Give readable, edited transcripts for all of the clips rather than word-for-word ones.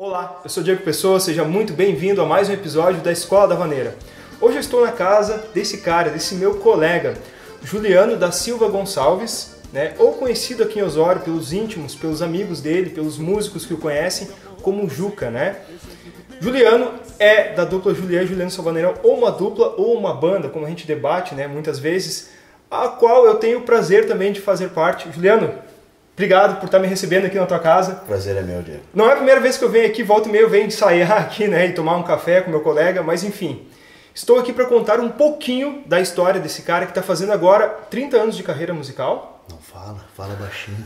Olá, eu sou Diego Pessoa, seja muito bem-vindo a mais um episódio da Escola da Vaneira. Hoje eu estou na casa desse cara, desse meu colega, Juliano da Silva Gonçalves, né, ou conhecido aqui em Osório pelos íntimos, pelos amigos dele, pelos músicos que o conhecem, como Juca, né? Juliano é da dupla Juliano e Juliano Salvaneirão, ou uma dupla ou uma banda, como a gente debate, né, muitas vezes, a qual eu tenho o prazer também de fazer parte. Juliano, obrigado por estar me recebendo aqui na tua casa. Prazer é meu, Diego. Não é a primeira vez que eu venho aqui, volta e meia eu venho ensaiar aqui, né, e tomar um café com meu colega, mas enfim. Estou aqui para contar um pouquinho da história desse cara que está fazendo agora 30 anos de carreira musical. Não fala baixinho.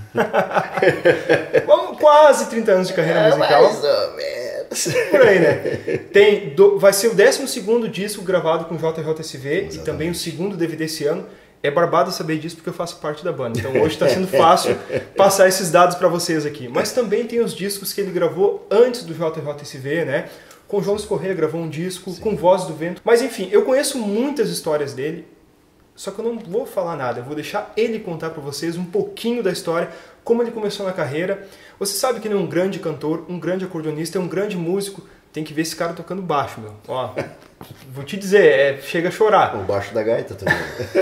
Quase 30 anos de carreira musical. Mais ou menos. Por aí, né? Vai ser o 12º disco gravado com JJSV. Exatamente. E também o segundo DVD esse ano. É barbado saber disso porque eu faço parte da banda. Então hoje está sendo fácil passar esses dados para vocês aqui. Mas também tem os discos que ele gravou antes do JJSV, né? Com João Corrêa gravou um disco, sim, com Voz do Vento. Mas enfim, eu conheço muitas histórias dele, só que eu não vou falar nada. Eu vou deixar ele contar para vocês um pouquinho da história, como ele começou na carreira. Você sabe que ele é um grande cantor, um grande acordeonista, é um grande músico. Tem que ver esse cara tocando baixo, meu. Ó, vou te dizer, chega a chorar. O baixo da gaita também.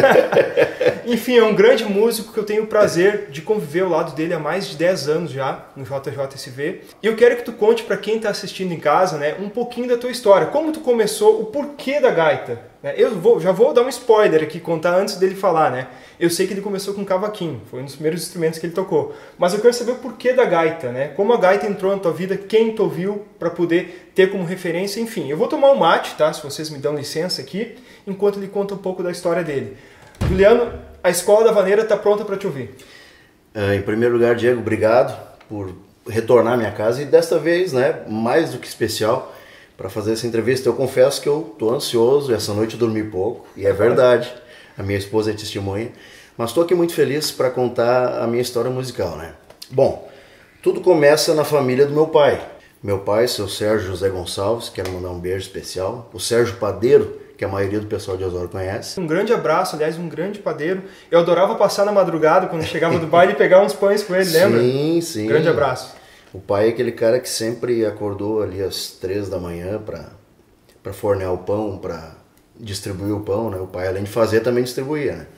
Enfim, é um grande músico que eu tenho o prazer de conviver ao lado dele há mais de 10 anos já, no JJSV. E eu quero que tu conte para quem está assistindo em casa, né, um pouquinho da tua história. Como tu começou, o porquê da gaita. Né? Já vou dar um spoiler aqui, contar antes dele falar, né? Eu sei que ele começou com cavaquinho, foi um dos primeiros instrumentos que ele tocou. Mas eu quero saber o porquê da gaita, né? Como a gaita entrou na tua vida, quem tu ouviu para poder ter como referência, enfim. Eu vou tomar um mate, tá? Se vocês me dão licença aqui, enquanto ele conta um pouco da história dele. Juliano, a Escola da Vaneira está pronta para te ouvir. Em primeiro lugar, Diego, obrigado por retornar à minha casa e desta vez, né, mais do que especial, para fazer essa entrevista. Eu confesso que eu estou ansioso, essa noite eu dormi pouco, e é verdade, a minha esposa é testemunha, mas estou aqui muito feliz para contar a minha história musical, né? Bom, tudo começa na família do meu pai. Meu pai, seu Sérgio José Gonçalves, quero mandar um beijo especial, o Sérgio Padeiro, que a maioria do pessoal de Osório conhece. Um grande abraço, aliás, um grande padeiro. Eu adorava passar na madrugada, quando chegava do baile, e pegar uns pães com ele, lembra? Sim, sim. Grande abraço. O pai é aquele cara que sempre acordou ali às 3 da manhã para fornear o pão, para distribuir o pão, né? O pai, além de fazer, também distribuía, né?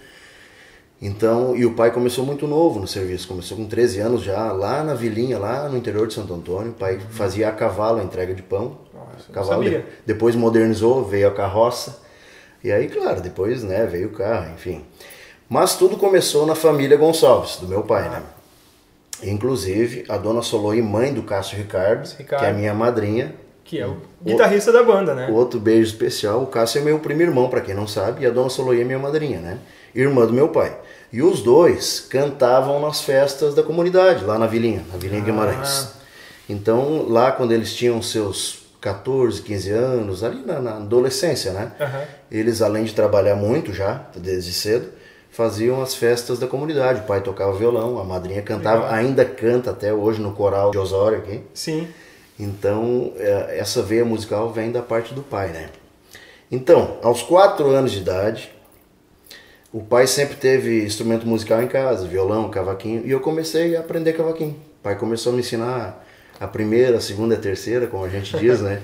Então, e o pai começou muito novo no serviço, começou com 13 anos já, lá na vilinha, lá no interior de Santo Antônio. O pai fazia a cavalo a entrega de pão. Nossa, cavalo, depois modernizou, veio a carroça. E aí, claro, depois, né, veio o carro, enfim. Mas tudo começou na família Gonçalves, do meu pai, né? Inclusive, a dona Soloí, mãe do Cássio Ricardo, que é a minha madrinha. Que é o guitarrista da banda, né? Outro beijo especial. O Cássio é meu primo irmão, para quem não sabe, e a dona Soloí é minha madrinha, né? Irmã do meu pai. E os dois cantavam nas festas da comunidade, lá na Vilinha Guimarães. Então, lá quando eles tinham seus 14, 15 anos, ali na adolescência, né? Eles, além de trabalhar muito já, desde cedo, faziam as festas da comunidade. O pai tocava violão, a madrinha cantava, ainda canta até hoje no coral de Osório aqui. Sim. Então, essa veia musical vem da parte do pai, né? Então, aos 4 anos de idade, o pai sempre teve instrumento musical em casa, violão, cavaquinho, e eu comecei a aprender cavaquinho. O pai começou a me ensinar a primeira, a segunda e a terceira, como a gente diz, né?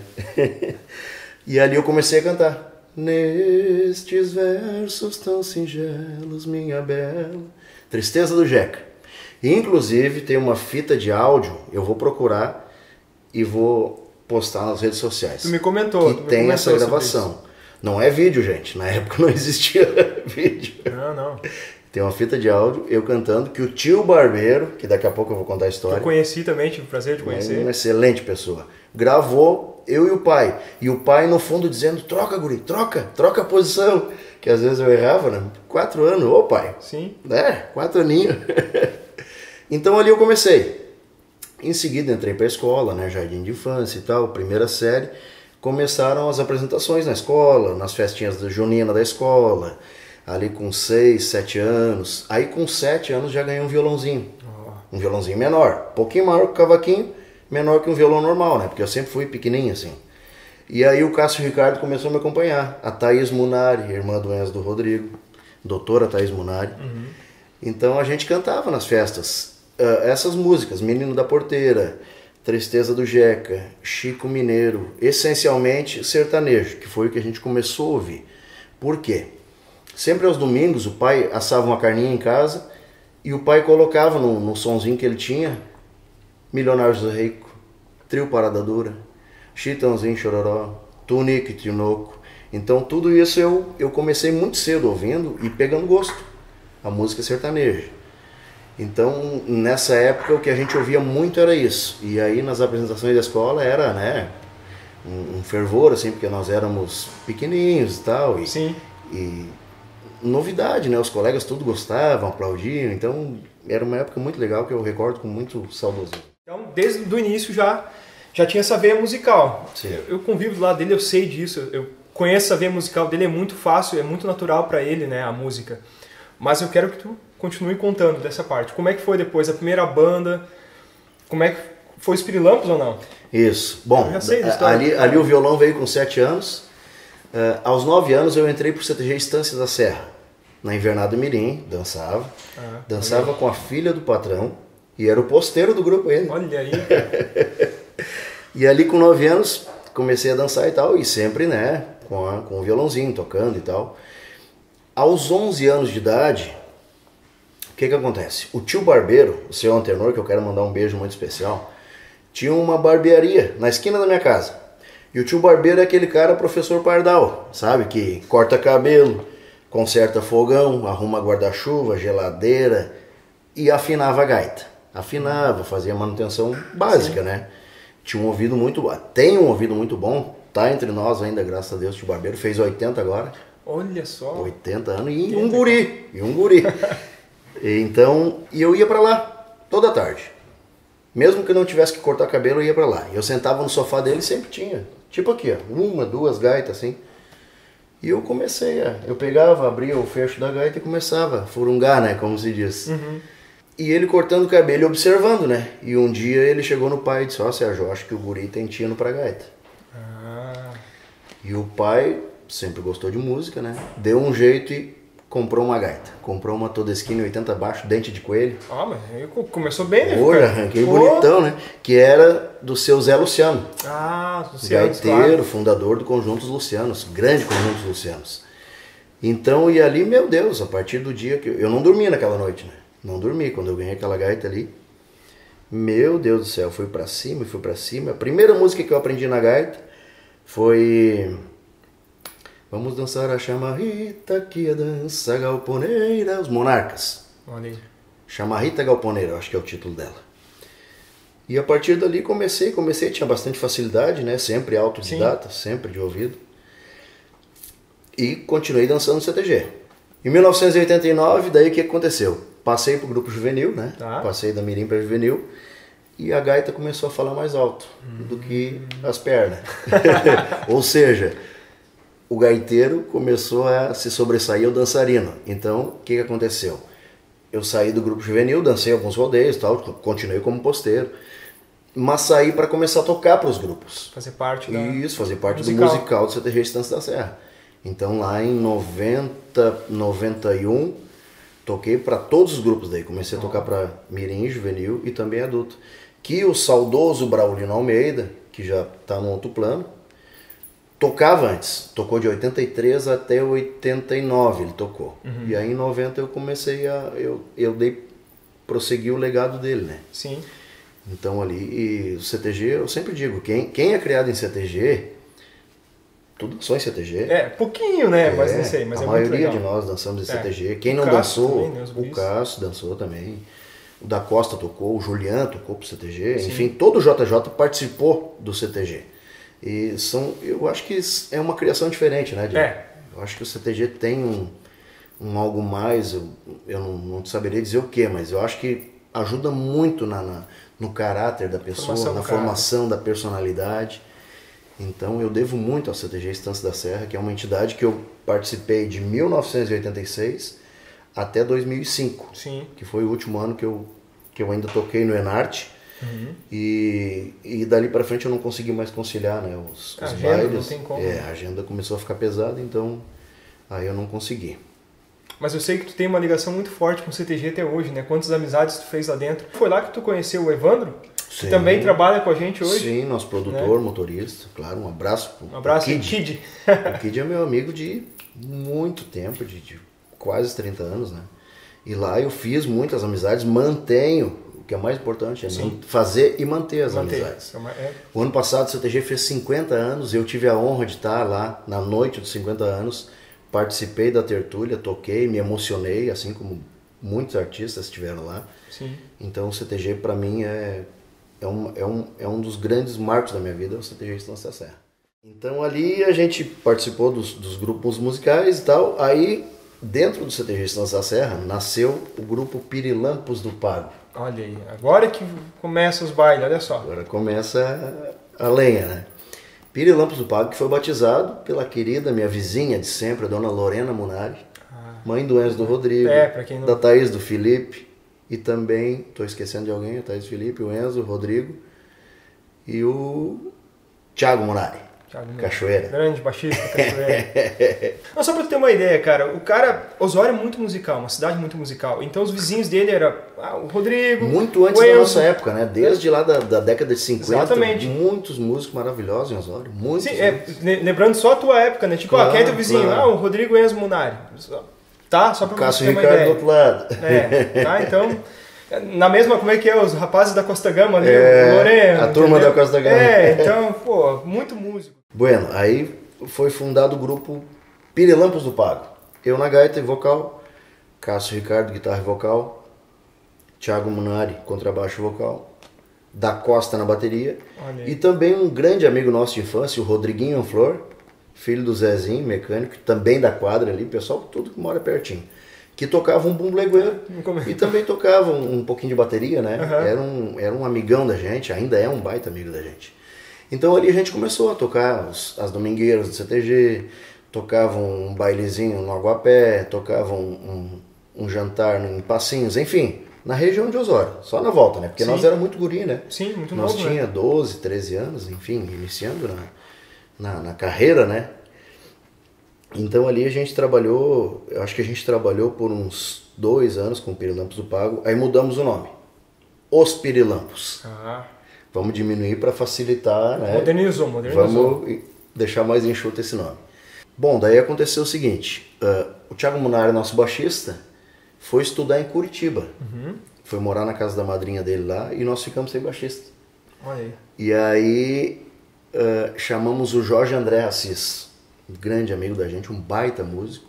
E ali eu comecei a cantar. Nestes versos tão singelos, minha bela... Tristeza do Jeca. E, inclusive, tem uma fita de áudio, eu vou procurar e vou postar nas redes sociais. Tu me comentou. Que tem essa gravação. Não é vídeo, gente. Na época não existia vídeo. Não. Tem uma fita de áudio, eu cantando, que o tio Barbeiro, que daqui a pouco eu vou contar a história. Eu conheci também, tive o prazer de conhecer. Uma excelente pessoa. Gravou, eu e o pai. E o pai no fundo dizendo, troca, guri, troca a posição. Que às vezes eu errava, né? 4 anos, ô pai. Sim. 4 aninhos. Então ali eu comecei. Em seguida entrei para a escola, né? Jardim de infância e tal, primeira série. Começaram as apresentações na escola, nas festinhas da junina da escola, ali com 6, 7 anos. Aí com 7 anos já ganhei um violãozinho. Um violãozinho menor, um pouquinho maior que o cavaquinho, menor que um violão normal, né? Porque eu sempre fui pequenininho assim. E aí o Cássio Ricardo começou a me acompanhar. A Thaís Munari, irmã do Enzo do Rodrigo, doutora Thaís Munari. Então a gente cantava nas festas essas músicas, Menino da Porteira, Tristeza do Jeca, Chico Mineiro, essencialmente sertanejo, que foi o que a gente começou a ouvir. Por quê? Sempre aos domingos o pai assava uma carninha em casa e o pai colocava no sonzinho que ele tinha Milionários do Rico, Trio Parada Dura, Chitãozinho Chororó, Tunico e Tinoco. Então tudo isso eu comecei muito cedo ouvindo e pegando gosto, a música sertaneja. Então nessa época o que a gente ouvia muito era isso. E aí nas apresentações da escola era, né, um fervor, assim, porque nós éramos pequenininhos e tal. Sim. E novidade, né? Os colegas tudo gostavam, aplaudiam. Então era uma época muito legal que eu recordo com muito saudosismo. Então desde o início já tinha essa veia musical. Sim. Eu convivo do lado dele, eu sei disso. Eu conheço essa veia musical dele, é muito fácil, é muito natural para ele, né, a música. Mas eu quero que tu continue contando dessa parte. Como é que foi depois a primeira banda? Como é que foi os Pirilampos ou não? Isso. Bom, Eu já sei da história. ali o violão veio com 7 anos. Aos 9 anos eu entrei pro CTG Estância da Serra, na Invernada Mirim, dançava. Dançava com a filha do patrão e era o posteiro do grupo ele. Olha aí, cara. E ali com 9 anos comecei a dançar e tal, e sempre, né, com o violãozinho, tocando e tal. Aos 11 anos de idade, o que acontece? O tio barbeiro, o seu Antenor, que eu quero mandar um beijo muito especial, tinha uma barbearia na esquina da minha casa. E o tio barbeiro é aquele cara, professor Pardal, sabe? Que corta cabelo, conserta fogão, arruma guarda-chuva, geladeira e afinava a gaita. Afinava, fazia manutenção básica, Sim. né? Tinha um ouvido muito bom, tem um ouvido muito bom, tá entre nós ainda, graças a Deus, o tio barbeiro, fez 80 agora. Olha só. 80 anos e um guri. Então, eu ia pra lá toda tarde. Mesmo que não tivesse que cortar cabelo, eu ia pra lá. Eu sentava no sofá dele e sempre tinha. Tipo aqui, ó, 1, 2 gaitas assim. E eu comecei eu pegava, abria o fecho da gaita e começava a furungar, né, como se diz. Uhum. E ele cortando o cabelo e observando, né. E um dia ele chegou no pai e disse, ó, Sérgio, eu acho que o guri tem tino pra gaita. E o pai sempre gostou de música, né, deu um jeito e comprou uma gaita. Comprou uma Todeschini 80 baixo, dente de coelho. Mas aí começou bem, né? Olha, arranquei bonitão, né? Que era do seu Zé Luciano. Luciano, gaiteiro, claro. fundador do Conjuntos Lucianos, grande Conjuntos Lucianos. Então, e ali, meu Deus, a partir do dia que... Eu não dormi naquela noite, né? Não dormi. Quando eu ganhei aquela gaita ali, meu Deus do céu, fui pra cima. A primeira música que eu aprendi na gaita foi... Vamos dançar a chamarrita que a dança galponeira, os Monarcas. Olha aí. Chamarrita Galponeira, eu acho que é o título dela. E a partir dali comecei, tinha bastante facilidade, né? Sempre autodidata, sempre de ouvido. E continuei dançando no CTG. Em 1989, daí o que aconteceu? Passei pro grupo juvenil, né? Passei da mirim para juvenil. E a gaita começou a falar mais alto do que as pernas. Ou seja... O gaiteiro começou a se sobressair ao dançarino. Então, o que aconteceu? Eu saí do grupo juvenil, dancei alguns rodeios, tal, continuei como posteiro, mas saí para começar a tocar para os grupos. Fazer parte fazer parte do musical do CTG Estância da Serra. Então, lá em 90, 91, toquei para todos os grupos daí. Comecei a tocar para mirim, juvenil e também adulto. Que o saudoso Braulino Almeida, que já está no outro plano, tocava antes, tocou de 83 até 89, ele tocou. Uhum. E aí em 90 eu comecei prossegui o legado dele, né? Sim. Então ali, e o CTG, eu sempre digo, quem é criado em CTG, tudo só em CTG. Pouquinho, né? Mas não sei, mas a é muito legal. maioria de nós dançamos em CTG. Quem não dançou, também, né, o Cássio dançou também. O da Costa tocou, o Julian tocou pro CTG. Sim. Enfim, todo o JJ participou do CTG. E eu acho que é uma criação diferente, né, Diego? Eu acho que o CTG tem um algo mais, eu não saberia dizer o que, mas eu acho que ajuda muito no caráter da pessoa, na formação da personalidade. Então eu devo muito ao CTG Estância da Serra, que é uma entidade que eu participei de 1986 até 2005, Sim. Que foi o último ano que eu ainda toquei no Enarte. Uhum. E dali para frente eu não consegui mais conciliar, né, os bailes. Não tem como. A agenda começou a ficar pesada, então aí eu não consegui. Mas eu sei que tu tem uma ligação muito forte com o CTG até hoje, né? Quantas amizades tu fez lá dentro? Foi lá que tu conheceu o Evandro? que também trabalha com a gente hoje. Sim, nosso produtor, né? Motorista, claro, um abraço pro Kid. O Kid é meu amigo de muito tempo, de quase 30 anos, né? E lá eu fiz muitas amizades, mantenho, o que é mais importante, é fazer e manter as amizades. O ano passado o CTG fez 50 anos, eu tive a honra de estar lá na noite dos 50 anos, participei da tertúlia, toquei, me emocionei, assim como muitos artistas estiveram lá. Sim. Então o CTG para mim é um dos grandes marcos da minha vida, o CTG Estância da Serra. Então ali a gente participou dos grupos musicais e tal, aí dentro do CTG Estância da Serra nasceu o grupo Pirilampos do Pago. Olha aí, agora que começa os bailes, olha só. Agora começa a lenha, né? Pirilampos do Pago, que foi batizado pela querida minha vizinha de sempre, a dona Lorena Munari, mãe do Enzo do Rodrigo, pra quem não... da Thaís do Felipe, e também, estou esquecendo de alguém, a Thaís do Felipe, o Enzo, o Rodrigo e o Thiago Munari. Cachoeira. Grande baixista, Cachoeira. Não, só pra tu ter uma ideia, cara, Osório é muito musical, uma cidade muito musical, então os vizinhos dele eram o Rodrigo, muito antes da nossa época, né? Desde lá da década de 50, exatamente. Muitos músicos maravilhosos em Osório, muitos. Sim, lembrando só a tua época, né? Tipo, quem é teu vizinho? Claro. O Rodrigo Enzo Munari. Tá? Só pra Cássio ter uma Ricardo ideia. do outro lado. Tá? Então... Na mesma, como é que é, os rapazes da Costa Gama ali, o Lorena. A turma da Costa Gama. Então, pô, muito músico. Bueno, aí foi fundado o grupo Pirilampos do Pago. Eu na gaita e vocal, Cássio Ricardo, guitarra e vocal, Thiago Munari, contrabaixo e vocal, da Costa na bateria, e também um grande amigo nosso de infância, o Rodriguinho Anflor, filho do Zezinho, mecânico, também da quadra ali, pessoal tudo que mora pertinho. Que tocava um bumblegueiro e também tocava um pouquinho de bateria, né? Era um amigão da gente, ainda é um baita amigo da gente. Então ali a gente começou a tocar as domingueiras do CTG, tocava um bailezinho no Aguapé, tocava um jantar em Passinhos, enfim, na região de Osório, só na volta, né? Porque nós era muito guri, né? Sim, muito novo. Nós tinha 12, 13 anos, enfim, iniciando na carreira, né? Então ali a gente trabalhou, eu acho que a gente trabalhou por uns 2 anos com o Pirilampos do Pago, aí mudamos o nome, Os Pirilampos. Vamos diminuir para facilitar, né? Modernizou. Vamos deixar mais enxuto esse nome. Bom, daí aconteceu o seguinte, o Thiago Munari, nosso baixista, foi estudar em Curitiba. Foi morar na casa da madrinha dele lá e nós ficamos sem baixista. Olha aí. E aí chamamos o Jorge André Assis, um grande amigo da gente, um baita músico.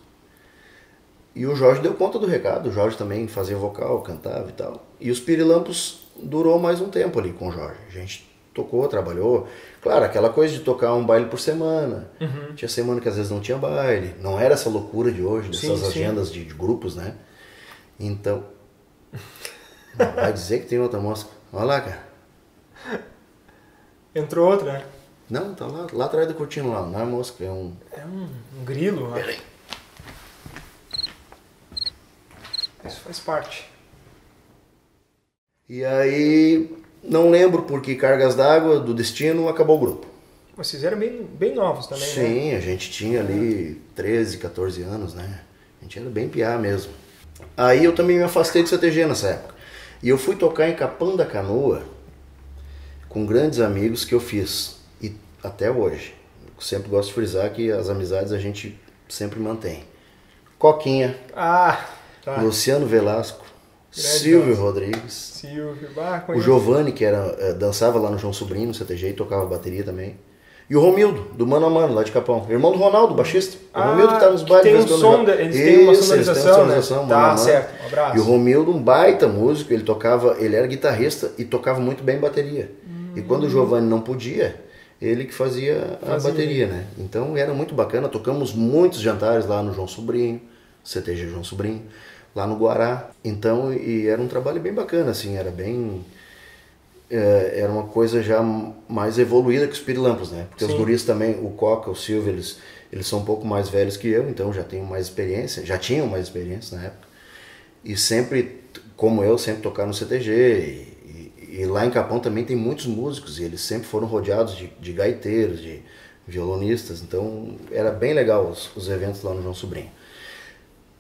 E o Jorge deu conta do recado, o Jorge também fazia vocal, cantava e tal. E os Pirilampos durou mais um tempo ali com o Jorge. A gente tocou, trabalhou. Claro, aquela coisa de tocar um baile por semana. Tinha semana que às vezes não tinha baile. Não era essa loucura de hoje, dessas agendas de grupos, né? Então... vai dizer que tem outra mosca. Olha lá, cara. Entrou outra, né? Não, tá lá atrás da cortina lá. Não é mosca, é um... É um grilo. Peraí. Isso faz parte. E aí, não lembro por que cargas d'água do destino acabou o grupo. Vocês eram bem novos também, né? Sim, a gente tinha ali 13, 14 anos, né? A gente era bem piá mesmo. Aí eu também me afastei do CTG nessa época. E eu fui tocar em Capão da Canoa com grandes amigos que eu fiz. E até hoje. Eu sempre gosto de frisar que as amizades a gente sempre mantém. Coquinha. Tá. Luciano Velasco. Silvio Rodrigues. O Giovanni, que dançava lá no João Sobrinho, no CTG, e tocava bateria também. E o Romildo, do Mano a Mano, lá de Capão. Irmão do Ronaldo, baixista. O Romildo que tá nos bailes. Tem eles têm uma sonorização, né? Tá, certo. Um abraço. E o Romildo, um baita músico, ele era guitarrista e tocava muito bem bateria. E quando o Giovanni não podia, ele que fazia a bateria, né? Então era muito bacana. Tocamos muitos jantares lá no João Sobrinho, CTG João Sobrinho, lá no Guará. Então, e era um trabalho bem bacana, assim, era uma coisa já mais evoluída que os Pirilampos, né? Porque os guris também, o Coca, o Silvio, eles são um pouco mais velhos que eu, então já tinham mais experiência na época. E sempre, como eu, sempre tocaram no CTG. E lá em Capão também tem muitos músicos, e eles sempre foram rodeados de gaiteiros, de violonistas, então era bem legal os eventos lá no João Sobrinho.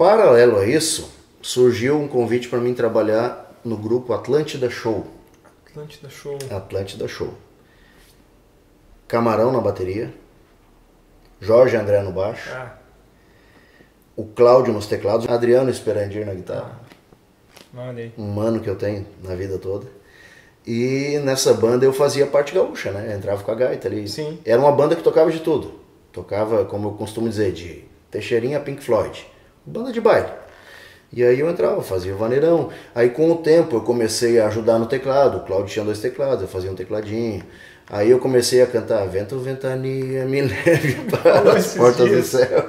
Paralelo a isso, surgiu um convite para mim trabalhar no grupo Atlântida Show. Atlântida Show. Atlântida Show. Camarão na bateria. Jorge André no baixo. O Cláudio nos teclados. Adriano Esperandir na guitarra. Um mano que eu tenho na vida toda. E nessa banda eu fazia parte gaúcha, né? Eu entrava com a gaita ali. Sim. Era uma banda que tocava de tudo. Tocava, como eu costumo dizer, de Teixeirinha a Pink Floyd. Banda de baile. E aí eu entrava, fazia o vaneirão. Aí com o tempo eu comecei a ajudar no teclado. O Cláudio tinha 2 teclados, eu fazia um tecladinho. Aí eu comecei a cantar Vento, Ventania, me leve para as portas do céu.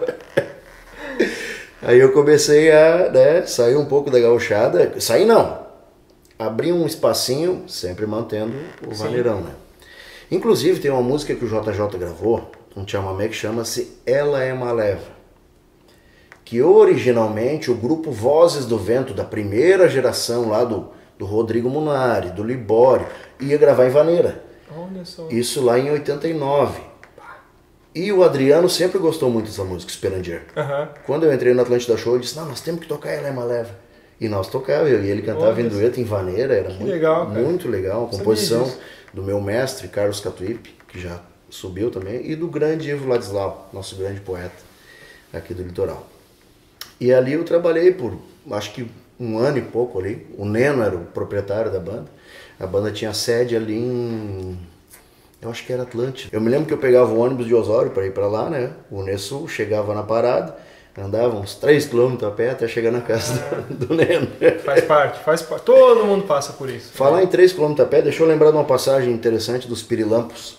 Aí eu comecei a, né, sair um pouco da gauchada. Sair não. Abrir um espacinho, sempre mantendo o vaneirão, né? Inclusive tem uma música que o JJ gravou, um chamamé que chama-se Ela é uma Leva. Que originalmente o grupo Vozes do Vento, da primeira geração lá do Rodrigo Munari, do Libório, ia gravar em vaneira. Olha só. Isso lá em 89. E o Adriano sempre gostou muito dessa música, Esperandir. Quando eu entrei no Atlântida Show, ele disse, não, nós temos que tocar Ela é uma Leva. E nós tocávamos, e ele cantava em dueto, em vaneira, era muito legal, muito legal. A composição do meu mestre, Carlos Catuípe, que já subiu também, e do grande Ivo Ladislau, nosso grande poeta aqui do litoral. E ali eu trabalhei por, acho que 1 ano e pouco ali. O Neno era o proprietário da banda. A banda tinha sede ali em... eu acho que era Atlântida. Eu me lembro que eu pegava o ônibus de Osório para ir para lá, né? O Unesul, chegava na parada, andava uns 3 km a pé até chegar na casa do Neno. Faz parte. Todo mundo passa por isso. Falar em 3 km a pé, deixa eu lembrar de uma passagem interessante dos Pirilampos.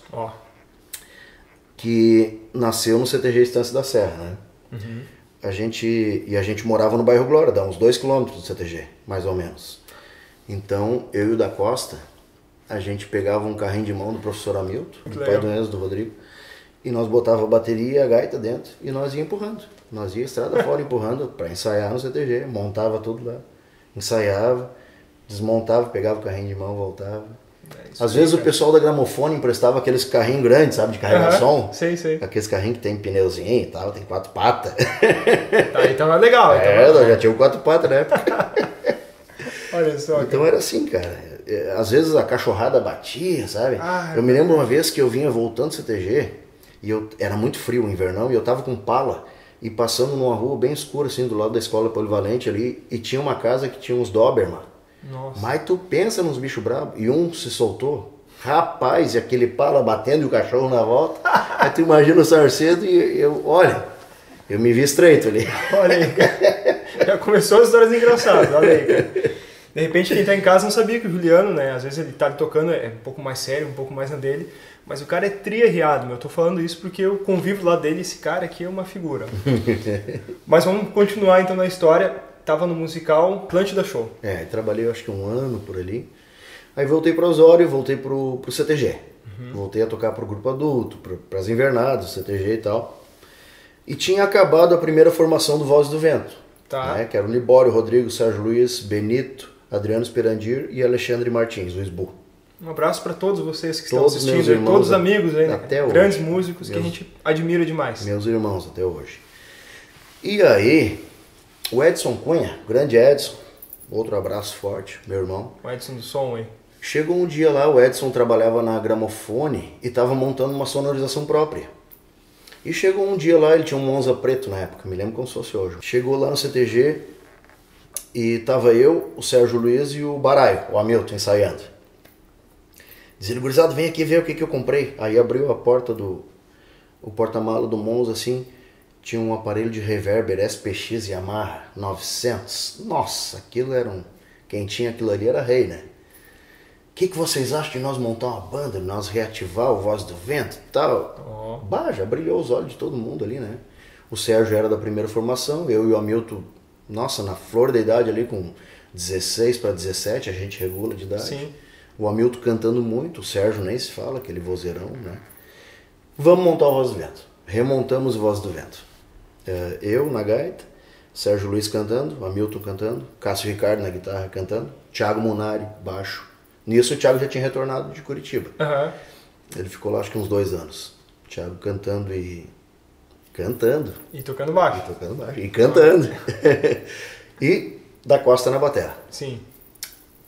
Que nasceu no CTG Estância da Serra, né? A gente morava no bairro Glória, dá uns 2 km do CTG, mais ou menos. Então, eu e o da Costa, a gente pegava um carrinho de mão do professor Hamilton, do pai do Enzo, do Rodrigo, e nós botava a bateria e a gaita dentro, e nós ia empurrando. Nós ia estrada fora empurrando para ensaiar no CTG, montava tudo lá, ensaiava, desmontava, pegava o carrinho de mão, voltava. Às vezes o pessoal da gramofone emprestava aqueles carrinhos grandes, sabe, de carregar som. Sei. Aqueles carrinhos que tem pneuzinho e tal, tem 4 patas. Tá, então é legal. Nós já tínhamos 4 patas na época. Olha só. Então era assim, cara. Às vezes a cachorrada batia, sabe? Eu me lembro uma vez que eu vinha voltando do CTG, e era muito frio o invernão, e eu tava com pala, e passando numa rua bem escura, assim, do lado da escola polivalente ali, e tinha uma casa que tinha uns Doberman. Nossa. Mas tu pensa nos bichos bravos, e um se soltou, rapaz, e aquele pala batendo e o cachorro na volta, aí tu imagina o Sarcedo e eu me vi estreito ali. Olha aí, já começou as histórias engraçadas, olha aí, cara. De repente quem tá em casa não sabia que o Juliano, né, às vezes ele tá tocando, é um pouco mais sério, um pouco mais na dele, mas o cara é triarreado, meu. Eu tô falando isso porque eu convivo lá dele, esse cara aqui é uma figura. Mas vamos continuar então na história. Tava no musical Atlântida Show. Trabalhei acho que 1 ano por ali. Aí voltei para Osório, voltei pro CTG. Voltei a tocar pro grupo adulto, pras invernadas, CTG e tal. E tinha acabado a primeira formação do Voz do Vento. Né, que era o Libório, Rodrigo, Sérgio Luiz, Benito, Adriano Esperandir e Alexandre Martins, Luiz Bu. Um abraço para todos vocês que estão assistindo, todos os amigos aí, até hoje. Grandes músicos que a gente admira demais. Meus irmãos até hoje. E aí, o Edson Cunha, grande Edson, outro abraço forte, meu irmão. O Edson do som aí. Chegou um dia lá, o Edson trabalhava na gramofone e estava montando uma sonorização própria. E chegou um dia lá, ele tinha um Monza preto na época, me lembro como se fosse hoje. Chegou lá no CTG e tava eu, o Sérgio Luiz e o Baraio, o Hamilton, ensaiando. Diz ele, gurizada, vem aqui ver o que eu comprei. Aí abriu a porta o porta-mala do Monza, assim, tinha um aparelho de reverber SPX Yamaha 900. Nossa, aquilo era quem tinha aquilo ali era rei, né? O que vocês acham de nós montar uma banda, nós reativar o Voz do Vento e tal? Já brilhou os olhos de todo mundo ali, né? O Sérgio era da primeira formação, eu e o Hamilton, nossa, na flor da idade ali, com 16 para 17, a gente regula de idade. Sim. O Hamilton cantando muito, o Sérgio nem se fala, aquele vozeirão, né? Vamos montar o Voz do Vento. Remontamos o Voz do Vento. Eu na gaita, Sérgio Luiz cantando, o Hamilton cantando, Cássio Ricardo na guitarra cantando, Thiago Munari, baixo. Nisso o Thiago já tinha retornado de Curitiba. Ele ficou lá acho que uns 2 anos. O Thiago cantando e... Cantando. E tocando baixo. E cantando. E da Costa na bateria. Sim.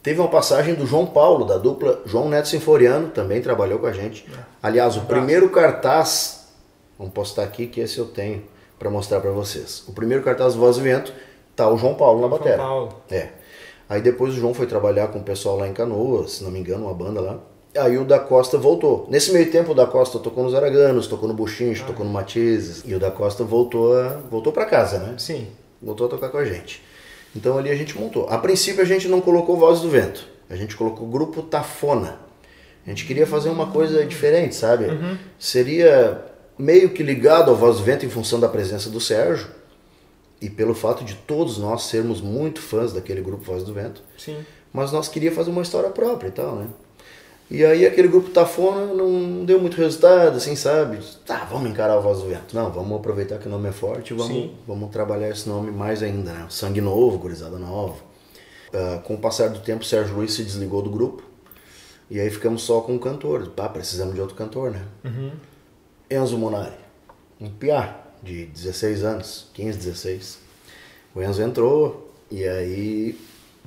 Teve uma passagem do João Paulo, da dupla João Neto Sinforiano, também trabalhou com a gente. Aliás, o primeiro cartaz, vamos postar aqui que esse eu tenho para mostrar para vocês. O primeiro cartaz do Voz e Vento tá o João Paulo na bateria. João Paulo. Aí depois o João foi trabalhar com o pessoal lá em Canoas, se não me engano, uma banda lá. Aí o Da Costa voltou. Nesse meio tempo o Da Costa tocou nos Araganos, tocou no Buchincho, tocou no Matizes. E o Da Costa voltou para casa, né? Sim. Voltou a tocar com a gente. Então ali a gente montou. A princípio a gente não colocou Voz do Vento. A gente colocou o Grupo Tafona. A gente queria fazer uma coisa diferente, sabe? Seria meio que ligado ao Voz do Vento em função da presença do Sérgio. E pelo fato de todos nós sermos muito fãs daquele grupo Voz do Vento. Sim. Mas nós queríamos fazer uma história própria e tal, né? E aí aquele grupo Tafona não deu muito resultado, assim, sabe? Tá, vamos encarar a Voz do Vento. Não, vamos aproveitar que o nome é forte e vamos trabalhar esse nome mais ainda, né? Sangue novo, gurizada nova. Com o passar do tempo, o Sérgio Luiz se desligou do grupo. E aí ficamos só com o cantor. Pá, precisamos de outro cantor, né? Enzo Munari, um piá de 16 anos, 15, 16. O Enzo entrou e aí...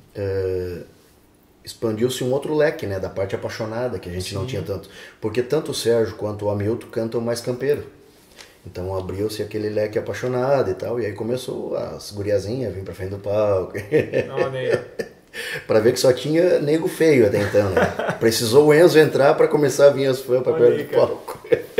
expandiu-se um outro leque, né, da parte apaixonada, que a gente não tinha tanto. Porque tanto o Sérgio quanto o Hamilton cantam mais campeiro. Então abriu-se aquele leque apaixonado e tal, e aí começou as guriazinhas a vir pra frente do palco. Pra ver que só tinha nego feio até então, né? Precisou o Enzo entrar pra começar a vir as fãs pra perto do palco.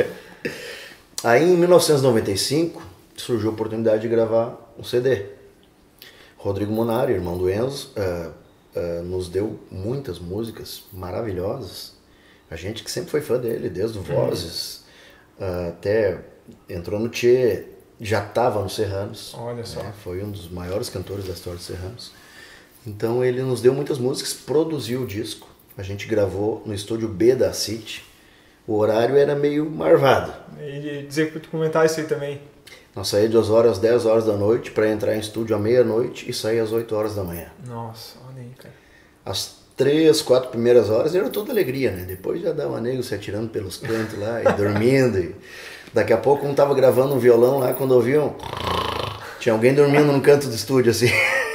Aí em 1995 surgiu a oportunidade de gravar um CD. Rodrigo Munari, irmão do Enzo, nos deu muitas músicas maravilhosas. A gente que sempre foi fã dele, desde o Vozes até entrou no Tchê, já estava no Serranos. Olha só. Foi um dos maiores cantores da história do Serranos. Então ele nos deu muitas músicas, produziu o disco. A gente gravou no estúdio B da City. O horário era meio marvado. E dizer para tu comentar isso aí também. Nós saímos de Osório às 10 horas da noite para entrar em estúdio à meia-noite e sair às 8 horas da manhã. Nossa, olha aí, cara. As 3, 4 primeiras horas era toda alegria, né? Depois já dava nego se atirando pelos cantos lá e dormindo. E daqui a pouco um tava gravando um violão lá, quando ouviam, tinha alguém dormindo no canto do estúdio assim.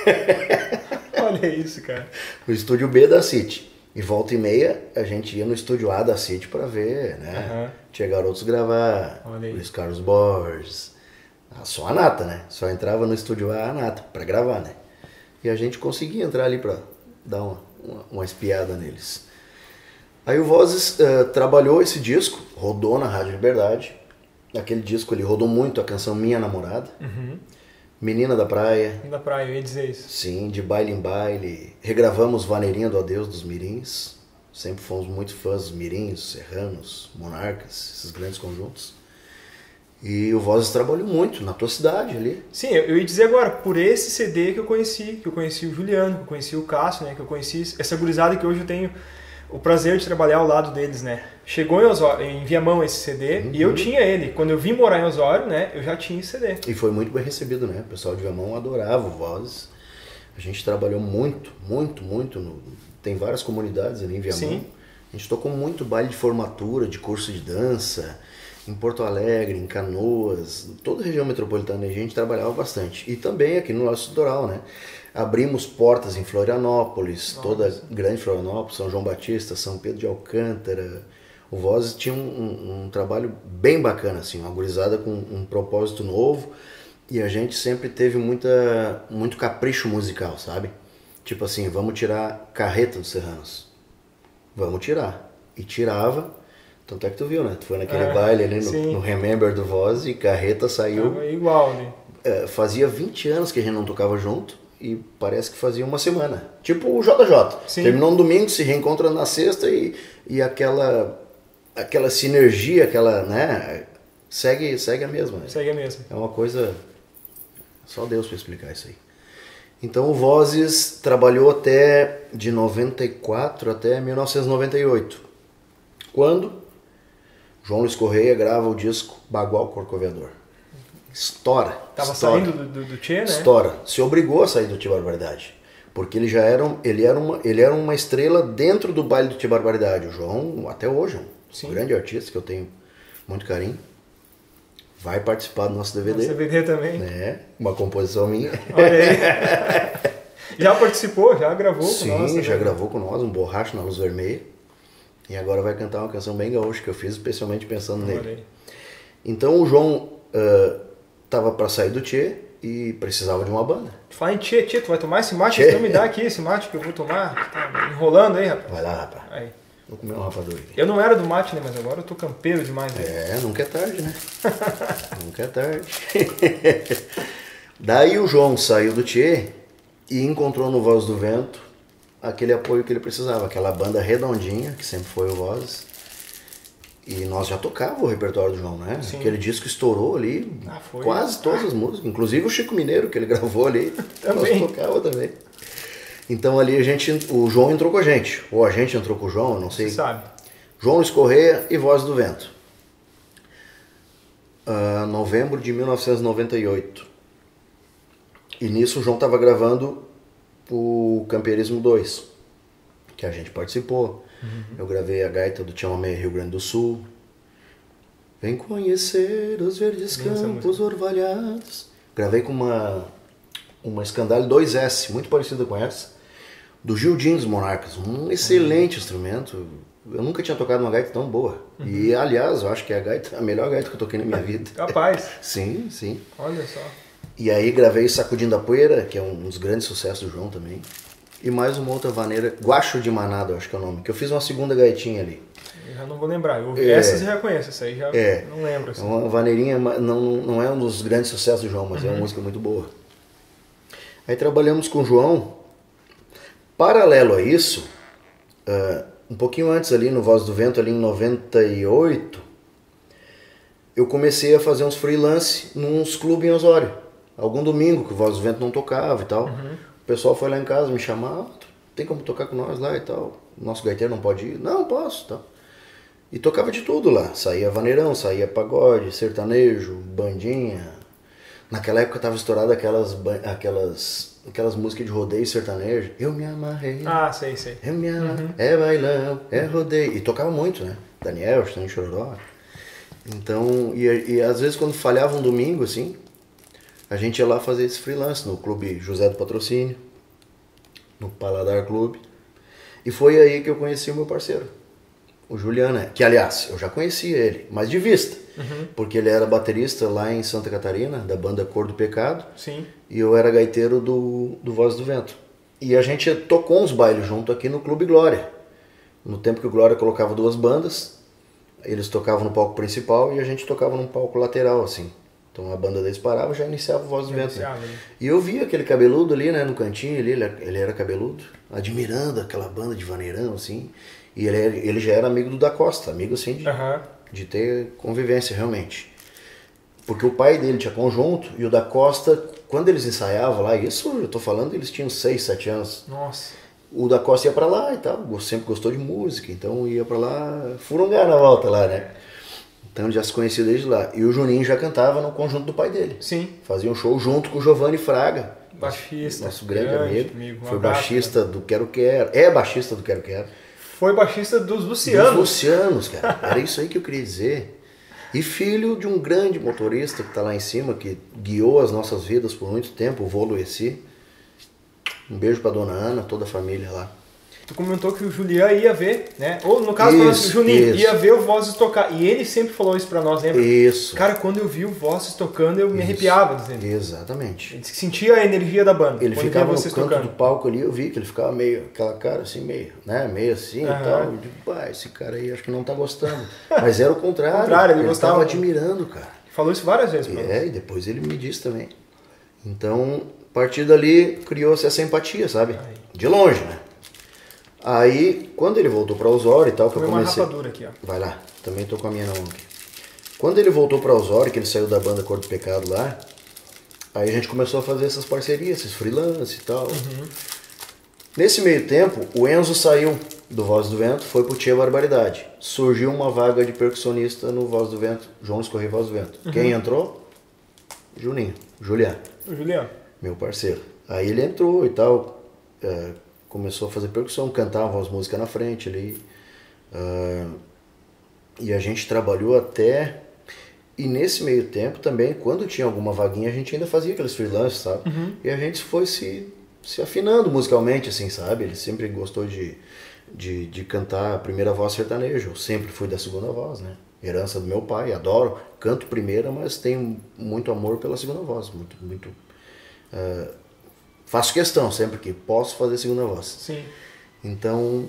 Olha isso, cara. No estúdio B da City. E volta e meia a gente ia no estúdio A da City para ver, né? Tinha garotos gravar, Luiz Carlos Borges. Só a nata, né? Só entrava no estúdio A nata pra gravar, né? E a gente conseguia entrar ali pra dar uma espiada neles. Aí o Vozes trabalhou esse disco, rodou na Rádio Liberdade. Aquele disco ele rodou muito a canção Minha Namorada. Menina da Praia. Da Praia, eu ia dizer isso. Sim, De Baile em Baile. Regravamos Vaneirinha do Adeus dos Mirins. Sempre fomos muito fãs dos Mirins, Serranos, Monarcas, esses grandes conjuntos. E o Vozes trabalhou muito na tua cidade ali. Sim, eu ia dizer agora, por esse CD que eu conheci o Juliano, que eu conheci o Cássio, né, que eu conheci essa gurizada que hoje eu tenho o prazer de trabalhar ao lado deles, né. Chegou em Viamão esse CD e eu tinha ele. Quando eu vim morar em Osório, né, eu já tinha esse CD. E foi muito bem recebido, né, o pessoal de Viamão adorava o Vozes. A gente trabalhou muito. Tem várias comunidades ali em Viamão. Sim. A gente tocou muito baile de formatura, de curso de dança... Em Porto Alegre, em Canoas, toda a região metropolitana a gente trabalhava bastante. E também aqui no nosso litoral, né? Abrimos portas em Florianópolis, toda grande Florianópolis, São João Batista, São Pedro de Alcântara. O Vozes tinha um trabalho bem bacana, assim, uma gurizada com um propósito novo. E a gente sempre teve muito capricho musical, sabe? Tipo assim, vamos tirar Carreta dos Serranos. Vamos tirar. E tirava... Tanto é que tu viu, né? Tu foi naquele baile ali no Remember do Voz e Carreta saiu... Tava igual, né? Fazia 20 anos que a gente não tocava junto e parece que fazia uma semana. Tipo o JJ. Sim. Terminou no domingo, se reencontra na sexta e aquela sinergia, aquela, né? Segue a mesma. Né? Segue a mesma. É uma coisa... Só Deus para explicar isso aí. Então o Vozes trabalhou de 94 até 1998. Quando... João Luiz Correia grava o disco Bagual Corcoveador. Estoura. Tava saindo do Tchê, né? Estoura. Se obrigou a sair do Tchê Barbaridade. Porque ele era uma estrela dentro do baile do Tchê Barbaridade. O João, até hoje, um grande artista que eu tenho muito carinho. Vai participar do nosso DVD. Nosso DVD também. Uma composição minha. Olha aí. Já participou, já gravou Sim, com nós. Sim, já gravou com nós, um Borracho na Luz Vermelha. E agora vai cantar uma canção bem gaúcha que eu fiz especialmente pensando nele. Então o João tava para sair do Tchê e precisava de uma banda. Fala em Tchê, tu vai tomar esse mate? Então me dá aqui esse mate que eu vou tomar. Tá enrolando aí, rapaz. Vai lá, rapaz. Aí. Vou comer um rapadura aqui. Eu não era do mate, né? Mas agora eu tô campeiro demais. Né? Nunca é tarde, né? Nunca é tarde. Daí o João saiu do Tchê e encontrou no Voz do Vento aquele apoio que ele precisava, aquela banda redondinha, que sempre foi o Vozes. E nós já tocava o repertório do João, né? Sim. Aquele disco estourou ali, quase todas as músicas, inclusive o Chico Mineiro, que ele gravou ali, também. Nós tocava também. Então ali o João entrou com a gente, ou a gente entrou com o João, eu não sei. Você sabe. João Luiz Correia e Voz do Vento. Novembro de 1998. E nisso o João estava gravando o Campeirismo 2, que a gente participou. Eu gravei a gaita do Chamamé Rio Grande do Sul. Vem conhecer os verdes campos orvalhados. Gravei com uma Scandale 2S, muito parecida com essa, do Gildinho dos Monarcas. Um excelente instrumento. Eu nunca tinha tocado uma gaita tão boa. E, aliás, eu acho que é a melhor gaita que eu toquei na minha vida. Capaz. Sim, sim. Olha só. E aí gravei Sacudindo a Poeira, que é um dos grandes sucessos do João também. E mais uma outra vaneira, Guacho de Manada, eu acho que é o nome. Que eu fiz uma segunda gaitinha ali. Eu já não vou lembrar. Essas eu já conheço, essa aí já não lembro. Assim. É uma vaneirinha, não é um dos grandes sucessos do João, mas é uma música muito boa. Aí trabalhamos com o João. Paralelo a isso, um pouquinho antes ali no Voz do Vento, ali em 98, eu comecei a fazer uns freelance nos clubes em Osório. Algum domingo que o Voz do Vento não tocava e tal. O pessoal foi lá em casa me chamar, tem como tocar com nós lá e tal. Nosso gaiteiro não pode ir? Não, posso, tal. E tocava de tudo lá. Saía vaneirão, saía pagode, sertanejo, bandinha. Naquela época tava estourado aquelas músicas de rodeio sertanejo. Eu me amarrei. Ah, sei. Eu me amarrei. É bailão, é rodeio. E tocava muito, né? Daniel, Stanley Chororó. Então, e às vezes quando falhava um domingo, assim, a gente ia lá fazer esse freelance no Clube José do Patrocínio, no Paladar Clube. E foi aí que eu conheci o meu parceiro, o Juliano, que aliás, eu já conhecia ele, mas de vista. Porque ele era baterista lá em Santa Catarina, da banda Cor do Pecado. Sim. E eu era gaiteiro do Voz do Vento. E a gente tocou uns bailes junto aqui no Clube Glória. No tempo que o Glória colocava duas bandas, eles tocavam no palco principal e a gente tocava num palco lateral, assim. Então a banda deles parava e já iniciava o Voz do Vento. Né? E eu via aquele cabeludo ali, né, no cantinho ali, ele era cabeludo, admirando aquela banda de vaneirão, assim. E ele já era amigo do Da Costa, amigo assim de ter convivência realmente. Porque o pai dele tinha conjunto e o Da Costa, quando eles ensaiavam lá, isso eu tô falando, eles tinham 6, 7 anos. Nossa. O Da Costa ia pra lá e tal, sempre gostou de música, então ia pra lá, furungar na volta lá, né? Então ele já se conhecia desde lá. E o Juninho já cantava no conjunto do pai dele. Sim. Fazia um show junto com o Giovanni Fraga. Baixista. Nosso grande amigo. Foi abraço, baixista do Quero Quero. É baixista do Quero Quero. Foi baixista dos Lucianos. Dos Lucianos, cara. Era isso aí que eu queria dizer. E filho de um grande motorista que está lá em cima, que guiou as nossas vidas por muito tempo, o vô Lueci. Um beijo pra dona Ana, toda a família lá. Tu comentou que o Julian ia ver, né? Ou no caso, o Juninho ia ver o Vozes tocar. E ele sempre falou isso pra nós, lembra? Isso. Cara, quando eu vi o Vozes tocando, eu me arrepiava. Dizendo. Exatamente. Ele sentia a energia da banda. Ele ficava no canto do palco ali, eu vi que ele ficava meio, aquela cara assim, meio assim e tal. Eu digo, pá, esse cara aí acho que não tá gostando. Mas era o contrário. Ele gostava. Tava admirando, cara. Falou isso várias vezes pra nós. E depois ele me disse também. Então, a partir dali, criou-se essa empatia, sabe? De longe, né? Aí, quando ele voltou para Osório e tal, que eu comecei... uma rapadura aqui, ó. Vai lá, também tô com a minha na mão aqui. Quando ele voltou para Osório, que ele saiu da banda Cor do Pecado lá, aí a gente começou a fazer essas parcerias, esses freelance e tal. Nesse meio tempo, o Enzo saiu do Voz do Vento, foi pro Tia Barbaridade. Surgiu uma vaga de percussionista no Voz do Vento, João Escorrer Voz do Vento. Quem entrou? Juninho, Juliano. O Juliano. Meu parceiro. Aí ele entrou e tal, começou a fazer percussão, cantava as músicas na frente ali. E a gente trabalhou até... E nesse meio tempo também, quando tinha alguma vaguinha, a gente ainda fazia aqueles freelances, sabe? E a gente foi se se afinando musicalmente, assim, sabe? Ele sempre gostou de cantar a primeira voz sertanejo. Eu sempre fui da segunda voz, né? Herança do meu pai, adoro. Canto primeira, mas tenho muito amor pela segunda voz. Muito. Faço questão sempre que posso fazer segunda voz. Sim. Então,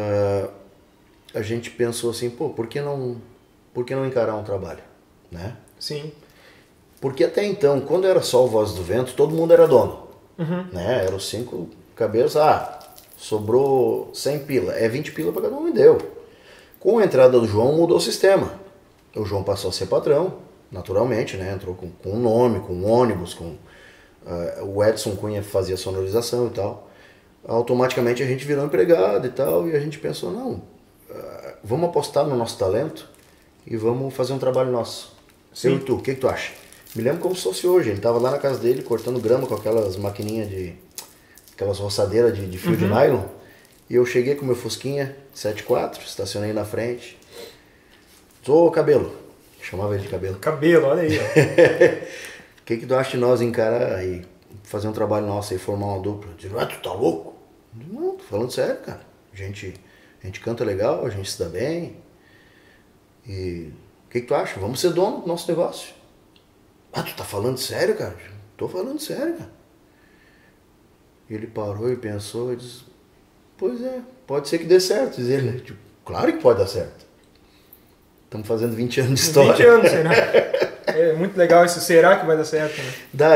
a gente pensou assim, pô, por que não encarar um trabalho, né? Sim. Porque até então, quando era só o Voz do Vento, todo mundo era dono, Uhum. né? Eram 5 cabeças, sobrou 100 pila, 20 pila para cada um e deu. Com a entrada do João, mudou o sistema. O João passou a ser patrão, naturalmente, né? Entrou com um nome, com um ônibus, o Edson Cunha fazia sonorização e tal. Automaticamente a gente virou empregado e tal, e a gente pensou, não, vamos apostar no nosso talento e vamos fazer um trabalho nosso. Sim. Eu e tu, o que tu acha? Me lembro como se fosse hoje, ele tava lá na casa dele cortando grama com aquelas maquininhas aquelas roçadeiras de fio de nylon, e eu cheguei com meu Fusquinha 74, estacionei na frente. Ô, Cabelo, chamava ele de Cabelo. Cabelo, olha aí. O que tu acha de nós encarar aí, fazer um trabalho nosso e formar uma dupla? Eu disse, tu tá louco? Eu disse, não, tô falando sério, cara. A gente canta legal, a gente se dá bem. E o que tu acha? Vamos ser dono do nosso negócio. Tu tá falando sério, cara? Tô falando sério, cara. E ele parou e pensou e disse, pois é, pode ser que dê certo. Diz ele, né? Tipo, claro que pode dar certo. Estamos fazendo 20 anos de história. 20 anos, será? É muito legal isso. Será que vai dar certo, né?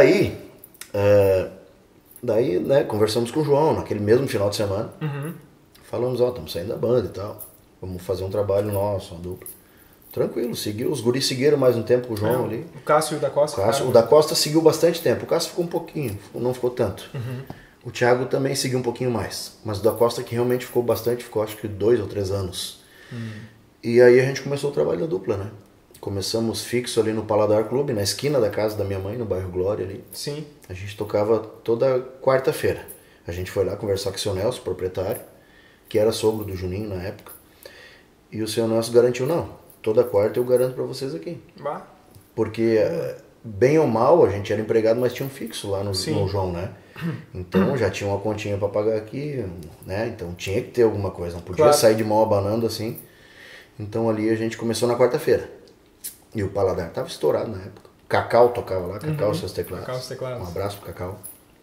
Daí, né, conversamos com o João naquele mesmo final de semana. Uhum. Falamos, estamos saindo da banda e tal. Vamos fazer um trabalho nosso, uma dupla. Tranquilo, os guris seguiram mais um tempo com o João ali. O Cássio e o da Costa. O da Costa seguiu bastante tempo. O Cássio ficou um pouquinho, não ficou tanto. Uhum. O Thiago também seguiu um pouquinho mais. Mas o da Costa que realmente ficou bastante, ficou acho que 2 ou 3 anos. E aí a gente começou o trabalho da dupla, né? Começamos fixo ali no Paladar Clube, na esquina da casa da minha mãe, no bairro Glória ali. Sim. A gente tocava toda quarta-feira. A gente foi lá conversar com o seu Nelson, proprietário, que era sogro do Juninho na época. E o seu Nelson garantiu, não, toda quarta eu garanto pra vocês aqui. Bah. Porque, bem ou mal, a gente era empregado, mas tinha um fixo lá no João, né? Então já tinha uma continha pra pagar aqui, né? Então tinha que ter alguma coisa, não podia sair de mão abanando assim. Então ali a gente começou na quarta-feira. E o Paladar tava estourado na época. Cacau tocava lá, Cacau seus teclados. Cacau, seus teclados. Um abraço pro Cacau.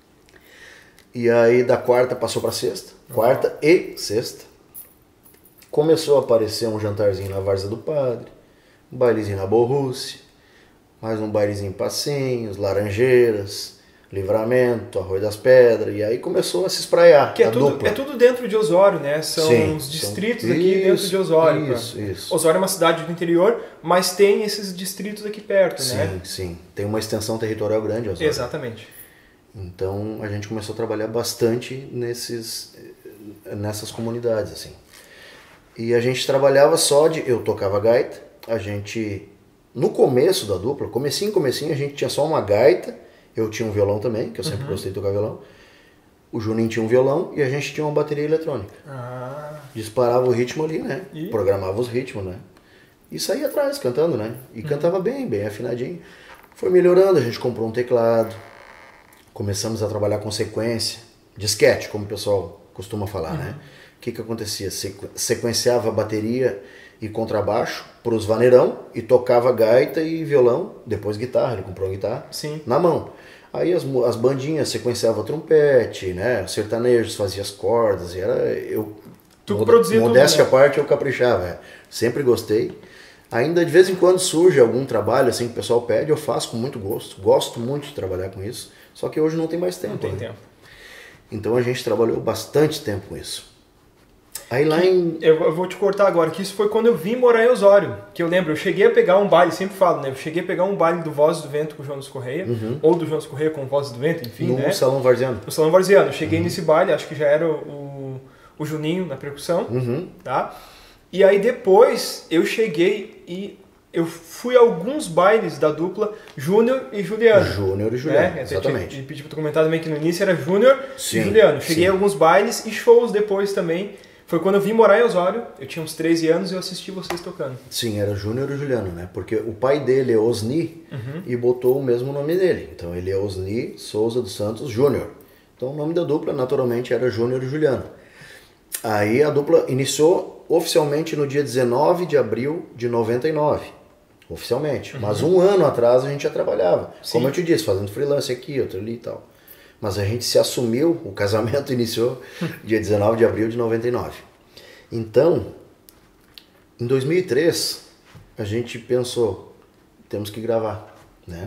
E aí da quarta passou pra sexta. Quarta e sexta. Começou a aparecer um jantarzinho na Várzea do Padre, um bailezinho na Borrússia, mais um bailezinho em Passinhos, Laranjeiras, Livramento, Arroio das Pedras, e aí começou a se espraiar. Que é tudo dentro de Osório, né? São os distritos aqui dentro de Osório. Isso. Osório é uma cidade do interior, mas tem esses distritos aqui perto, né? Sim. Tem uma extensão territorial grande, Osório. Exatamente. Então a gente começou a trabalhar bastante nessas comunidades, assim. E a gente trabalhava eu tocava gaita, no começo da dupla, comecinho, a gente tinha só uma gaita, eu tinha um violão também, que eu sempre gostei de tocar violão, o Juninho tinha um violão e a gente tinha uma bateria eletrônica. Disparava o ritmo ali, né? Programava os ritmos, né? E saía atrás cantando, né? E cantava bem afinadinho. Foi melhorando, a gente comprou um teclado, começamos a trabalhar com sequência, disquete, como o pessoal costuma falar, né? O que acontecia? Sequenciava a bateria e contrabaixo para os vaneirão e tocava gaita e violão, depois guitarra, ele comprou uma guitarra, na mão. Aí as bandinhas sequenciavam trompete, né? Os sertanejos faziam as cordas, e modéstia à parte, eu caprichava, sempre gostei. Ainda de vez em quando surge algum trabalho assim que o pessoal pede, eu faço com muito gosto muito de trabalhar com isso, só que hoje não tem mais tempo. Não tem tempo. Então a gente trabalhou bastante tempo com isso. Aí lá eu vou te cortar agora, que isso foi quando eu vim morar em Osório, que eu lembro, eu cheguei a pegar um baile, sempre falo, né? Eu cheguei a pegar um baile do Vozes do Vento com o Jonas Correia, ou do Jonas Correia com o Vozes do Vento, enfim, no Salão Varziano. No Salão Varziano. Eu cheguei nesse baile, acho que já era o Juninho na percussão, tá? E aí depois eu cheguei e eu fui a alguns bailes da dupla Júnior e Juliano. Exatamente. E pedi pra tu comentar também que no início era Júnior e Juliano. Cheguei a alguns bailes e shows depois também. Foi quando eu vim morar em Osório, eu tinha uns 13 anos e eu assisti vocês tocando. Sim, era Júnior e Juliano, né? Porque o pai dele é Osni e botou o mesmo nome dele. Então ele é Osni Souza dos Santos Júnior. Então o nome da dupla naturalmente era Júnior e Juliano. Aí a dupla iniciou oficialmente no dia 19 de abril de 99. Oficialmente. Mas um ano atrás a gente já trabalhava. Sim. Como eu te disse, fazendo freelance aqui, outro ali e tal. Mas a gente se assumiu, o casamento iniciou dia 19 de abril de 99. Então, em 2003, a gente pensou, temos que gravar, né?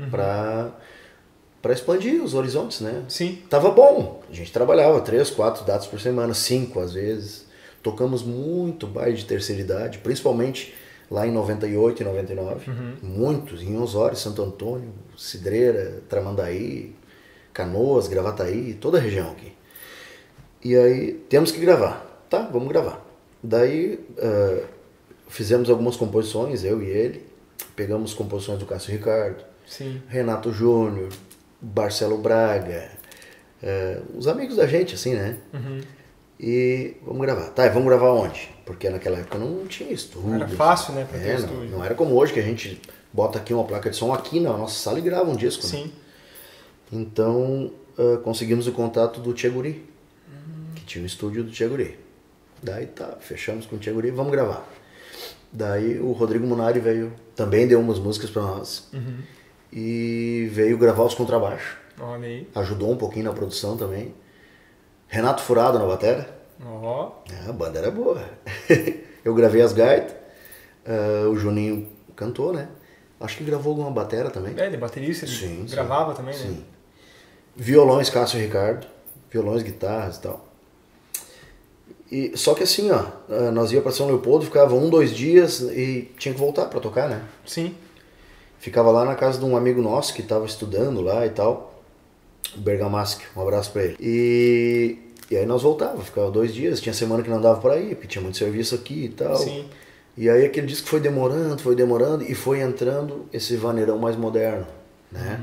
Para expandir os horizontes, né? Sim. Tava bom. A gente trabalhava 3, 4 datas por semana, 5 às vezes. Tocamos muito baile de terceira idade, principalmente lá em 98 e 99. Muitos, em Osório, Santo Antônio, Cidreira, Tramandaí, Canoas, Gravataí, toda a região aqui. E aí, temos que gravar. Tá, vamos gravar. Daí, fizemos algumas composições, eu e ele. Pegamos composições do Cássio Ricardo, Sim. Renato Júnior, Marcelo Braga, os amigos da gente, assim, né? E vamos gravar. Tá, e vamos gravar onde? Porque naquela época não tinha estúdio. Era fácil, né, pra ter não, estúdio. não era como hoje, que a gente bota aqui uma placa de som aqui na nossa sala e grava um disco. Sim. Né? Então, conseguimos o contato do Tcheguri, que tinha um estúdio do Tcheguri. Daí tá, fechamos com o Tcheguri, vamos gravar. Daí o Rodrigo Munari veio, também deu umas músicas pra nós. E veio gravar os contrabaixos. Olha aí. Ajudou um pouquinho na produção também. Renato Furado na bateria. Ó. A banda era boa. Eu gravei as gaitas. O Juninho cantou, né? Acho que gravou alguma bateria também. Ele é baterista, ele gravava também, né? Sim. Violões Cássio Ricardo. Violões, guitarras e tal. E, só que assim, ó, nós ia para São Leopoldo, ficava 1, 2 dias e tinha que voltar para tocar, né? Sim. Ficava lá na casa de um amigo nosso que estava estudando lá e tal, o Bergamaschi, um abraço para ele. E aí nós voltava, ficava 2 dias, tinha semana que não dava para ir, porque tinha muito serviço aqui e tal. Sim. E aí aquele disco foi demorando e foi entrando esse vaneirão mais moderno, né?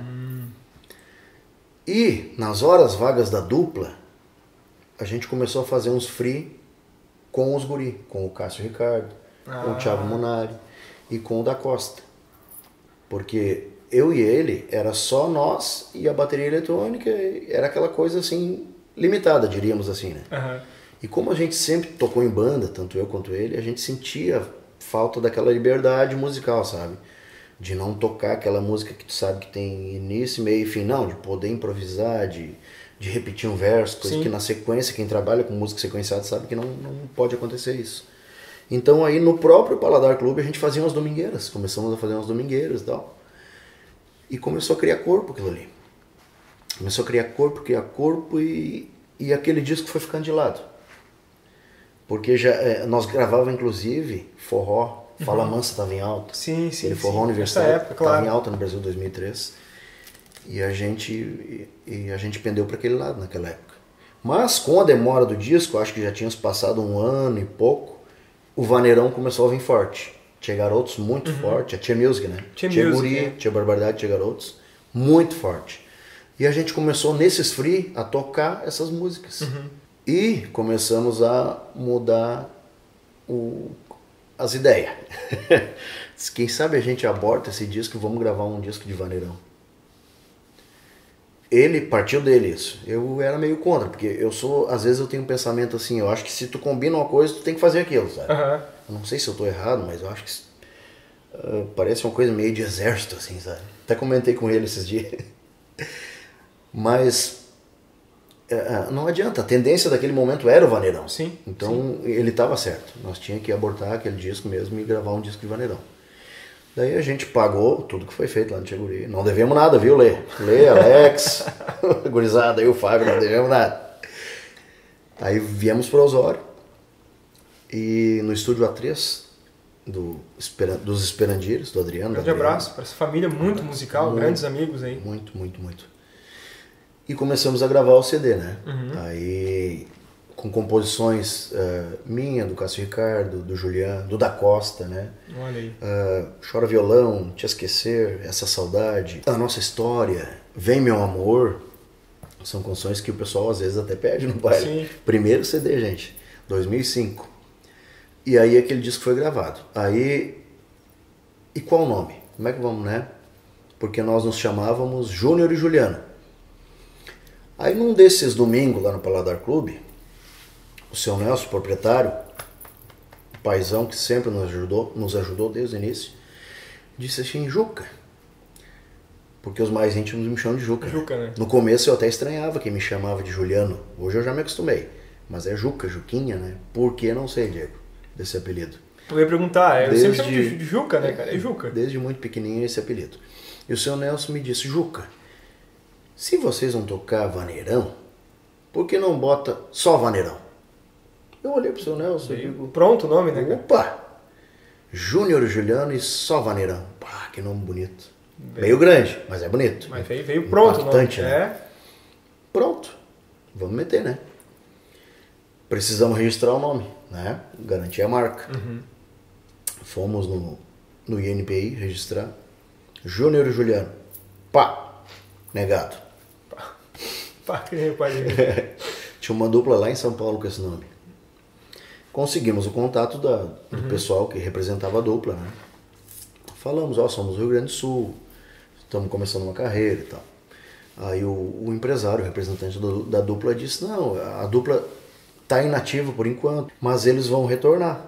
E nas horas vagas da dupla, a gente começou a fazer uns free com os guri, com o Cássio Ricardo, com o Thiago Munari e com o da Costa. Porque eu e ele, era só nós e a bateria eletrônica, era aquela coisa assim, limitada, diríamos assim, né? E como a gente sempre tocou em banda, tanto eu quanto ele, a gente sentia falta daquela liberdade musical, sabe? De não tocar aquela música que tu sabe que tem início, meio e fim, não, de poder improvisar, de repetir um verso, coisa que na sequência, quem trabalha com música sequenciada sabe que não pode acontecer isso. Então aí no próprio Paladar Clube a gente fazia umas domingueiras, começamos a fazer umas domingueiras e tal. E começou a criar corpo aquilo ali. Começou a criar corpo e aquele disco foi ficando de lado. Porque já, nós gravávamos inclusive forró, Fala Mansa estava em alta. Sim, sim. Aquele forró universitário estava em alta no Brasil em 2003. E a gente pendeu para aquele lado naquela época. Mas com a demora do disco, acho que já tínhamos passado 1 ano e pouco, o vaneirão começou a vir forte. Tinha garotos muito forte, a Tia Music, né? Tinha Guri, tinha Barbaridade, tinha garotos, muito forte. E a gente começou nesses free a tocar essas músicas. E começamos a mudar as ideias. Quem sabe a gente aborta esse disco e vamos gravar um disco de vaneirão. Ele partiu dele isso. Eu era meio contra, porque às vezes eu tenho um pensamento assim, eu acho que se tu combina uma coisa, tu tem que fazer aquilo, sabe? Eu não sei se eu tô errado, mas eu acho que parece uma coisa meio de exército, assim, sabe? Até comentei com ele esses dias. Mas não adianta, a tendência daquele momento era o vaneirão. Sim. Então ele estava certo. Nós tínhamos que abortar aquele disco mesmo e gravar um disco de vaneirão. Daí a gente pagou tudo que foi feito lá no Tcheguri. Não devemos nada, viu, Lê? Lê, Alex, gurizada, eu, Fábio, não devemos nada. Aí viemos para Osório e no estúdio A3 dos Esperandeiros, do Adriano. Grande abraço para essa família muito musical, grandes amigos aí. Muito. E começamos a gravar o CD, né? Aí com composições minha, do Cássio Ricardo, do Juliano, do Da Costa, né? Olha aí. Chora Violão, Te Esquecer, Essa Saudade, A Nossa História, Vem Meu Amor. São canções que o pessoal às vezes até pede no baile. Sim. Primeiro CD, gente, 2005. E aí aquele disco foi gravado. Aí, e qual o nome? Como é que vamos, né? Porque nós nos chamávamos Júnior e Juliano. Aí num desses domingos lá no Paladar Clube, o seu Nelson, proprietário, paizão que sempre nos ajudou desde o início, disse assim, Juca, porque os mais íntimos me chamam de Juca. Juca, né? No começo eu até estranhava quem me chamava de Juliano, hoje eu já me acostumei, mas é Juca, Juquinha, né? Por que não sei, Diego, desse apelido? Eu ia perguntar, eu sempre chamo de Juca, né, cara? É Juca. Desde muito pequenininho esse apelido. E o seu Nelson me disse, Juca, se vocês vão tocar vaneirão, por que não bota só vaneirão? Eu olhei pro seu Nelson e digo... Pronto o nome, né, cara? Opa! Júnior Juliano e só vaneirão. Pá, que nome bonito. Meio grande, mas é bonito. Mas veio pronto o nome. Né? É. Pronto. Vamos meter, né? Precisamos registrar o nome, né? Garantir a marca. Uhum. Fomos no INPI registrar. Júnior Juliano. Pá! Negado. Pá, que nem o pai dele. Tinha uma dupla lá em São Paulo com esse nome. Conseguimos o contato do pessoal que representava a dupla, né? Falamos, somos do Rio Grande do Sul, estamos começando uma carreira e tal. Aí o empresário, o representante da dupla disse, não, a dupla está inativa por enquanto, mas eles vão retornar.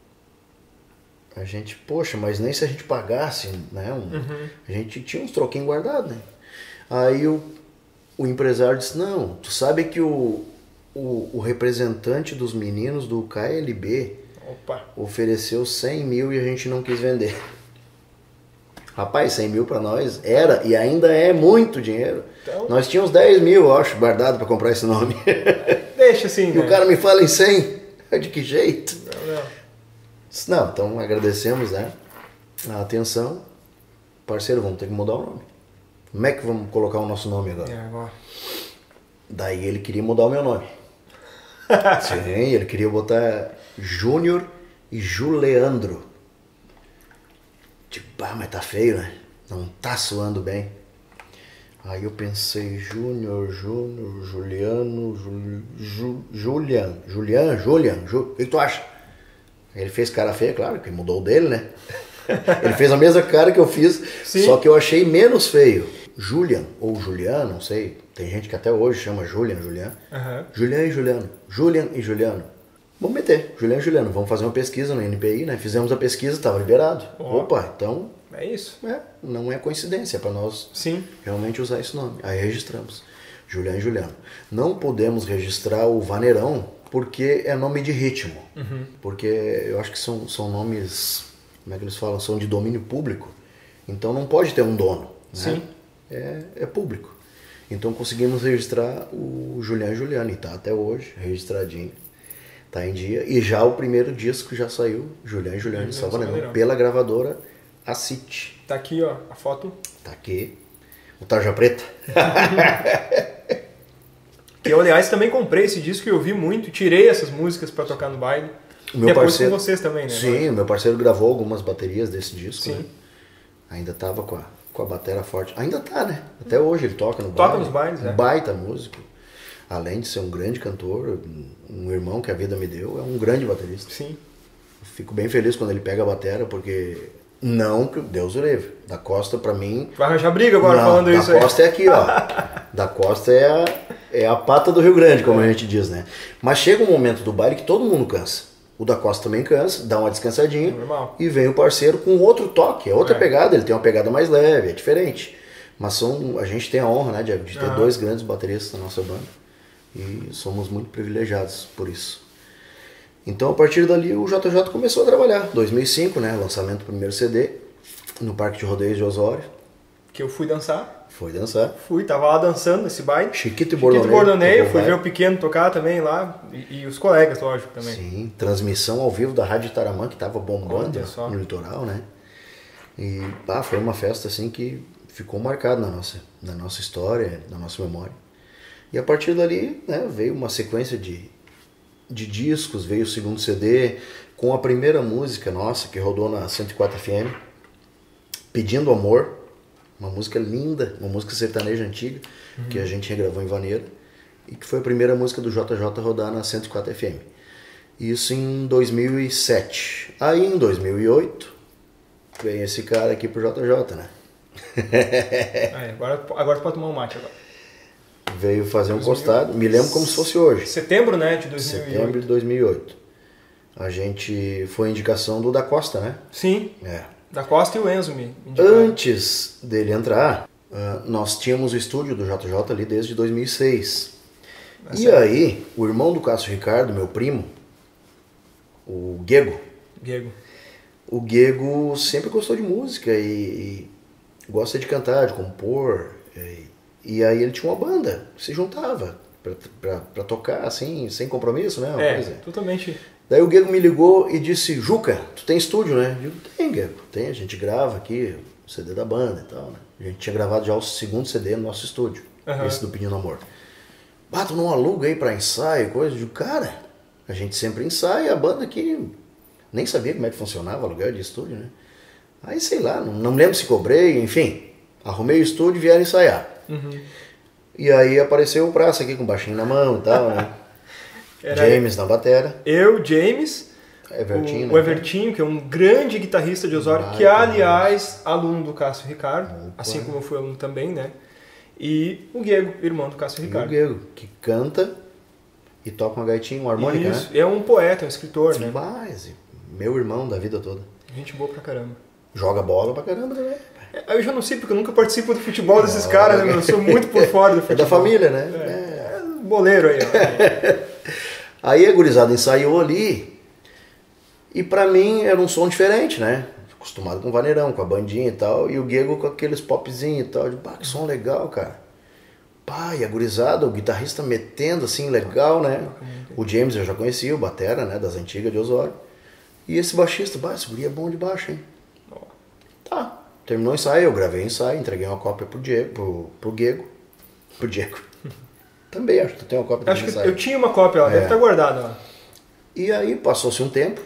A gente, poxa, mas nem se a gente pagasse, né? A gente tinha uns troquinhos guardados, né? Aí o empresário disse, não, tu sabe que o representante dos meninos do KLB ofereceu 100 mil e a gente não quis vender. Rapaz, 100 mil para nós era e ainda é muito dinheiro. Então, nós tínhamos 10 mil, eu acho, guardado para comprar esse nome. Deixa assim, e né? o cara me fala em 100. De que jeito? Não. Não, então agradecemos, né, a atenção. Parceiro, vamos ter que mudar o nome. Como é que vamos colocar o nosso nome agora? Agora. Daí ele queria mudar o meu nome. Sim, ele queria botar Júnior e Juleandro. Tipo, mas tá feio, né? Não tá soando bem. Aí eu pensei, Júnior, Juliano, Julian, o que tu acha? Ele fez cara feia, claro, que mudou o dele, né? Ele fez a mesma cara que eu fiz, sim, só que eu achei menos feio. Julian, ou Juliano, não sei. Tem gente que até hoje chama Julian. Julian e Juliano. Julian e Juliano. Vamos meter, Julian e Juliano. Vamos fazer uma pesquisa no NPI, né? Fizemos a pesquisa, estava liberado. Opa, então... É isso. Não é coincidência para nós, sim, realmente usar esse nome. Aí registramos. Julian e Juliano. Não podemos registrar o vaneirão porque é nome de ritmo. Porque eu acho que são nomes, como é que eles falam? São de domínio público. Então não pode ter um dono. Né? Sim. É público. Então conseguimos registrar o Julian e Juliano. E tá até hoje registradinho. Tá em dia. E já o primeiro disco já saiu, Julian e Juliano de Salvaneirão, pela gravadora A City. Tá aqui, ó, a foto. Tá aqui. O Tarja Preta. Que eu, aliás, também comprei esse disco e eu ouvi muito. Tirei essas músicas pra tocar no baile. Depois com vocês também, né? Sim, o meu parceiro gravou algumas baterias desse disco. Sim. Né? Ainda tava com a bateria forte. Ainda tá, né? Até hoje ele toca no baile. Toca nos bailes, né? Baita músico. Além de ser um grande cantor, um irmão que a vida me deu, é um grande baterista. Sim. Fico bem feliz quando ele pega a bateria, porque não que Deus o livre. Da Costa, pra mim... Vai arranjar briga agora falando isso aí. Da Costa é aqui, ó. Da Costa é a pata do Rio Grande, como a gente diz, né? Mas chega um momento do baile que todo mundo cansa. O da Costa também cansa, dá uma descansadinha. Normal. E vem o parceiro com outro toque, é outra pegada. Ele tem uma pegada mais leve, é diferente. Mas a gente tem a honra, né, Diego, de ter dois grandes bateristas na nossa banda. E somos muito privilegiados por isso. Então a partir dali o JJ começou a trabalhar. 2005, né? Lançamento do primeiro CD no Parque de Rodeios de Osório. Que eu fui dançar. Foi dançar. Tava lá dançando nesse baile. Chiquito e Bordoneio. Fui ver o Pequeno tocar também lá. E os colegas, lógico, também. Sim, transmissão ao vivo da Rádio Taramã, que tava bombando no litoral, né? E foi uma festa assim que ficou marcada na nossa história, na nossa memória. E a partir dali, né, veio uma sequência de discos, veio o segundo CD, com a primeira música nossa, que rodou na 104 FM, Pedindo Amor, uma música linda, uma música sertaneja antiga, que a gente regravou em Vaneira, e que foi a primeira música do JJ a rodar na 104 FM. Isso em 2007. Aí em 2008, vem esse cara aqui pro JJ, né? Agora tu pode tomar um mate agora. veio fazer um costado. Me lembro como se fosse hoje. Setembro, né, de 2008. Setembro de 2008. A gente foi indicação do Da Costa, né? Sim, É. Da Costa e o Enzo me indicaram. Antes dele entrar, nós tínhamos o estúdio do JJ ali desde 2006. E aí, o irmão do Cássio Ricardo, meu primo, o Guego. O Guego sempre gostou de música e gosta de cantar, de compor. E aí ele tinha uma banda, se juntava pra tocar, assim, sem compromisso, né? Totalmente. Daí o Guego me ligou e disse, Juca, tu tem estúdio, né? Eu digo, tem, Guego, tem, a. Gente grava aqui o CD da banda e tal, né? A gente tinha gravado já o segundo CD no nosso estúdio, esse do Pedindo Amor. Tu não aluga aí pra ensaio, coisa? Eu digo, cara, a gente sempre ensaia, a banda aqui nem sabia como é que funcionava aluguel de estúdio, né? Aí, sei lá, não me lembro se cobrei, enfim, arrumei o estúdio e vieram ensaiar. E aí apareceu o Praça aqui com o baixinho na mão e tal, né? James na batera. Eu, James, Evertinho, o Evertinho, que é um grande guitarrista de Osório, que aliás, aluno do Cássio Ricardo, assim como eu fui aluno também, né? E o Guego, irmão do Cássio Ricardo. O Guego, que canta e toca uma gaitinha, uma harmônica, Isso, né? é um poeta, um escritor, né? Mas, meu irmão da vida toda. Gente boa pra caramba. Joga bola pra caramba também. Eu já não sei, porque eu nunca participo do futebol desses caras, né? Eu sou muito por fora do futebol. É da família, né? É boleiro aí, ó. Aí a gurizada ensaiou ali e pra mim era um som diferente, né? Acostumado com o vaneirão, com a bandinha e tal, e o Guego com aqueles popzinhos e tal. Eu digo, que som legal, cara. E a gurizada, o guitarrista metendo assim, legal, né? O James eu já conhecia, o batera, né? Das antigas de Osório. E esse baixista, esse guri é bom de baixo, hein? Tá, terminou o ensaio, eu gravei o ensaio, entreguei uma cópia pro Diego, pro Guego. Pro Diego. Também acho que tu tem uma cópia do ensaio. Acho que eu tinha uma cópia, ela deve estar guardada lá. E aí passou-se um tempo,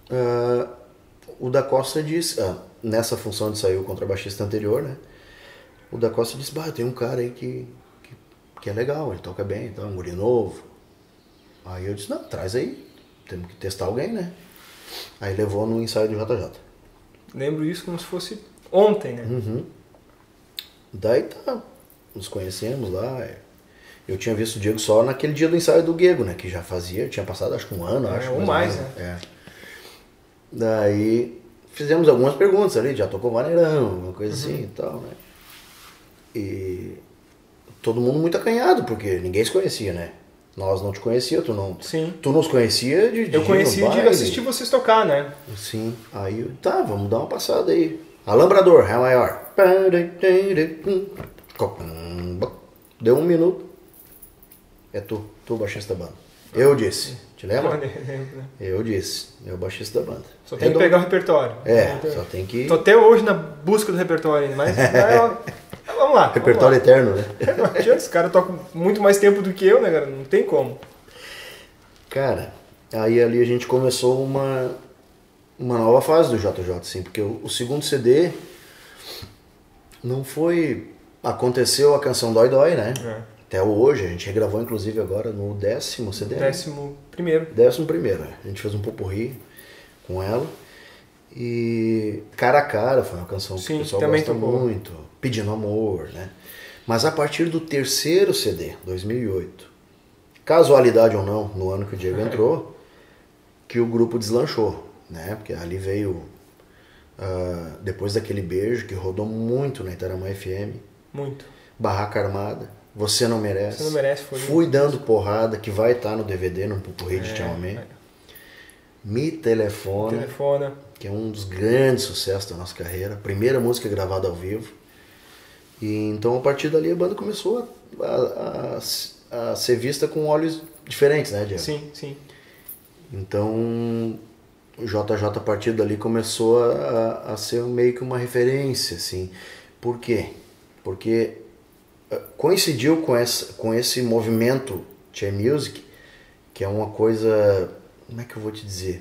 o Da Costa disse, nessa função de sair o contrabaixista anterior, né? O Da Costa disse, tem um cara aí que é legal, ele toca bem, então, um guri novo. Aí eu disse, não, traz aí, temos que testar alguém, né? Aí levou no ensaio do JJ. Lembro isso como se fosse ontem, né? Daí nos conhecemos lá. Eu tinha visto o Diego só naquele dia do ensaio do Guego, né? Que já tinha passado acho que um ano, acho. Ou mais, né? Daí fizemos algumas perguntas ali, já tocou vaneirão, uma coisa assim e tal, né? E todo mundo muito acanhado, porque ninguém se conhecia, né? Nós não te conhecia, tu não. Sim. Tu nos conhecia de eu conhecia de assistir vocês tocar, né? Sim. Aí, vamos dar uma passada aí. Alambrador, Ré maior. Deu 1 minuto. É tu o baixista da banda. Eu disse. Te lembra? Eu disse. É o baixista da banda. Só tem que pegar o repertório. Só tem que... Tô até hoje na busca do repertório ainda, mas vamos lá. Repertório eterno, né? Esse cara toca muito mais tempo do que eu, né, cara? Não tem como. Cara, aí ali a gente começou uma nova fase do JJ, assim, porque o segundo CD não foi... Aconteceu a canção Dói Dói, né? Até hoje, a gente regravou inclusive agora no 10º CD. 11º. 11º, a gente fez um popurrí com ela. E Cara a Cara foi uma canção que o pessoal gosta muito. Pedindo Amor, né? Mas a partir do 3º CD, 2008, casualidade ou não, no ano que o Diego entrou, que o grupo deslanchou, né? Porque ali veio, depois daquele beijo que rodou muito na Itaramã FM. Muito. Barraca Armada. Você Não Merece. Você Não Merece foi. Fui Dando Porrada, que vai estar no DVD, num popurrí de chamamé. Me Telefona, que é um dos grandes sucessos da nossa carreira. Primeira música gravada ao vivo. E então, a partir dali, a banda começou a ser vista com olhos diferentes, né, Diego? Sim. Então, o JJ, a partir dali, começou a ser meio que uma referência, assim. Por quê? Porque coincidiu com esse movimento Che Music, que é uma coisa, como é que eu vou te dizer?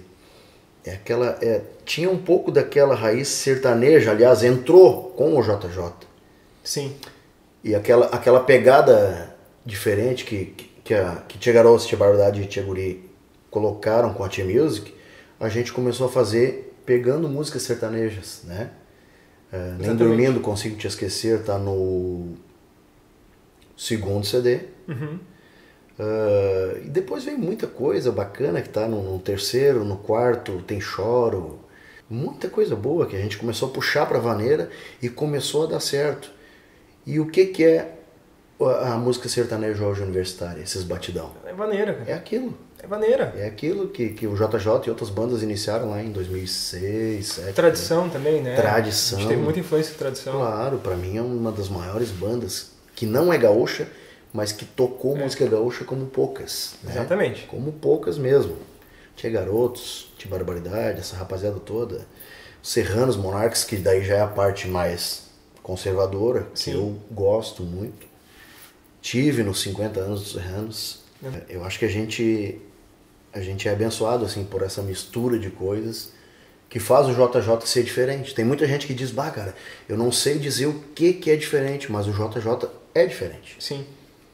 Tinha um pouco daquela raiz sertaneja, aliás, entrou com o JJ. Sim. E aquela pegada diferente que Tchê Garoto, Tchê Barbadade e Tchê Guri colocaram com a Che Music, a gente começou a fazer pegando músicas sertanejas, né? Nem Dormindo Consigo Te Esquecer tá no segundo CD. Uhum. E depois vem muita coisa bacana que tá no terceiro, no quarto, tem choro. Muita coisa boa que a gente começou a puxar pra vaneira e começou a dar certo. E o que é a música sertaneja hoje universitária, esses batidão? É vaneira, cara. É aquilo. É vaneira. É aquilo que o JJ e outras bandas iniciaram lá em 2006, 2007. Tradição também, né? Tradição. A gente teve muita influência de tradição. Claro, pra mim é uma das maiores bandas que não é gaúcha, mas que tocou música gaúcha como poucas. Né? Exatamente. Como poucas mesmo. Tinha Garotos, tinha Barbaridade, essa rapaziada toda. Serranos, Monarques, que daí já é a parte mais conservadora, que eu gosto muito. Tive nos 50 anos dos Serranos. Eu acho que a gente é abençoado assim, por essa mistura de coisas que faz o JJ ser diferente. Tem muita gente que diz, bah, cara, eu não sei dizer o que é diferente, mas o JJ é diferente. Sim.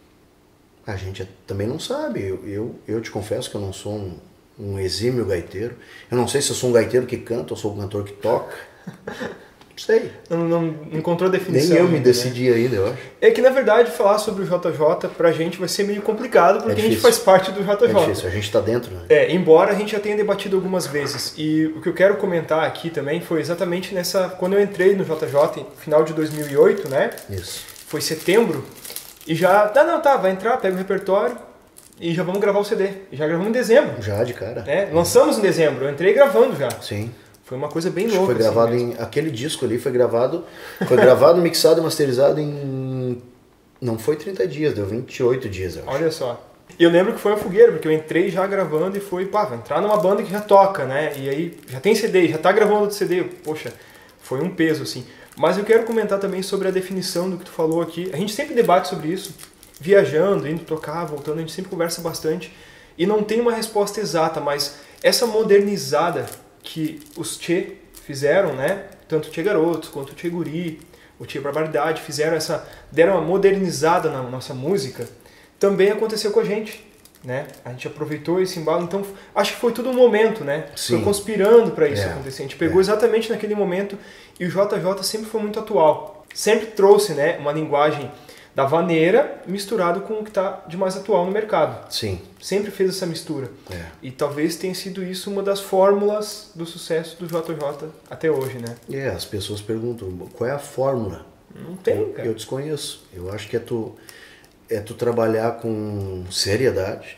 A gente também não sabe. Eu te confesso que eu não sou um exímio gaiteiro. Eu não sei se eu sou um gaiteiro que canta ou sou um cantor que toca. Não sei. Não encontrou definição. Nem eu me ainda, decidi né? ainda, eu acho. É que, na verdade, falar sobre o JJ pra gente vai ser meio complicado, porque a gente faz parte do JJ. É difícil, a gente tá dentro, né? Embora a gente já tenha debatido algumas vezes. E o que eu quero comentar aqui também foi exatamente quando eu entrei no JJ, final de 2008, né? Isso. Foi setembro. E já, vai entrar, pega o repertório e já vamos gravar o CD. E já gravamos em dezembro. Já, de cara. Lançamos em dezembro, eu entrei gravando já. Sim. Foi uma coisa bem louca. Foi gravado assim, aquele disco ali foi gravado, mixado e masterizado em... Não foi 30 dias, deu 28 dias, eu acho. Olha só. E eu lembro que foi uma fogueira, porque eu entrei já gravando e foi, vai entrar numa banda que já toca, né? E aí já tem CD, já tá gravando outro CD. Poxa, foi um peso, assim. Mas eu quero comentar também sobre a definição do que tu falou aqui. A gente sempre debate sobre isso, viajando, indo tocar, voltando, a gente sempre conversa bastante. E não tem uma resposta exata, mas essa modernizada que os Tchê fizeram, né? Tanto o Tchê Garotos quanto o Tchê Guri, o Tchê Barbaridade, deram uma modernizada na nossa música, também aconteceu com a gente, né? A gente aproveitou esse embalo, então acho que foi tudo um momento, né? Sim. Foi conspirando para isso acontecer. A gente pegou exatamente naquele momento e o JJ sempre foi muito atual. Sempre trouxe, né, uma linguagem da vaneira misturado com o que está de mais atual no mercado. Sim. Sempre fez essa mistura. E talvez tenha sido isso uma das fórmulas do sucesso do JJ até hoje, né? As pessoas perguntam, qual é a fórmula? Não tem, cara. Eu desconheço. Eu acho que é tu trabalhar com seriedade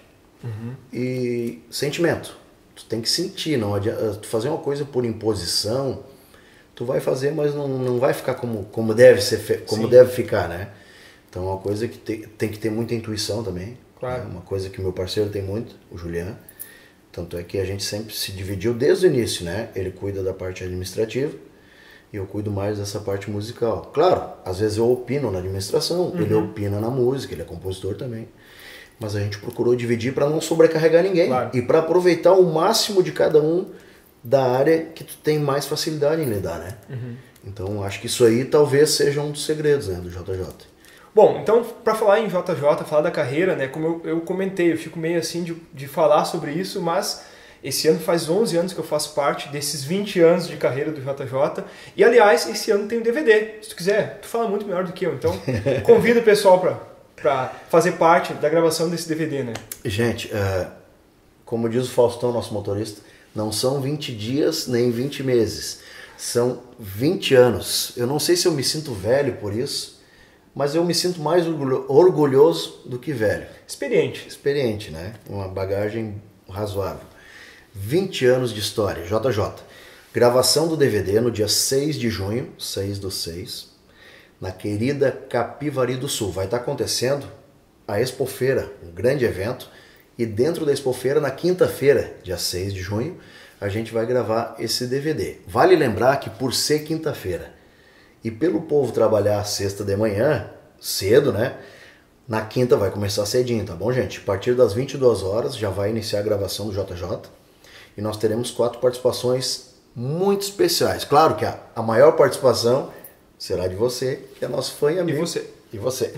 e sentimento. Tu tem que sentir, não adianta tu fazer uma coisa por imposição, tu vai fazer, mas não vai ficar como deve ser, como deve ficar, né? Então é uma coisa que tem que ter muita intuição também. Claro. Né? Uma coisa que meu parceiro tem muito, o Julian. Tanto é que a gente sempre se dividiu desde o início, né? Ele cuida da parte administrativa e eu cuido mais dessa parte musical. Claro, às vezes eu opino na administração, ele opina na música, ele é compositor também. Mas a gente procurou dividir para não sobrecarregar ninguém. Claro. E para aproveitar o máximo de cada um da área que tu tem mais facilidade em lidar, né? Então acho que isso aí talvez seja um dos segredos, né, do JJ. Bom, então, para falar em JJ, falar da carreira, né, como eu comentei, eu fico meio assim de falar sobre isso, mas esse ano faz 11 anos que eu faço parte desses 20 anos de carreira do JJ. E, aliás, esse ano tem um DVD. Se tu quiser, tu fala muito melhor do que eu, então convido o pessoal para fazer parte da gravação desse DVD, né? Gente, como diz o Faustão, nosso motorista, não são 20 dias nem 20 meses, são 20 anos. Eu não sei se eu me sinto velho por isso, mas eu me sinto mais orgulhoso do que velho. Experiente, né? Uma bagagem razoável. 20 anos de história, JJ. Gravação do DVD no dia 6 de junho, 6/6, na querida Capivari do Sul. Vai estar acontecendo a Expofeira, um grande evento, e dentro da Expofeira, na quinta-feira, dia 6 de junho, a gente vai gravar esse DVD. Vale lembrar que por ser quinta-feira, e pelo povo trabalhar sexta de manhã, cedo, né? Na quinta vai começar cedinho, tá bom, gente? A partir das 22 horas já vai iniciar a gravação do JJ. E nós teremos 4 participações muito especiais. Claro que a maior participação será de você, que é nosso fã e amigo. E você.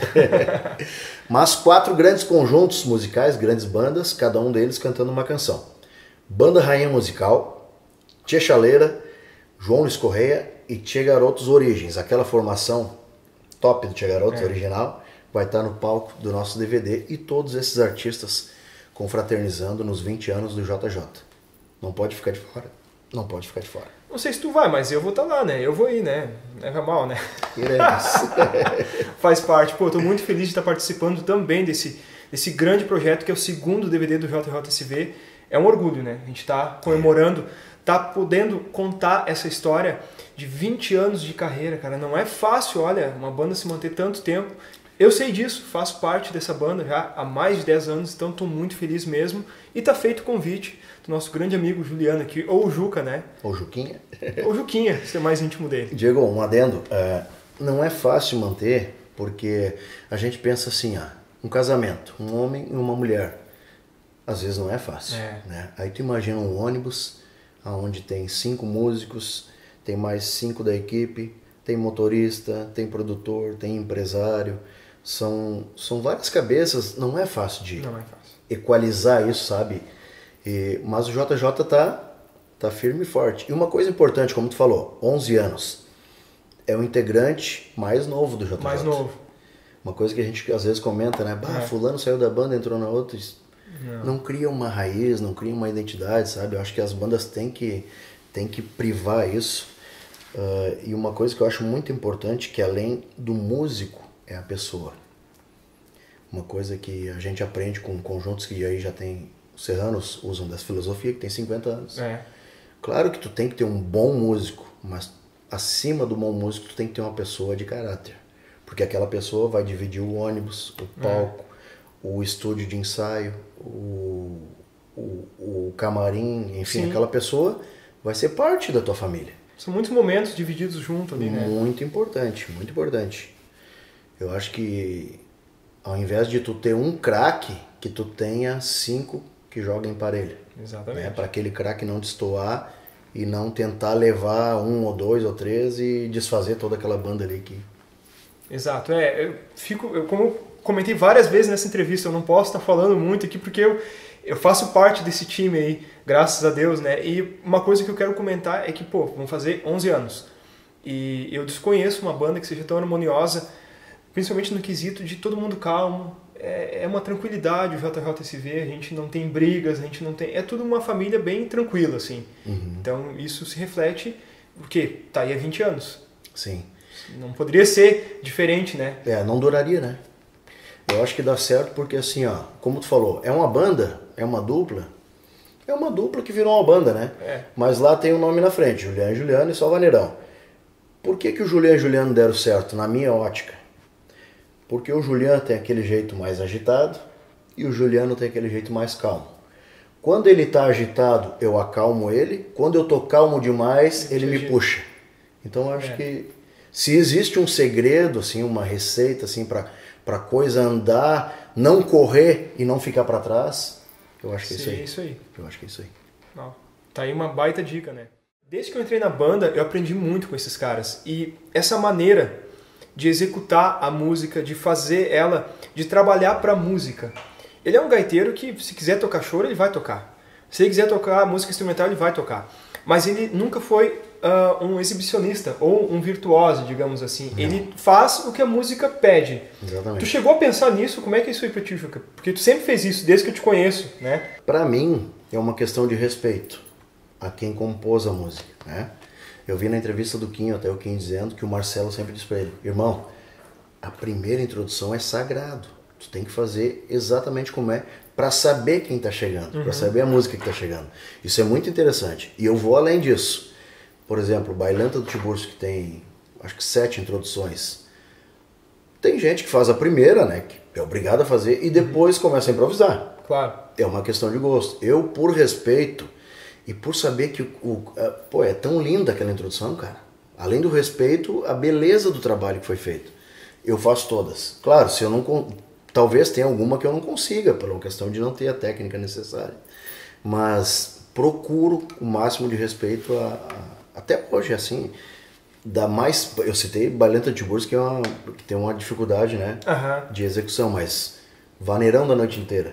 Mas 4 grandes conjuntos musicais, grandes bandas, cada um deles cantando uma canção. Banda Rainha Musical, Tchê Chaleira, João Luiz Correia e Tchê Garotos Origens, aquela formação top do Tchê Garotos original, vai estar no palco do nosso DVD e todos esses artistas confraternizando nos 20 anos do JJ. Não pode ficar de fora. Não pode ficar de fora. Não sei se tu vai, mas eu vou estar lá, né? Eu vou ir, né? Leva mal, né? Iremos. Faz parte. Pô, eu tô muito feliz de estar participando também desse grande projeto que é o segundo DVD do JJSV. É um orgulho, né? A gente está comemorando, tá podendo contar essa história de 20 anos de carreira, cara. Não é fácil, olha, uma banda se manter tanto tempo. Eu sei disso, faço parte dessa banda já há mais de 10 anos, então estou muito feliz mesmo. E tá feito o convite do nosso grande amigo Juliano aqui, ou o Juca, né? Ou Juquinha. Ou Juquinha, ser mais íntimo dele. Diego, um adendo. Não é fácil manter, porque a gente pensa assim, um casamento, um homem e uma mulher. Às vezes não é fácil. Né? Aí tu imagina um ônibus, onde tem 5 músicos, tem mais 5 da equipe, tem motorista, tem produtor, tem empresário. São várias cabeças, não é fácil de equalizar isso, sabe? Mas o JJ tá firme e forte. E uma coisa importante, como tu falou, 11 anos. É o integrante mais novo do JJ. Mais novo. Uma coisa que a gente às vezes comenta, né? Fulano saiu da banda, entrou na outra. Não cria uma raiz, não cria uma identidade, sabe? Eu acho que as bandas têm que privar isso. E uma coisa que eu acho muito importante, que além do músico, é a pessoa. Uma coisa que a gente aprende com conjuntos que aí já tem... Os serranos usam dessa filosofia, que tem 50 anos. Claro que tu tem que ter um bom músico, mas acima do bom músico tu tem que ter uma pessoa de caráter. Porque aquela pessoa vai dividir o ônibus, o palco, o estúdio de ensaio, o camarim, enfim, Sim. Aquela pessoa vai ser parte da tua família. São muitos momentos divididos junto ali, né? Muito importante, muito importante. Eu acho que ao invés de tu ter um craque, que tu tenha 5 que joguem parelho. Exatamente. Né? Para aquele craque não destoar e não tentar levar 1 ou 2 ou 3 e desfazer toda aquela banda ali que... Exato. Como eu comentei várias vezes nessa entrevista, eu não posso estar falando muito aqui porque eu faço parte desse time aí, graças a Deus, né? E uma coisa que eu quero comentar é que, vão fazer 11 anos. E eu desconheço uma banda que seja tão harmoniosa, principalmente no quesito de todo mundo calmo. É uma tranquilidade o JJSV, a gente não tem brigas, a gente não tem... É tudo uma família bem tranquila, assim. Uhum. Então isso se reflete, porque tá aí há 20 anos. Sim. Não poderia ser diferente, né? Não duraria, né? Eu acho que dá certo porque assim, como tu falou, é uma banda, é uma dupla que virou uma banda, né? Mas lá tem o nome na frente, Juliano e Juliano e só Vaneirão. Por que o Juliano e Juliano deram certo, na minha ótica? Porque o Juliano tem aquele jeito mais agitado e o Juliano tem aquele jeito mais calmo. Quando ele está agitado, eu acalmo ele. Quando eu tô calmo demais, ele me puxa. Então eu acho que se existe um segredo, assim, uma receita assim, para coisa andar, não correr e não ficar para trás, eu acho que é isso aí. Isso aí. Eu acho que é isso aí. Tá aí uma baita dica, né? Desde que eu entrei na banda, eu aprendi muito com esses caras. E essa maneira de executar a música, de fazer ela, de trabalhar para a música. Ele é um gaiteiro que, se quiser tocar choro, ele vai tocar. Se ele quiser tocar música instrumental, ele vai tocar. Mas ele nunca foi um exibicionista ou um virtuoso, digamos assim. Não. Ele faz o que a música pede. Exatamente. Tu chegou a pensar nisso? Como é que é isso aí pra ti, Juca? Porque tu sempre fez isso, desde que eu te conheço, né? Para mim, é uma questão de respeito a quem compôs a música, né? Eu vi na entrevista do Quinho, até o Quinho dizendo que o Marcelo sempre disse para ele: irmão, a primeira introdução é sagrado. Tu tem que fazer exatamente como é para saber quem está chegando, para saber a música que está chegando. Isso é muito interessante. E eu vou além disso. Por exemplo, o Bailanta do Tiburcio, que tem, acho que 7 introduções. Tem gente que faz a primeira, né, que é obrigado a fazer, e depois começa a improvisar. Claro. É uma questão de gosto. Eu, por respeito... E por saber que é tão linda aquela introdução, cara. Além do respeito, a beleza do trabalho que foi feito. Eu faço todas. Claro, se eu não talvez tenha alguma que eu não consiga, por uma questão de não ter a técnica necessária. Mas procuro o máximo de respeito até hoje, assim. Eu citei Bailanta de Tiburcio, que tem uma dificuldade, né, de execução, mas Vaneirão da Noite Inteira.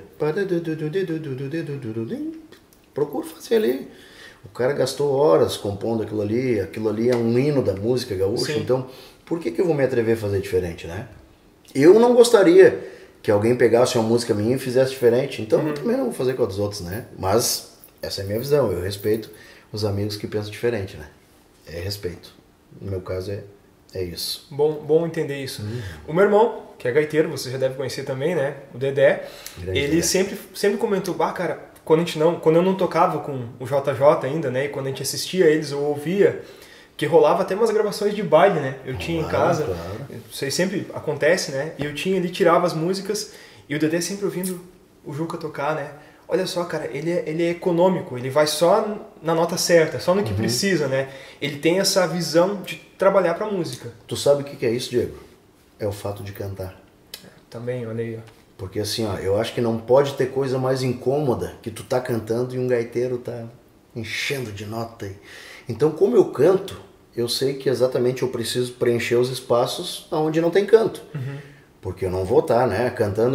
Procuro fazer ali. O cara gastou horas compondo aquilo ali é um hino da música gaúcha, Sim. Então por que eu vou me atrever a fazer diferente, né? Eu não gostaria que alguém pegasse uma música minha e fizesse diferente, então eu também não vou fazer com a dos outros, né? Mas essa é a minha visão, eu respeito os amigos que pensam diferente, né? É respeito. No meu caso é isso. Bom entender isso. O meu irmão, que é gaiteiro, você já deve conhecer também, né? O Dedé. Grande ele Dedé. sempre comentou, cara, quando eu não tocava com o JJ ainda, né? E quando a gente assistia eles ou ouvia, que rolava até umas gravações de baile, né? Eu tinha em casa, isso aí sempre acontece, né? E ele tirava as músicas e o Dedé sempre ouvindo o Juca tocar, né? Olha só, cara, ele é econômico, ele vai só na nota certa, só no que precisa, né? Ele tem essa visão de trabalhar pra música. Tu sabe o que é isso, Diego? É o fato de cantar. Também, olha aí, ó. Porque assim, ó, eu acho que não pode ter coisa mais incômoda que tu tá cantando e um gaiteiro tá enchendo de nota aí. Então, como eu canto, eu sei que exatamente eu preciso preencher os espaços onde não tem canto. Porque eu não vou estar, né, cantando...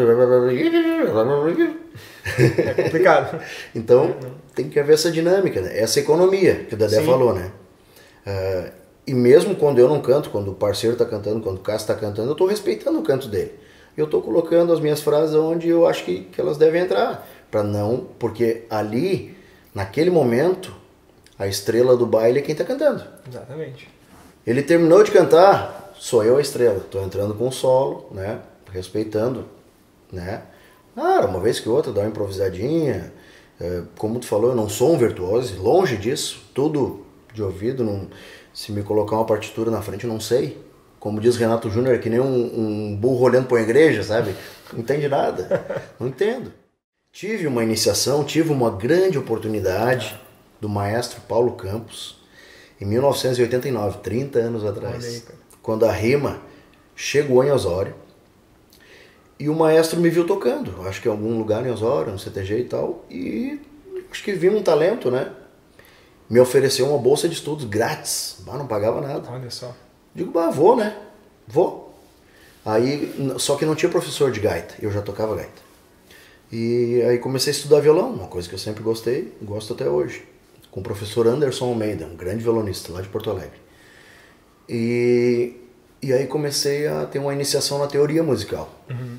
É complicado. Então, tem que haver essa dinâmica, né? Essa economia que o Dedé falou, né? E mesmo quando eu não canto, quando o parceiro está cantando, quando o Cássio está cantando, eu estou respeitando o canto dele. Eu estou colocando as minhas frases onde eu acho que elas devem entrar. Porque ali, naquele momento, a estrela do baile é quem está cantando. Exatamente. Ele terminou de cantar, sou eu a estrela. Estou entrando com o solo, né? Respeitando, né? Uma vez que outra, dá uma improvisadinha. Como tu falou, eu não sou um virtuoso, longe disso. Tudo de ouvido. Se me colocar uma partitura na frente, eu não sei. Como diz Renato Júnior, é que nem um burro olhando para a igreja, sabe? Não entende nada. Não entendo. Tive uma iniciação, tive uma grande oportunidade do maestro Paulo Campos, em 1989, 30 anos atrás. Olha aí, cara. Quando a rima chegou em Osório. E o maestro me viu tocando, acho que em algum lugar em Osório, no CTG e tal, e acho que viu um talento, né? Me ofereceu uma bolsa de estudos grátis, não pagava nada. Olha só. Digo, vou, né? Vou. Aí, só que não tinha professor de gaita, eu já tocava gaita. E aí comecei a estudar violão, uma coisa que eu sempre gostei, gosto até hoje. Com o professor Anderson Almeida, um grande violonista lá de Porto Alegre. E aí comecei a ter uma iniciação na teoria musical.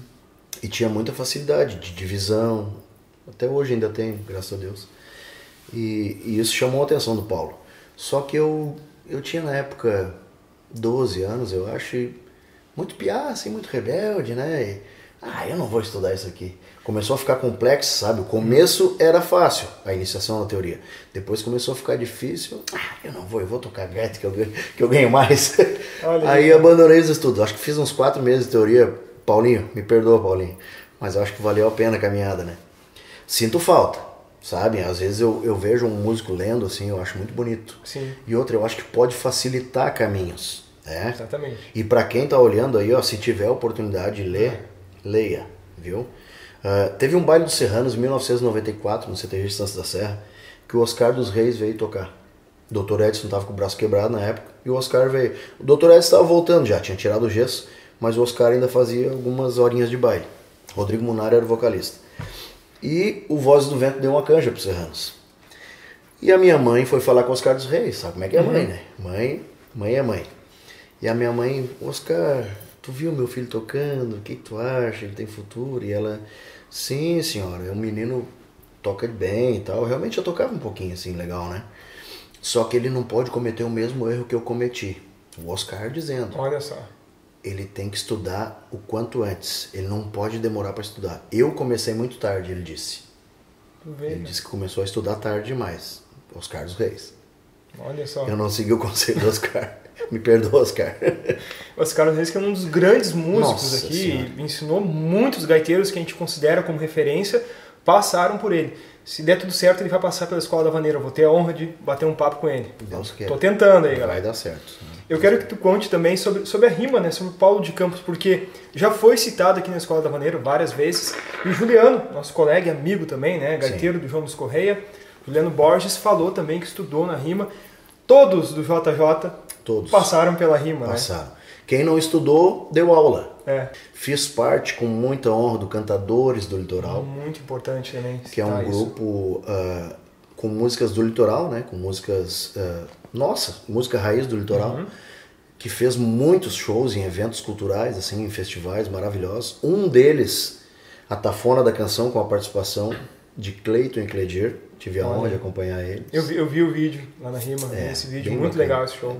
E tinha muita facilidade de divisão, até hoje ainda tenho, graças a Deus. E isso chamou a atenção do Paulo. Só que eu tinha na época 12 anos, eu acho, e muito piá, assim, muito rebelde, né? Eu não vou estudar isso aqui. Começou a ficar complexo, sabe? O começo era fácil, a iniciação na teoria. Depois começou a ficar difícil. Eu não vou, eu vou tocar gaita que eu ganho mais. Aí abandonei os estudos. Acho que fiz uns 4 meses de teoria. Paulinho, me perdoa, Paulinho. Mas eu acho que valeu a pena a caminhada, né? Sinto falta, sabe? Às vezes eu vejo um músico lendo, assim, eu acho muito bonito. Sim. E outra, eu acho que pode facilitar caminhos, né? Exatamente. E para quem tá olhando aí, ó, se tiver a oportunidade de ler, leia, viu? Teve um baile dos Serranos em 1994, no CTG de Santos da Serra, que o Oscar dos Reis veio tocar. O Dr. Edson estava com o braço quebrado na época e o Oscar veio. O Dr. Edson estava voltando já, tinha tirado o gesso, mas o Oscar ainda fazia algumas horinhas de baile. Rodrigo Munari era o vocalista. E o Vozes do Vento deu uma canja para os Serranos. E a minha mãe foi falar com o Oscar dos Reis, sabe como é que é mãe, né? Mãe é mãe. E a minha mãe, Oscar, tu viu meu filho tocando? O que tu acha? Ele tem futuro? E ela, sim, senhora, é um menino, toca bem e tal. Realmente eu tocava um pouquinho assim, legal, né? Só que ele não pode cometer o mesmo erro que eu cometi. O Oscar dizendo. Olha só. Ele tem que estudar o quanto antes. Ele não pode demorar para estudar. Eu comecei muito tarde, ele disse. Ele disse que começou a estudar tarde demais. Oscar dos Reis. Olha só. Eu não segui o conselho do Oscar. Me perdoa, Oscar. Oscar dos Reis, que é um dos grandes músicos Nossa aqui, Senhora. ensinou muitos gaiteiros que a gente considera como referência, passaram por ele. Se der tudo certo, ele vai passar pela Escola da Vaneira. Eu vou ter a honra de bater um papo com ele. Deus queira. Tô tentando aí, galera. Vai dar certo. Eu quero que tu conte também sobre a rima, né? Sobre o Paulo de Campos, porque já foi citado aqui na Escola da Vaneira várias vezes. E o Juliano, nosso colega e amigo também, né? Gaiteiro do João dos Correia, Juliano Borges, falou também que estudou na rima. Todos do JJ passaram pela rima, passaram. Quem não estudou, deu aula. Fiz parte com muita honra do Cantadores do Litoral. Muito importante também. Que é um grupo com músicas do litoral, né? Com músicas... música raiz do litoral. que fez muitos shows em eventos culturais, assim, em festivais maravilhosos. Um deles, a Tafona da Canção, com a participação de Cleiton e Cledir. Tive a honra de acompanhar eles. Eu vi o vídeo lá na Rima, esse vídeo, muito bacana. Legal esse show.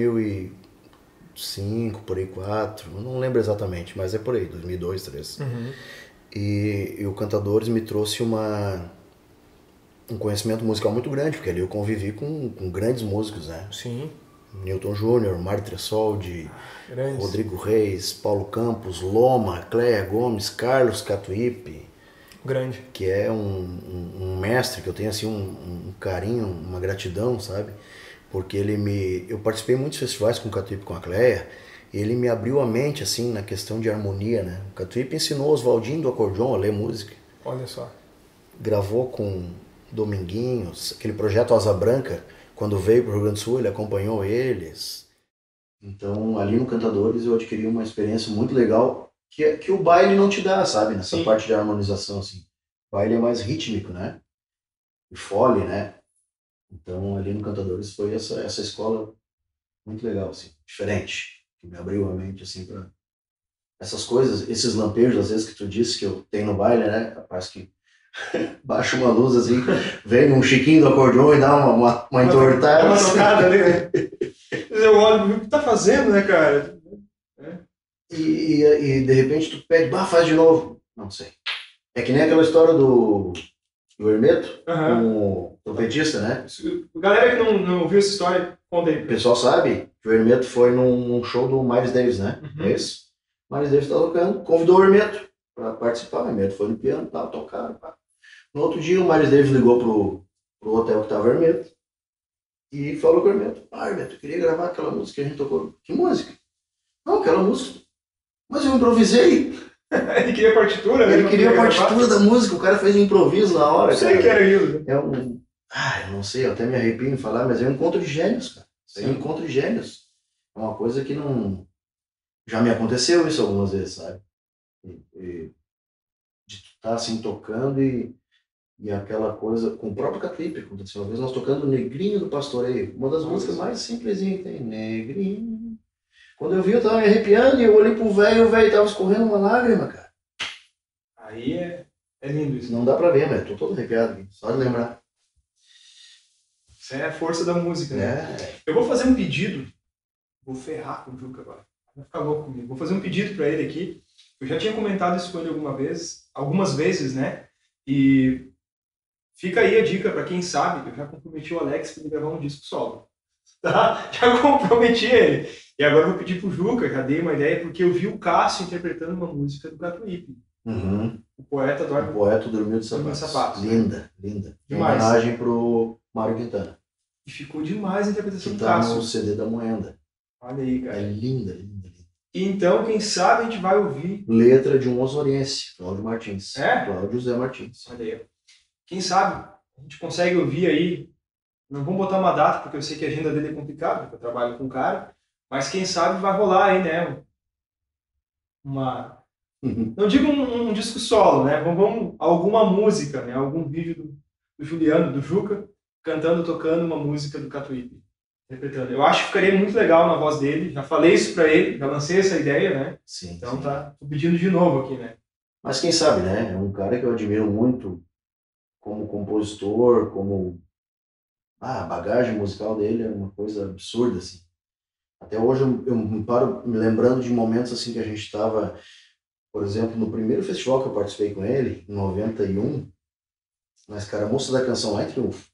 2005, por aí, 2004, não lembro exatamente, mas é por aí, 2002, 2003. Uhum. E o Cantadores me trouxe um conhecimento musical muito grande, porque ali eu convivi com grandes músicos, né? Sim. Newton Júnior, Mário Tressoldi, Rodrigo Reis, Paulo Campos, Loma, Cléia Gomes, Carlos Catuípe. Grande. Que é um mestre, que eu tenho assim um carinho, uma gratidão, sabe? Porque eu participei em muitos festivais com o Catuípe e com a Cléia, e ele me abriu a mente assim na questão de harmonia, né? O Catuípe ensinou Oswaldinho do acordeon a ler música. Olha só. Gravou com Dominguinhos, aquele projeto Asa Branca, quando veio para o Rio Grande do Sul, ele acompanhou eles. Então, ali no Cantadores eu adquiri uma experiência muito legal que o baile não te dá, sabe? Nessa parte de harmonização, assim. O baile é mais rítmico, né? E fole, né? Então, ali no Cantadores foi essa escola muito legal, assim, diferente, que me abriu a mente, assim, para essas coisas, esses lampejos, às vezes, que tu disse que eu tenho no baile, né? Capaz que baixa uma luz, assim, vem um chiquinho do acordeon e dá uma entortada. Uma tocada ali, né? Eu olho, o que tá fazendo, né, cara? E de repente tu pede, faz de novo. Não sei. É que nem aquela história do Hermeto, com o trompetista, né? Galera que não ouviu essa história, conta aí. O pessoal sabe que o Hermeto foi num show do Miles Davis, né? É isso? O Miles Davis tá tocando, convidou o Hermeto para participar. O Hermeto foi no piano, tal, tocaram. Pá. No outro dia o Miles Davis ligou pro hotel que tava o Hermeto e falou com o Hermeto: Hermeto, eu queria gravar aquela música que a gente tocou. Que música? Não, aquela música. Mas eu improvisei. Ele queria a partitura, né? Ele queria a partitura da música, o cara fez um improviso na hora. Eu sei que era isso. Eu não sei, eu até me arrepio em falar, mas é um encontro de gênios, cara. Isso é um encontro de gênios. É uma coisa que não... Já me aconteceu isso algumas vezes, sabe? De tu estar assim tocando e aquela coisa... Com o próprio Catuípe aconteceu. Uma vez nós tocando Negrinho do Pastoreio, uma das músicas mais simplesinhas que tem. Negrinho... Quando eu vi, eu tava me arrepiando e eu olhei pro velho e o velho tava escorrendo uma lágrima, cara. Aí é lindo isso. Não dá pra ver, mas tô todo arrepiado aqui, só de lembrar. Isso é a força da música, né? Eu vou fazer um pedido, vou ferrar com o Juca agora, vai ficar louco comigo. Vou fazer um pedido pra ele aqui. Eu já tinha comentado isso com ele algumas vezes, né? E fica aí a dica pra quem sabe, eu já comprometi o Alex pra ele gravar um disco solo. Tá? Já comprometi ele. E agora eu vou pedir pro Juca, já dei uma ideia, porque eu vi o Cássio interpretando uma música do Catuípe. O poeta dormiu de sapatos. Linda, linda. Demais. Em homenagem pro Mário Quintana. E ficou demais a interpretação que do Cássio. Tá no CD da Moenda. Olha aí, cara. É linda, linda, linda. E então, quem sabe a gente vai ouvir... Letra de um osoriense, Cláudio Martins. Cláudio José Martins. Olha aí. Quem sabe a gente consegue ouvir aí... Não vamos botar uma data, porque eu sei que a agenda dele é complicada, porque eu trabalho com o cara. Mas quem sabe vai rolar aí, né? Não digo um disco solo, né? Vamos alguma música, né? Algum vídeo do Juliano, do Juca, cantando, tocando uma música do Catuípe. Interpretando. Eu acho que ficaria muito legal na voz dele. Já falei isso pra ele, já lancei essa ideia, né? Sim. Então tô pedindo de novo aqui, né? Mas quem sabe, né? É um cara que eu admiro muito como compositor, como... a bagagem musical dele é uma coisa absurda, assim. Até hoje eu me paro me lembrando de momentos assim que a gente estava, por exemplo, no primeiro festival que eu participei com ele, em 91, na Escaramuça da Canção lá em Triunfo.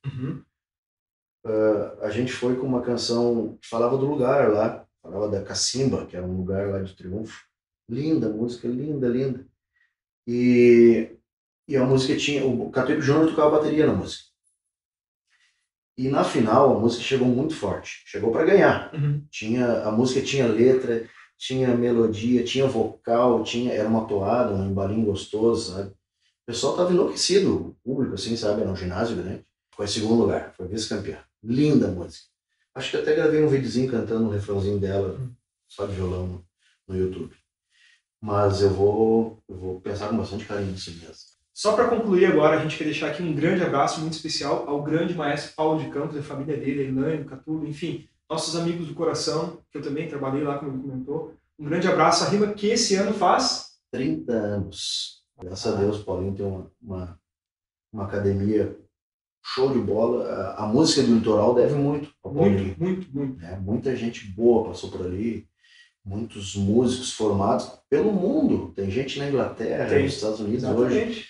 A gente foi com uma canção que falava do lugar lá, falava da Cacimba, que era um lugar lá de Triunfo. Linda música, linda, linda. E a música tinha... O Catuípe Júnior tocava bateria na música. E na final a música chegou muito forte, chegou para ganhar. A música tinha letra, tinha melodia, tinha vocal, era uma toada, um embalinho gostoso, sabe? O pessoal tava enlouquecido, o público, assim, sabe? Era um ginásio grande. Foi em segundo lugar, foi vice-campeão. Linda música. Acho que até gravei um videozinho cantando um refrãozinho dela, só de violão, no YouTube. Mas eu vou pensar com bastante carinho nisso mesmo. Só para concluir agora, a gente quer deixar aqui um grande abraço muito especial ao grande maestro Paulo de Campos, a família dele, a Elaine, o Catulo, enfim, nossos amigos do coração, que eu também trabalhei lá, como ele comentou. Um grande abraço. A Rima que esse ano faz 30 anos. Graças a Deus, Paulinho tem uma academia show de bola. A música do litoral deve muito ao Paulinho. Muito. Muita gente boa passou por ali. Muitos músicos formados pelo mundo. Tem gente na Inglaterra, nos Estados Unidos hoje,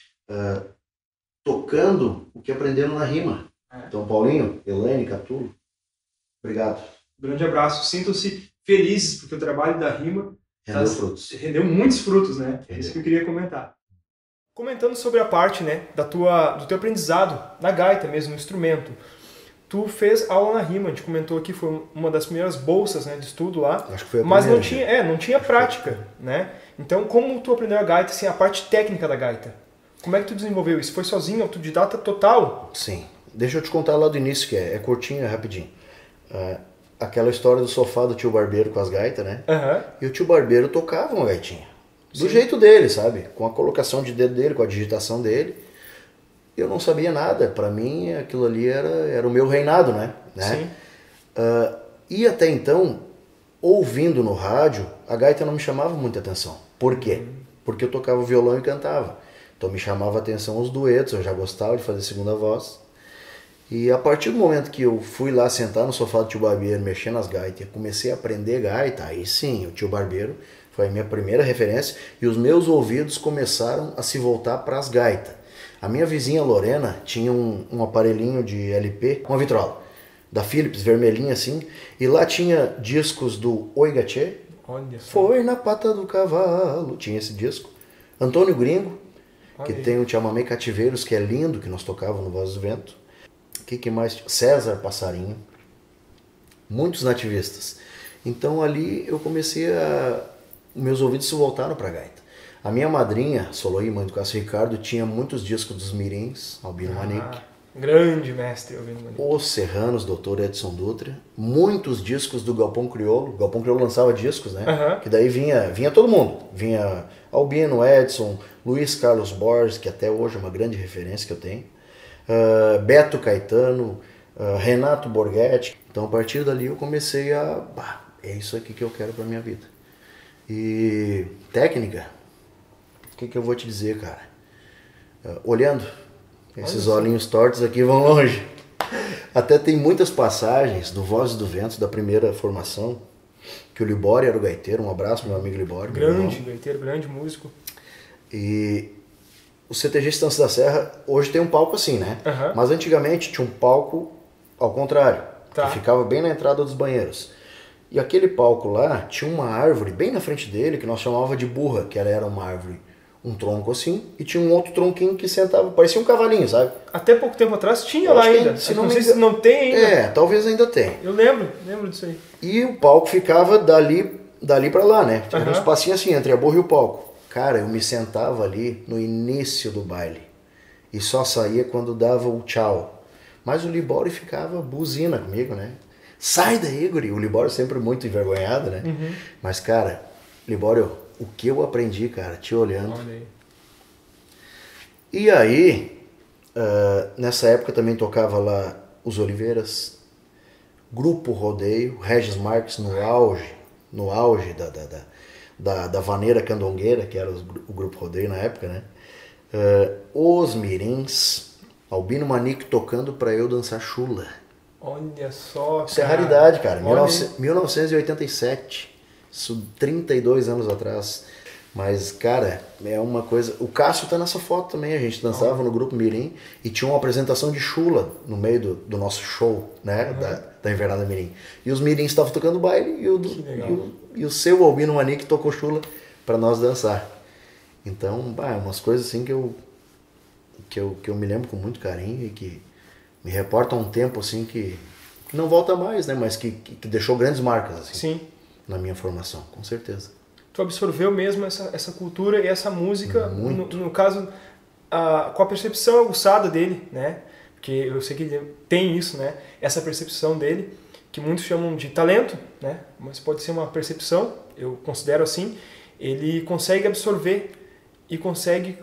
tocando o que aprenderam na rima. Então, Paulinho, Elaine, Catulo, obrigado. Grande abraço. Sintam-se felizes, porque o trabalho da Rima rendeu muitos frutos, né? É isso que eu queria comentar. Comentando sobre a parte, né, do teu aprendizado na gaita mesmo, no instrumento. Tu fez aula na Rima, a gente comentou aqui, foi uma das primeiras bolsas, né, de estudo lá. Acho que foi a mas primeira, não tinha prática, né? Então, como tu aprendeu a gaita, assim, a parte técnica da gaita? Como é que tu desenvolveu isso? Foi sozinho, autodidata total? Sim. Deixa eu te contar lá do início, que é curtinho, é rapidinho. Aquela história do sofá do tio Barbeiro com as gaitas, né? E o tio Barbeiro tocava uma gaitinha. Do jeito dele, sabe? Com a colocação de dedo dele, com a digitação dele. Eu não sabia nada. Para mim, aquilo ali era o meu reinado, né? Sim. E até então, ouvindo no rádio, a gaita não me chamava muita atenção. Por quê? Porque eu tocava violão e cantava. Então me chamava a atenção os duetos, eu já gostava de fazer segunda voz. E a partir do momento que eu fui lá sentar no sofá do tio Barbeiro, mexer nas gaitas, e comecei a aprender gaita, aí sim, o tio Barbeiro foi a minha primeira referência e os meus ouvidos começaram a se voltar para as gaitas. A minha vizinha Lorena tinha um aparelhinho de LP, uma vitrola, da Philips, vermelhinha assim, e lá tinha discos do Oi Gatchê, Foi na Pata do Cavalo, tinha esse disco. Antônio Gringo, que tem o Chamamé Cativeiros, que é lindo, que nós tocávamos no Voz do Vento. Que mais? César Passarinho. Muitos nativistas. Então ali eu comecei meus ouvidos se voltaram para a gaita. A minha madrinha, Soloí, mãe do Cássio Ricardo, tinha muitos discos dos mirins, Albino Manique. Grande mestre, Albino Manique. Os Serranos, Dr. Edson Dutra. Muitos discos do Galpão Crioulo. O Galpão Crioulo lançava discos, né? Que daí vinha todo mundo. Vinha Albino, Edson, Luiz Carlos Borges, que até hoje é uma grande referência que eu tenho. Beto Caetano, Renato Borghetti. Então a partir dali eu comecei é isso aqui que eu quero para minha vida. E técnica, o que eu vou te dizer, cara? Olhando, esses olhinhos tortos aqui vão longe. Até tem muitas passagens do Vozes do Vento, da primeira formação, que o Libório era o gaiteiro. Um abraço pro meu amigo Libório. Grande gaiteiro, grande músico. E o CTG Estância da Serra hoje tem um palco assim, né? Mas antigamente tinha um palco ao contrário, que ficava bem na entrada dos banheiros. E aquele palco lá tinha uma árvore bem na frente dele que nós chamava de burra, que era uma árvore, um tronco assim, e tinha um outro tronquinho que sentava, parecia um cavalinho, sabe? Até pouco tempo atrás tinha lá ainda. Não sei se não tem ainda. Talvez ainda tenha. Eu lembro disso aí. E o palco ficava dali pra lá, né? Tinha um espacinho assim, entre a burra e o palco. Cara, eu me sentava ali no início do baile e só saía quando dava o tchau. Mas o Libório ficava buzina comigo, né? Sai daí, guri! O Libório sempre muito envergonhado, né? Mas, cara, Libório, o que eu aprendi, cara, te olhando. Olha aí. E aí, nessa época também tocava lá os Oliveiras, Grupo Rodeio, Regis Marques no auge da vaneira candongueira, que era o Grupo Rodeio na época, né? Os Mirins, Albino Manique tocando pra eu dançar chula. Olha só, Isso é raridade, cara. 1987, isso 32 anos atrás. Mas, cara, é uma coisa... O Cássio tá nessa foto também, a gente dançava no Grupo Mirim e tinha uma apresentação de chula no meio do nosso show, né? Da Invernada Mirim. E os Mirins estavam tocando baile e o seu Albino Manique tocou chula para nós dançar. Então, umas coisas assim que eu me lembro com muito carinho e que me reportam um tempo assim que não volta mais, né? Mas que deixou grandes marcas assim, na minha formação, com certeza. Tu absorveu mesmo essa cultura e essa música, no caso, com a percepção aguçada dele, né? Porque eu sei que ele tem isso, né? Essa percepção dele, que muitos chamam de talento, né? Mas pode ser uma percepção, eu considero assim. Ele consegue absorver e consegue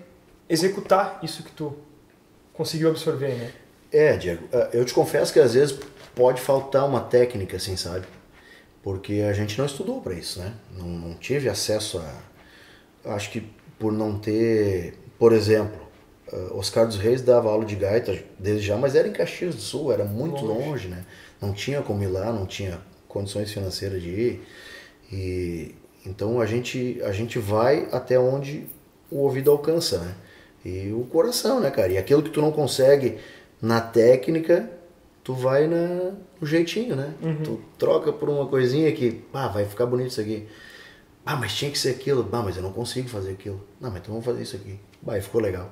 executar isso que tu conseguiu absorver, né? Diego, eu te confesso que às vezes, pode faltar uma técnica, assim, sabe? Porque a gente não estudou para isso, né? Não tive acesso a... Acho que por não ter... Por exemplo, Oscar dos Reis dava aula de gaita desde já, mas era em Caxias do Sul, era muito longe, né? Não tinha como ir lá, não tinha condições financeiras de ir. E então a gente vai até onde o ouvido alcança, né? E o coração, né, cara? E aquilo que tu não consegue na técnica, tu vai no jeitinho, né? Tu troca por uma coisinha que, vai ficar bonito isso aqui. Mas tinha que ser aquilo. Mas eu não consigo fazer aquilo. Não, mas então vamos fazer isso aqui. E ficou legal.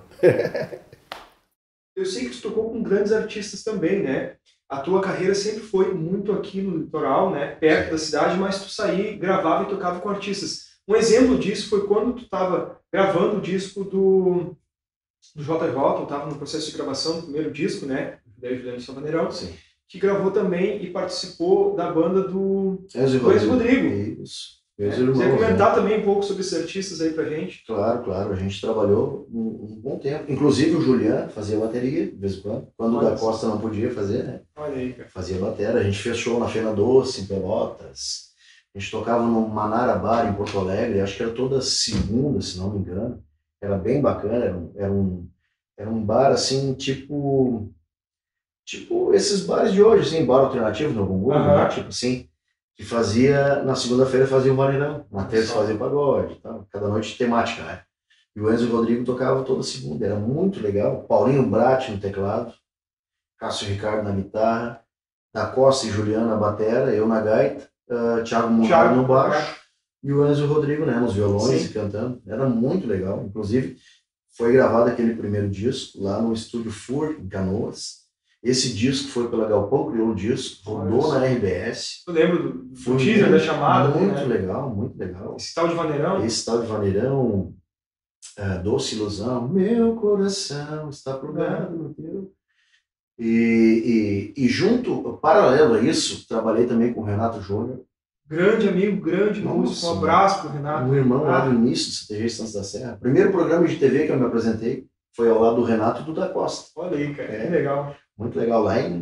Eu sei que tu tocou com grandes artistas também, né? A tua carreira sempre foi muito aqui no litoral, né? Perto da cidade, mas tu saía, gravava e tocava com artistas. Um exemplo disso foi quando tu estava gravando o disco do J. Rock, eu estava no processo de gravação do primeiro disco, né? Da Juliano Salvaneirão, que gravou também e participou da banda do Enzo Rodrigo. Isso. Você comentar também um pouco sobre esses artistas aí pra gente? Claro. A gente trabalhou um bom tempo. Inclusive o Juliano fazia bateria, de vez em quando. Quando o da Costa não podia fazer, né? Olha aí, cara. Fazia bateria. A gente fez show na Fena Doce, em Pelotas. A gente tocava no Manara Bar, em Porto Alegre. Acho que era toda segunda, se não me engano. Era bem bacana. Era um bar, assim, tipo esses bares de hoje, assim, bar alternativo no Gungu, né? Tipo assim, que fazia, na segunda-feira fazia o vaneirão, na terça fazia o pagode, tal, cada noite temática, né? E o Enzo Rodrigo tocava toda segunda, era muito legal. Paulinho Bratti no teclado, Cássio Ricardo na guitarra, Da Costa e Juliana na batera, eu na gaita, Thiago Murado no baixo, e o Enzo Rodrigo, né, nos violões e cantando. Era muito legal, inclusive foi gravado aquele primeiro disco lá no Estúdio FUR, em Canoas. Esse disco foi pela Galpão Crioulo Disco, rodou na RBS. Eu lembro do teaser da chamada. Muito legal, muito legal. Esse tal de vaneirão? Esse tal de vaneirão, Doce Ilusão, meu coração está plugado no teu. E junto, paralelo a isso, trabalhei também com o Renato Júnior. Grande amigo, grande músico, um abraço pro Renato. Um irmão lá do início do CTG Santos da Serra. O primeiro programa de TV que eu me apresentei foi ao lado do Renato e do Da Costa. Olha aí, cara, que legal. Muito legal, lá em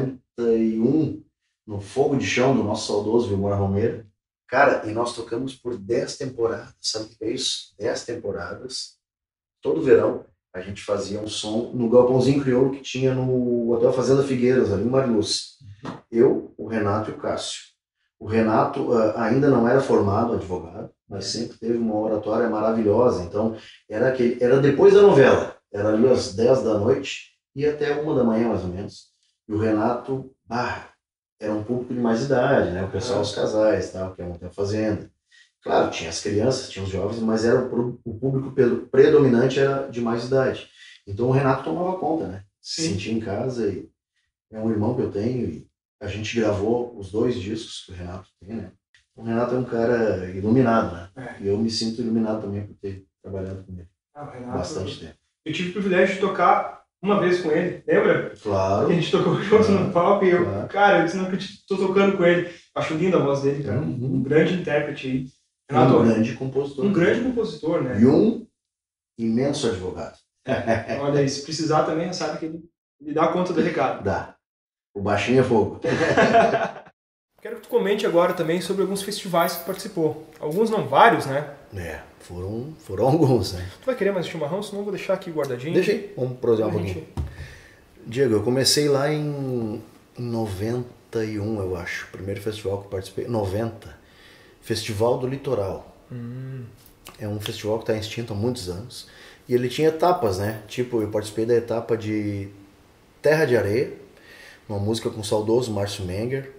91, no Fogo de Chão do nosso saudoso Vilmar Romero. Cara, e nós tocamos por 10 temporadas, sabe o que é isso? 10 temporadas, todo verão, a gente fazia um som no galpãozinho crioulo que tinha no Hotel Fazenda Figueiras, ali em Mariluz. Eu, o Renato e o Cássio. O Renato ainda não era formado advogado, mas sempre teve uma oratória maravilhosa, então era depois da novela, era ali às 10 da noite, e até 1 da manhã, mais ou menos. E o Renato, era um público de mais idade, né? O pessoal, os casais, tal, que iam até a fazenda. Claro, tinha as crianças, tinha os jovens, mas o público predominante era de mais idade. Então o Renato tomava conta, né? Se sentia em casa, e é um irmão que eu tenho, e a gente gravou os 2 discos que o Renato tem, né? O Renato é um cara iluminado, né? E eu me sinto iluminado também por ter trabalhado com ele. Bastante tempo. Eu tive o privilégio de tocar uma vez com ele, lembra? Claro. A gente tocou junto no palco e eu, cara, eu disse, não acredito, tô tocando com ele. Acho linda a voz dele, cara. Um grande intérprete aí. Renato, um grande compositor. Um grande compositor, né? E um imenso advogado. Olha aí, se precisar também, sabe que ele dá conta do recado. Dá. O baixinho é fogo. Quero que tu comente agora também sobre alguns festivais que participou. Alguns não, vários, né? Foram alguns, né? Tu vai querer mais chimarrão? Senão eu vou deixar aqui guardadinho. Deixei. Vamos prosear um pouquinho. Diego, eu comecei lá em 91, eu acho. O primeiro festival que eu participei, 90. Festival do Litoral. É um festival que está extinto há muitos anos. E ele tinha etapas, né? Tipo, eu participei da etapa de Terra de Areia, uma música com o saudoso Márcio Menger,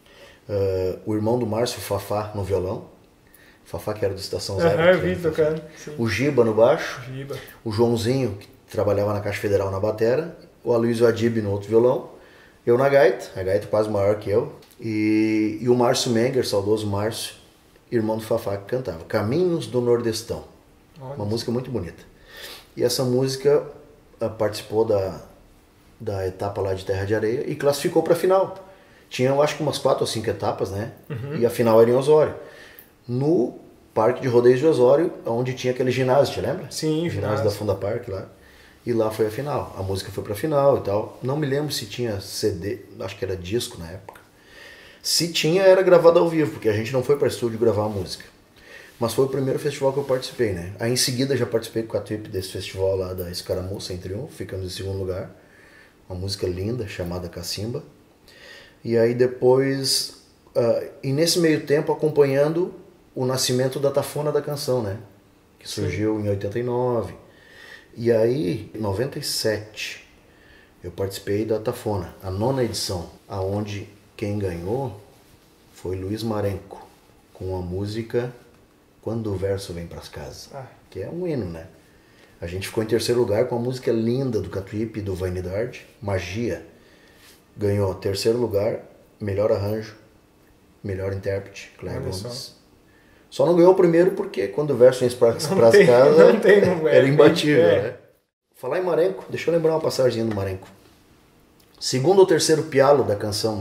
o irmão do Márcio, Fafá, no violão. Fafá, que era do Estação Zero. O Giba no baixo. O Joãozinho, que trabalhava na Caixa Federal na batera. O Aloysio Adib no outro violão. Eu na gaita, a gaita quase maior que eu. E o Márcio Menger, saudoso Márcio, irmão do Fafá, que cantava Caminhos do Nordestão. Uma música muito bonita. E essa música participou da etapa lá de Terra de Areia e classificou para a final. Tinha, eu acho que umas 4 ou 5 etapas, né? E a final era em Osório. No Parque de Rodeios de Osório, onde tinha aquele ginásio, te lembra? Sim, o ginásio da Funda Parque lá. E lá foi a final. A música foi pra final e tal. Não me lembro se tinha CD, acho que era disco na época. Se tinha, era gravado ao vivo, porque a gente não foi para estúdio gravar a música. Mas foi o primeiro festival que eu participei, né? Aí em seguida já participei com a Trip desse festival lá da Escaramuça em Triunfo, ficamos em segundo lugar. Uma música linda chamada Cacimba. E aí depois, e nesse meio tempo acompanhando o nascimento da Tafona da Canção, né? Que surgiu em 89. E aí, em 97, eu participei da Tafona, a 9ª edição, aonde quem ganhou foi Luiz Marenco, com a música Quando o Verso Vem Pras Casas, que é um hino, né? A gente ficou em terceiro lugar com a música linda do Catuípe e do Vainidade, Magia. Ganhou terceiro lugar, melhor arranjo, melhor intérprete, Claire Gomes. Só não ganhou o primeiro porque Quando o Verso Vem Pras Casas era imbatível, né? Falar em Marenco, deixa eu lembrar uma passagem do Marenco. Segundo ou terceiro pialo da canção,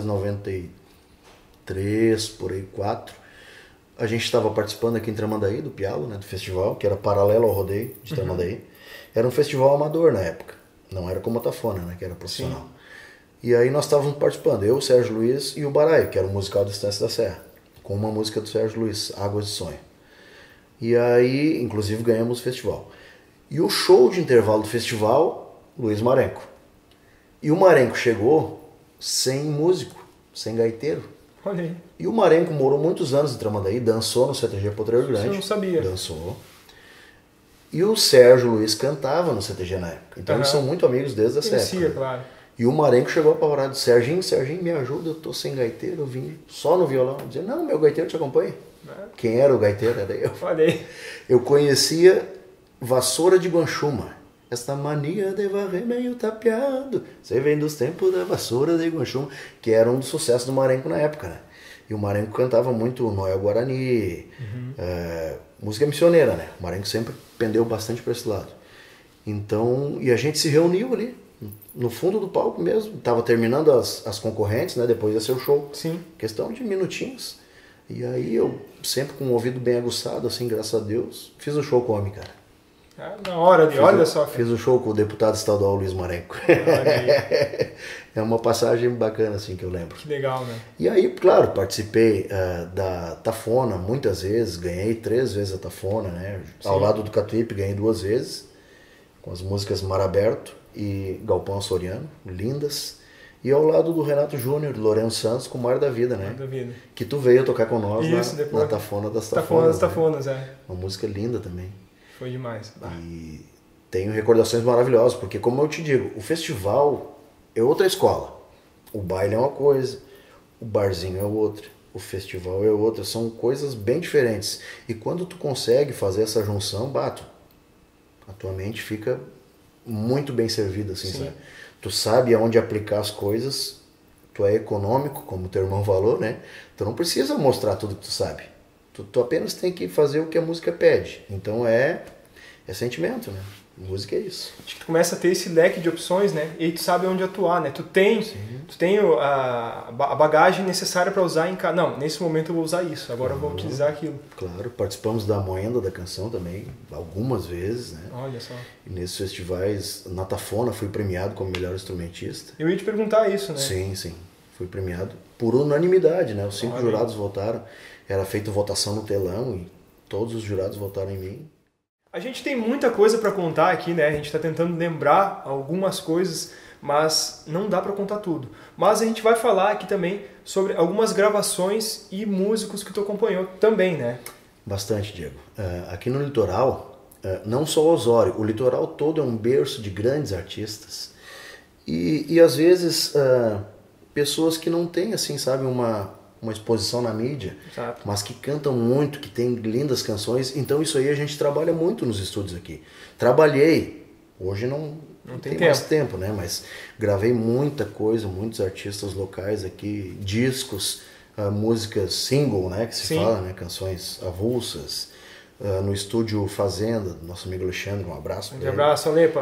1993, por aí, 4, a gente estava participando aqui em Tramandaí, do pialo, né, do festival, que era paralelo ao rodeio de Tramandaí. Era um festival amador na época, não era como a Tafona, né, que era profissional. Sim. E aí nós estávamos participando, eu, o Sérgio Luiz e o Baraio, que era o musical da Estância da Serra, com uma música do Sérgio Luiz, Águas de Sonho. E aí, inclusive, ganhamos o festival. E o show de intervalo do festival, Luiz Marenco. E o Marenco chegou sem músico, sem gaiteiro. Olha aí. E o Marenco morou muitos anos em Tramandaí, dançou no CTG Potreiro Grande. Eu não sabia. Dançou. E o Sérgio Luiz cantava no CTG na época. Então eles são muito amigos desde essa época. Claro. E o Marenco chegou apavorado. Serginho, me ajuda, eu tô sem gaiteiro, eu vim só no violão. Dizia, não, meu gaiteiro te acompanha. Quem era o gaiteiro? Era eu. Falei. Eu conhecia Vassoura de Guanchuma. Esta mania de varrer meio tapeado. Você vem dos tempos da Vassoura de Guanchuma, que era um dos sucessos do Marenco na época, né? E o Marenco cantava muito Noel Guarani, música missioneira, né? O Marenco sempre pendeu bastante para esse lado. Então, e a gente se reuniu ali, no fundo do palco mesmo. Tava terminando as concorrentes, né? Depois ia ser o show. Sim. Questão de minutinhos. E aí eu, sempre com o ouvido bem aguçado, assim, graças a Deus, fiz o show com o homem, cara. Na hora de, olha só. Fiz o show com o deputado estadual Luiz Marenco. É uma passagem bacana, assim, que eu lembro. Que legal, né? E aí, claro, participei da Tafona muitas vezes, ganhei 3 vezes a Tafona, né? Sim. Ao lado do Catuípe ganhei 2 vezes, com as músicas Mar Aberto e Galpão Açoriano, lindas. E ao lado do Renato Júnior, Lourenço Santos, com Mar da Vida, né? Mar da Vida. Que tu veio tocar com nós na Tafona das Tafonas. Tafona das Tafonas, né? Uma música linda também. Foi demais. E tenho recordações maravilhosas, porque como eu te digo, o festival é outra escola. O baile é uma coisa, o barzinho é outra, o festival é outra, são coisas bem diferentes. E quando tu consegue fazer essa junção, a tua mente fica muito bem servida, assim, sabe? Tu sabe aonde aplicar as coisas, tu é econômico, como teu irmão falou, né? Tu não precisa mostrar tudo que tu sabe. Tu apenas tem que fazer o que a música pede. Então é sentimento, né? Música é isso. Acho que tu começa a ter esse leque de opções, né? E aí tu sabe onde atuar, né? Tu tem a bagagem necessária para usar em casa. Não, nesse momento eu vou usar isso, agora eu vou utilizar aquilo. Claro, participamos da Moenda da Canção também, algumas vezes, né? Olha só. E nesses festivais, na Tafona, fui premiado como melhor instrumentista. Eu ia te perguntar isso, né? Sim. Fui premiado por unanimidade, né? Os 5 jurados votaram. Era feita votação no telão e todos os jurados votaram em mim. A gente tem muita coisa para contar aqui, né? A gente está tentando lembrar algumas coisas, mas não dá para contar tudo. Mas a gente vai falar aqui também sobre algumas gravações e músicos que tu acompanhou também, né? Bastante, Diego. Aqui no litoral, não só Osório, o litoral todo é um berço de grandes artistas. E às vezes, pessoas que não têm, assim, sabe, uma exposição na mídia, Exato. Mas que cantam muito, que tem lindas canções. Então isso aí a gente trabalha muito nos estúdios aqui. Trabalhei, hoje não tem mais tempo, né? Mas gravei muita coisa, muitos artistas locais aqui, discos, músicas single, né? Que se fala, né? Canções avulsas. No estúdio Fazenda, do nosso amigo Alexandre, um abraço. Um abraço, Alepa.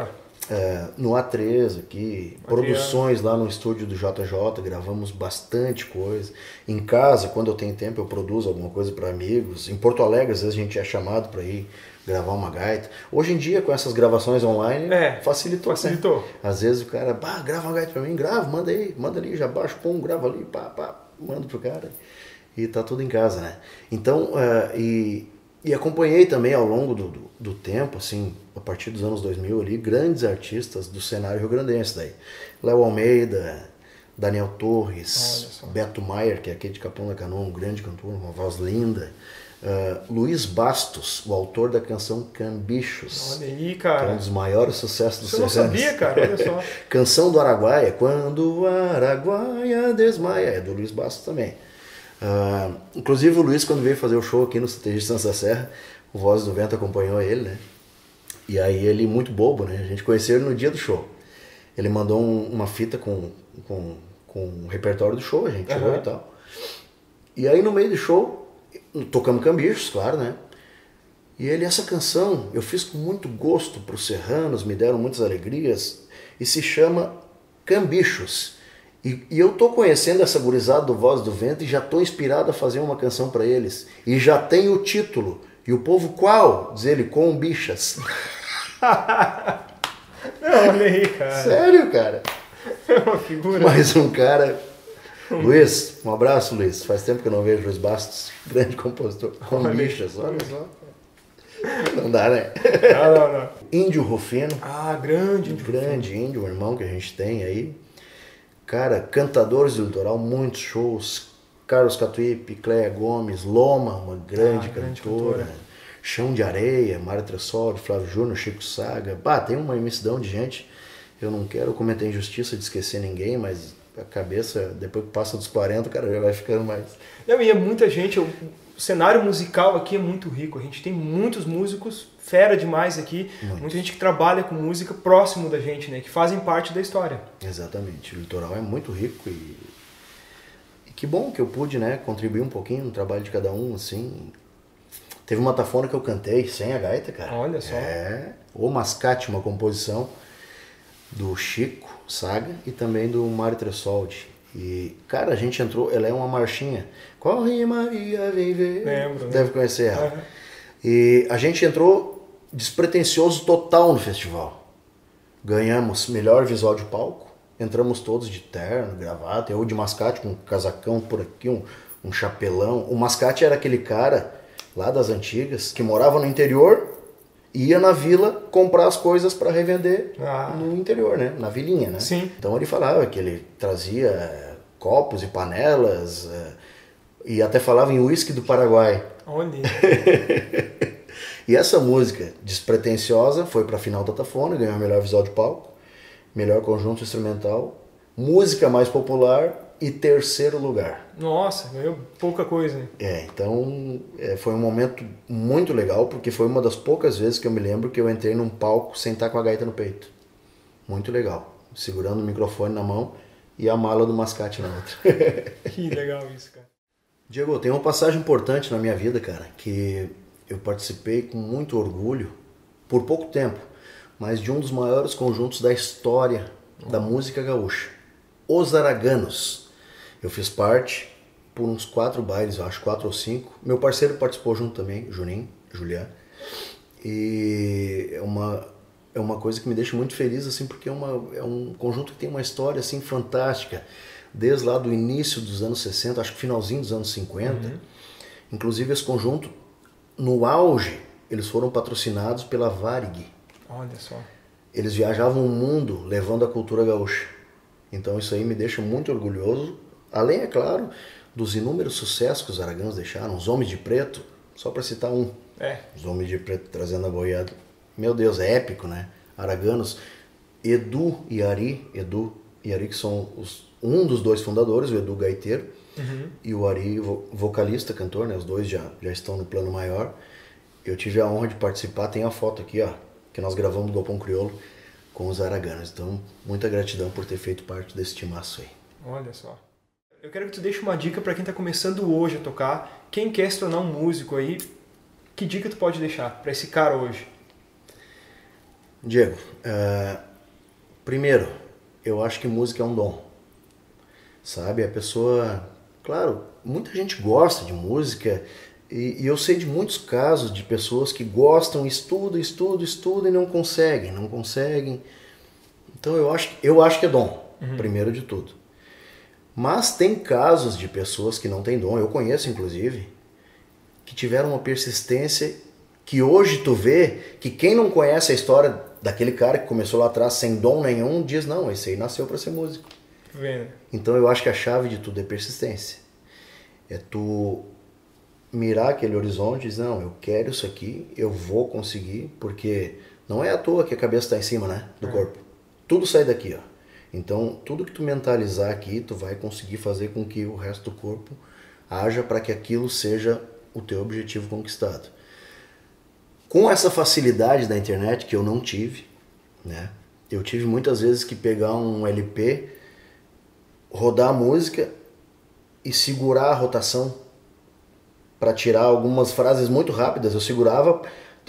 no A3 aqui, produções lá no estúdio do JJ, gravamos bastante coisa. Em casa, quando eu tenho tempo, eu produzo alguma coisa para amigos. Em Porto Alegre, às vezes a gente é chamado para ir gravar uma gaita. Hoje em dia, com essas gravações online, facilitou. Né? Às vezes o cara, grava uma gaita para mim, grava, manda aí, manda ali, já baixa, grava ali, manda pro cara. E tá tudo em casa, né? Então, e acompanhei também ao longo do tempo, assim, a partir dos anos 2000 ali, grandes artistas do cenário rio-grandense daí. Léo Almeida, Daniel Torres, Beto Maier, que é aqui de Capão da Canoa, um grande cantor, uma voz linda. Luiz Bastos, o autor da canção Cambichos. Olha aí, cara. Que é um dos maiores sucessos do sertanos. Eu não sabia, cara, olha só. Canção do Araguaia, Quando o Araguaia Desmaia, é do Luiz Bastos também. Inclusive o Luiz, quando veio fazer o show aqui no CTG Santos da Serra, o Voz do Vento acompanhou ele, né? E aí ele, muito bobo, né? A gente conheceu ele no dia do show. Ele mandou uma fita com o repertório do show, a gente chegou e tal. E aí no meio do show, tocamos Cambichos, claro, né? E ele, essa canção, eu fiz com muito gosto para os serranos, me deram muitas alegrias, e se chama Cambichos. E eu tô conhecendo essa gurizada do Voz do Vento e já tô inspirado a fazer uma canção para eles. E já tem o título. E o povo qual? Diz ele, Com Bichas. Olha aí, cara. Sério, cara. É uma figura. Mais um cara. Luiz, um abraço, Luiz. Faz tempo que eu não vejo Luiz Bastos, grande compositor. Com Bichas, olha só. Não dá, né? Não. Índio Rufino. Grande índio, um irmão que a gente tem aí. Cara, cantadores do litoral, muitos shows. Carlos Catuípe, Cléia Gomes, Loma, uma grande cantora. Chão de Areia, Mário Tressol, Flávio Júnior, Chico Saga. Tem uma imensidão de gente. Eu não quero cometer injustiça de esquecer ninguém, mas a cabeça, depois que passa dos 40, o cara já vai ficando mais. E é muita gente. O cenário musical aqui é muito rico. A gente tem muitos músicos, fera demais aqui. Muita gente que trabalha com música próximo da gente, né? Que fazem parte da história. Exatamente. O litoral é muito rico e que bom que eu pude, né, contribuir um pouquinho no trabalho de cada um, assim. Teve uma tafona que eu cantei sem a gaita, cara. Olha só. O Mascate, uma composição do Chico Saga e também do Mário Tressoldi. E, cara, a gente entrou, ela é uma marchinha. Corre Maria, vem ver. Lembro. Deve conhecer ela. E a gente entrou despretensioso total no festival. Ganhamos melhor visual de palco. Entramos todos de terno, gravata. Eu de mascate com um casacão por aqui, um chapelão. O Mascate era aquele cara lá das antigas que morava no interior e ia na vila comprar as coisas para revender no interior, né? Na vilinha, né? Sim. Então ele falava que ele trazia copos e panelas e até falava em uísque do Paraguai. Olha. E essa música despretensiosa foi para a final da Tafona, ganhou melhor visual de palco, melhor conjunto instrumental, música mais popular e terceiro lugar. Nossa, ganhou pouca coisa. Então foi um momento muito legal, porque foi uma das poucas vezes que eu me lembro que eu entrei num palco sem estar com a gaita no peito. Muito legal. Segurando o microfone na mão e a mala do Mascate na outra. Que legal isso, cara. Diego, tem uma passagem importante na minha vida, cara, que eu participei com muito orgulho, por pouco tempo, mas de um dos maiores conjuntos da história da música gaúcha, Os Araganos. Eu fiz parte por uns 4 bailes, eu acho, 4 ou 5. Meu parceiro participou junto também, Julián. E é uma coisa que me deixa muito feliz, assim, porque é um conjunto que tem uma história assim fantástica, desde lá do início dos anos 60, acho que finalzinho dos anos 50. Inclusive esse conjunto, no auge, eles foram patrocinados pela Varig. Olha só. Eles viajavam o mundo levando a cultura gaúcha. Então isso aí me deixa muito orgulhoso. Além, é claro, dos inúmeros sucessos que os Araganos deixaram. Os Homens de Preto, só para citar um. Os Homens de Preto trazendo a boiada. Meu Deus, é épico, né? Araganos. Edu e Ari que são um dos 2 fundadores, o Edu gaiteiro, e o Ari vocalista, cantor, né? Os 2 já estão no plano maior. Eu tive a honra de participar, tem a foto aqui, ó, que nós gravamos do Galpão Crioulo com os Araganos. Então, muita gratidão por ter feito parte desse timaço aí. Olha só. Eu quero que tu deixe uma dica para quem está começando hoje a tocar. Quem quer se tornar um músico aí, que dica tu pode deixar para esse cara hoje? Diego, Primeiro, eu acho que música é um dom, sabe? A pessoa, claro, muita gente gosta de música e eu sei de muitos casos de pessoas que gostam, estudam e não conseguem. Então eu acho que é dom, primeiro de tudo. Mas tem casos de pessoas que não têm dom, eu conheço inclusive, que tiveram uma persistência que hoje tu vê que quem não conhece a história daquele cara que começou lá atrás sem dom nenhum, diz não, esse aí nasceu para ser músico. Então eu acho que a chave de tudo é persistência. É tu mirar aquele horizonte e dizer, não, eu quero isso aqui, eu vou conseguir, porque não é à toa que a cabeça está em cima, né, do corpo. Tudo sai daqui, ó. Então, tudo que tu mentalizar aqui, tu vai conseguir fazer com que o resto do corpo haja para que aquilo seja o teu objetivo conquistado. Com essa facilidade da internet, que eu não tive, né? Eu tive muitas vezes que pegar um LP, rodar a música e segurar a rotação para tirar algumas frases muito rápidas. Eu segurava,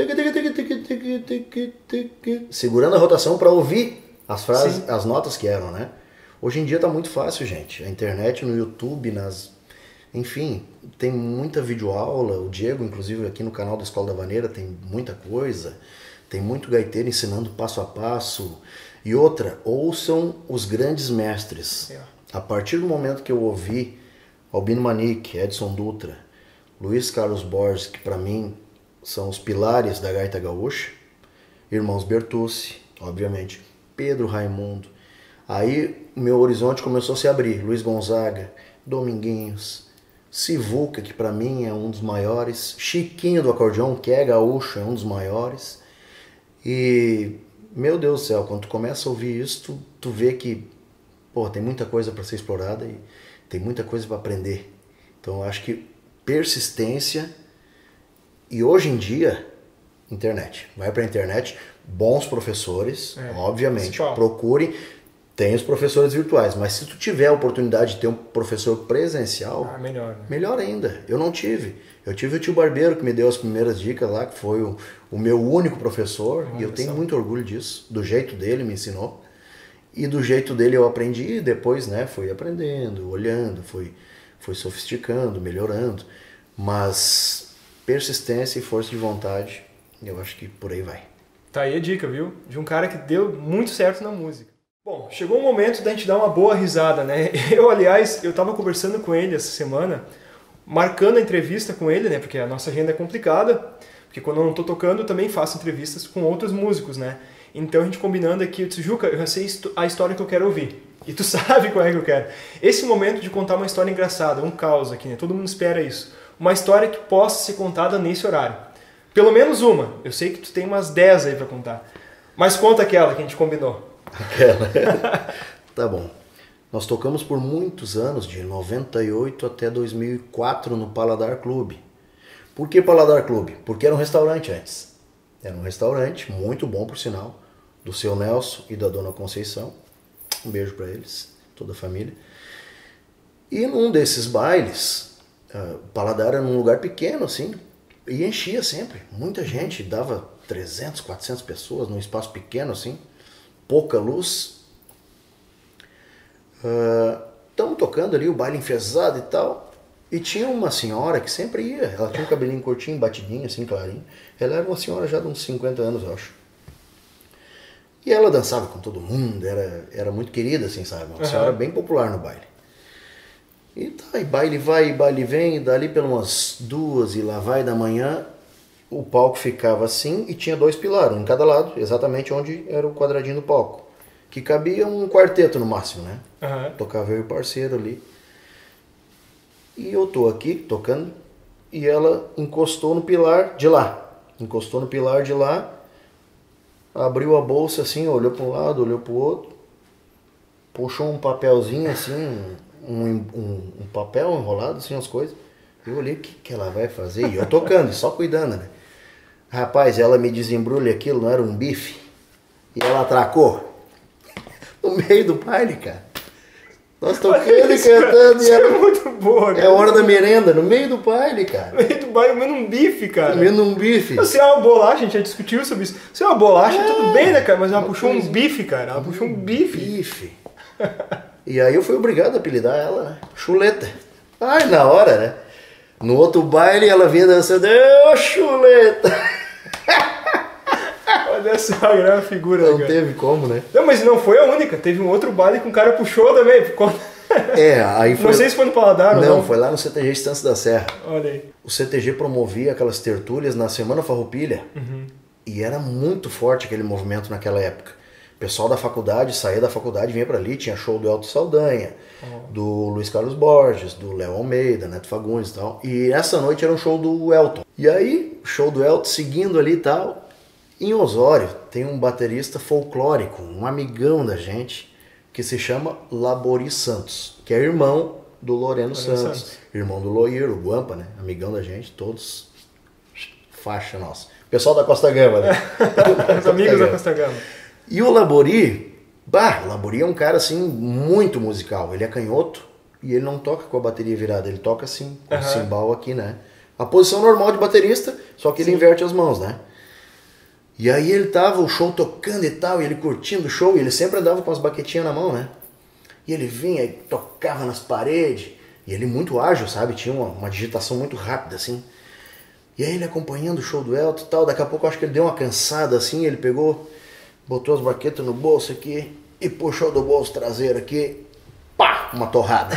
segurando a rotação para ouvir as frases, sim, as notas que eram, né? Hoje em dia tá muito fácil, gente. A internet, no YouTube, enfim, tem muita videoaula. O Diego, inclusive, aqui no canal da Escola da Vaneira, tem muita coisa. Tem muito gaiteiro ensinando passo a passo. E outra, ouçam os grandes mestres. A partir do momento que eu ouvi Albino Manique, Edson Dutra, Luiz Carlos Borges, que para mim são os pilares da gaita gaúcha, Irmãos Bertucci, obviamente, Pedro Raimundo. Aí meu horizonte começou a se abrir. Luiz Gonzaga, Dominguinhos, Sivuca, que para mim é um dos maiores, Chiquinho do acordeão, que é gaúcho, é um dos maiores. E, meu Deus do céu, quando tu começa a ouvir isso, tu vê que, pô, tem muita coisa para ser explorada e tem muita coisa para aprender. Então eu acho que persistência e hoje em dia, internet. Vai para a internet, bons professores, obviamente, procure. Tem os professores virtuais, mas se tu tiver a oportunidade de ter um professor presencial, melhor, né? Melhor ainda. Eu não tive. Eu tive o tio Barbeiro que me deu as primeiras dicas lá, que foi o meu único professor, e eu tenho muito orgulho disso. Do jeito dele me ensinou. E do jeito dele eu aprendi e depois, né, fui aprendendo, olhando, fui sofisticando, melhorando. Mas persistência e força de vontade, eu acho que por aí vai. Tá aí a dica, viu? De um cara que deu muito certo na música. Bom, chegou o momento da gente dar uma boa risada, né? Aliás, eu tava conversando com ele essa semana, marcando a entrevista com ele, né? Porque a nossa agenda é complicada, porque quando eu não tô tocando, eu também faço entrevistas com outros músicos, né? Então a gente combinando aqui, eu disse, Juca, eu já sei a história que eu quero ouvir. E tu sabe qual é que eu quero. Esse momento de contar uma história engraçada, um caos aqui, né? Todo mundo espera isso. Uma história que possa ser contada nesse horário. Pelo menos uma. Eu sei que tu tem umas 10 aí pra contar. Mas conta aquela que a gente combinou. Aquela. Tá bom. Nós tocamos por muitos anos, de 98 até 2004, no Paladar Clube. Por que Paladar Clube? Porque era um restaurante antes. Era um restaurante, muito bom por sinal, do seu Nelson e da dona Conceição. Um beijo para eles, toda a família. E num desses bailes, o Paladar era num lugar pequeno, assim, e enchia sempre. Muita gente, dava 300, 400 pessoas num espaço pequeno, assim, pouca luz. Estamos tocando ali o baile enfesado e tal. E tinha uma senhora que sempre ia. Ela tinha um cabelinho curtinho, batidinho, assim, clarinho. Ela era uma senhora já de uns 50 anos, eu acho. E ela dançava com todo mundo, era muito querida, assim, sabe? Uma senhora bem popular no baile. E tá, e baile vai, e baile vem, e dali pelas umas 2 e lá vai da manhã, o palco ficava assim e tinha 2 pilares, um em cada lado, exatamente onde era o quadradinho do palco. Que cabia um quarteto no máximo, né? Tocava eu e o parceiro ali. E eu tô aqui tocando e ela encostou no pilar de lá. Encostou no pilar de lá, abriu a bolsa assim, olhou para um lado, olhou para o outro, puxou um papelzinho assim, um papel enrolado assim, as coisas. Eu olhei, o que ela vai fazer? E eu tocando, só cuidando, né? Rapaz, ela me desembrulha aquilo, não era um bife? E ela atracou no meio do baile, cara. Nós tocando e cantando. Isso é muito boa, cara. É a hora da merenda, no meio do baile, cara. No meio do baile, comendo um bife, cara. Comendo um bife. Se é uma bolacha, a gente já discutiu sobre isso. Se é uma bolacha, tudo bem, né, cara? Mas ela puxou um bife, cara. Ela puxou um bife. Bife. E aí eu fui obrigado a apelidar ela, né? Chuleta. Ai, na hora, né? No outro baile ela vinha dançando, ô chuleta! Olha só, a grande figura, Não cara. teve como, né? Não, mas não foi a única. Teve um outro baile que um cara puxou também. Aí foi... Não sei se foi no Paladar ou não. Não, foi lá no CTG Estância da Serra. Olha aí. O CTG promovia aquelas tertúlias na Semana Farroupilha. E era muito forte aquele movimento naquela época. O pessoal da faculdade, saía da faculdade, vinha pra ali, tinha show do Elton Saldanha, do Luiz Carlos Borges, do Léo Almeida, Neto Fagundes e tal. E essa noite era um show do Elton. E aí, show do Elton, seguindo ali e tal. Em Osório, tem um baterista folclórico, um amigão da gente, que se chama Labori Santos, que é irmão do Loreno Santos, irmão do Loir, o Guampa, né? Amigão da gente, todos faixa nossa. Pessoal da Costa Gama, né? Os amigos da Costa Gama. E o Labori, o Labori é um cara assim muito musical. Ele é canhoto e ele não toca com a bateria virada, ele toca assim, com o cimbal aqui, né? A posição normal de baterista, só que ele inverte as mãos, né? E aí ele tava o show tocando e tal, e ele curtindo o show, e ele sempre andava com as baquetinhas na mão, né? E ele vinha e tocava nas paredes, e ele muito ágil, sabe? Tinha uma digitação muito rápida, assim. E aí ele acompanhando o show do Elton e tal, daqui a pouco eu acho que ele deu uma cansada, assim, ele pegou, botou as baquetas no bolso aqui, e puxou do bolso traseiro aqui, pá, uma torrada.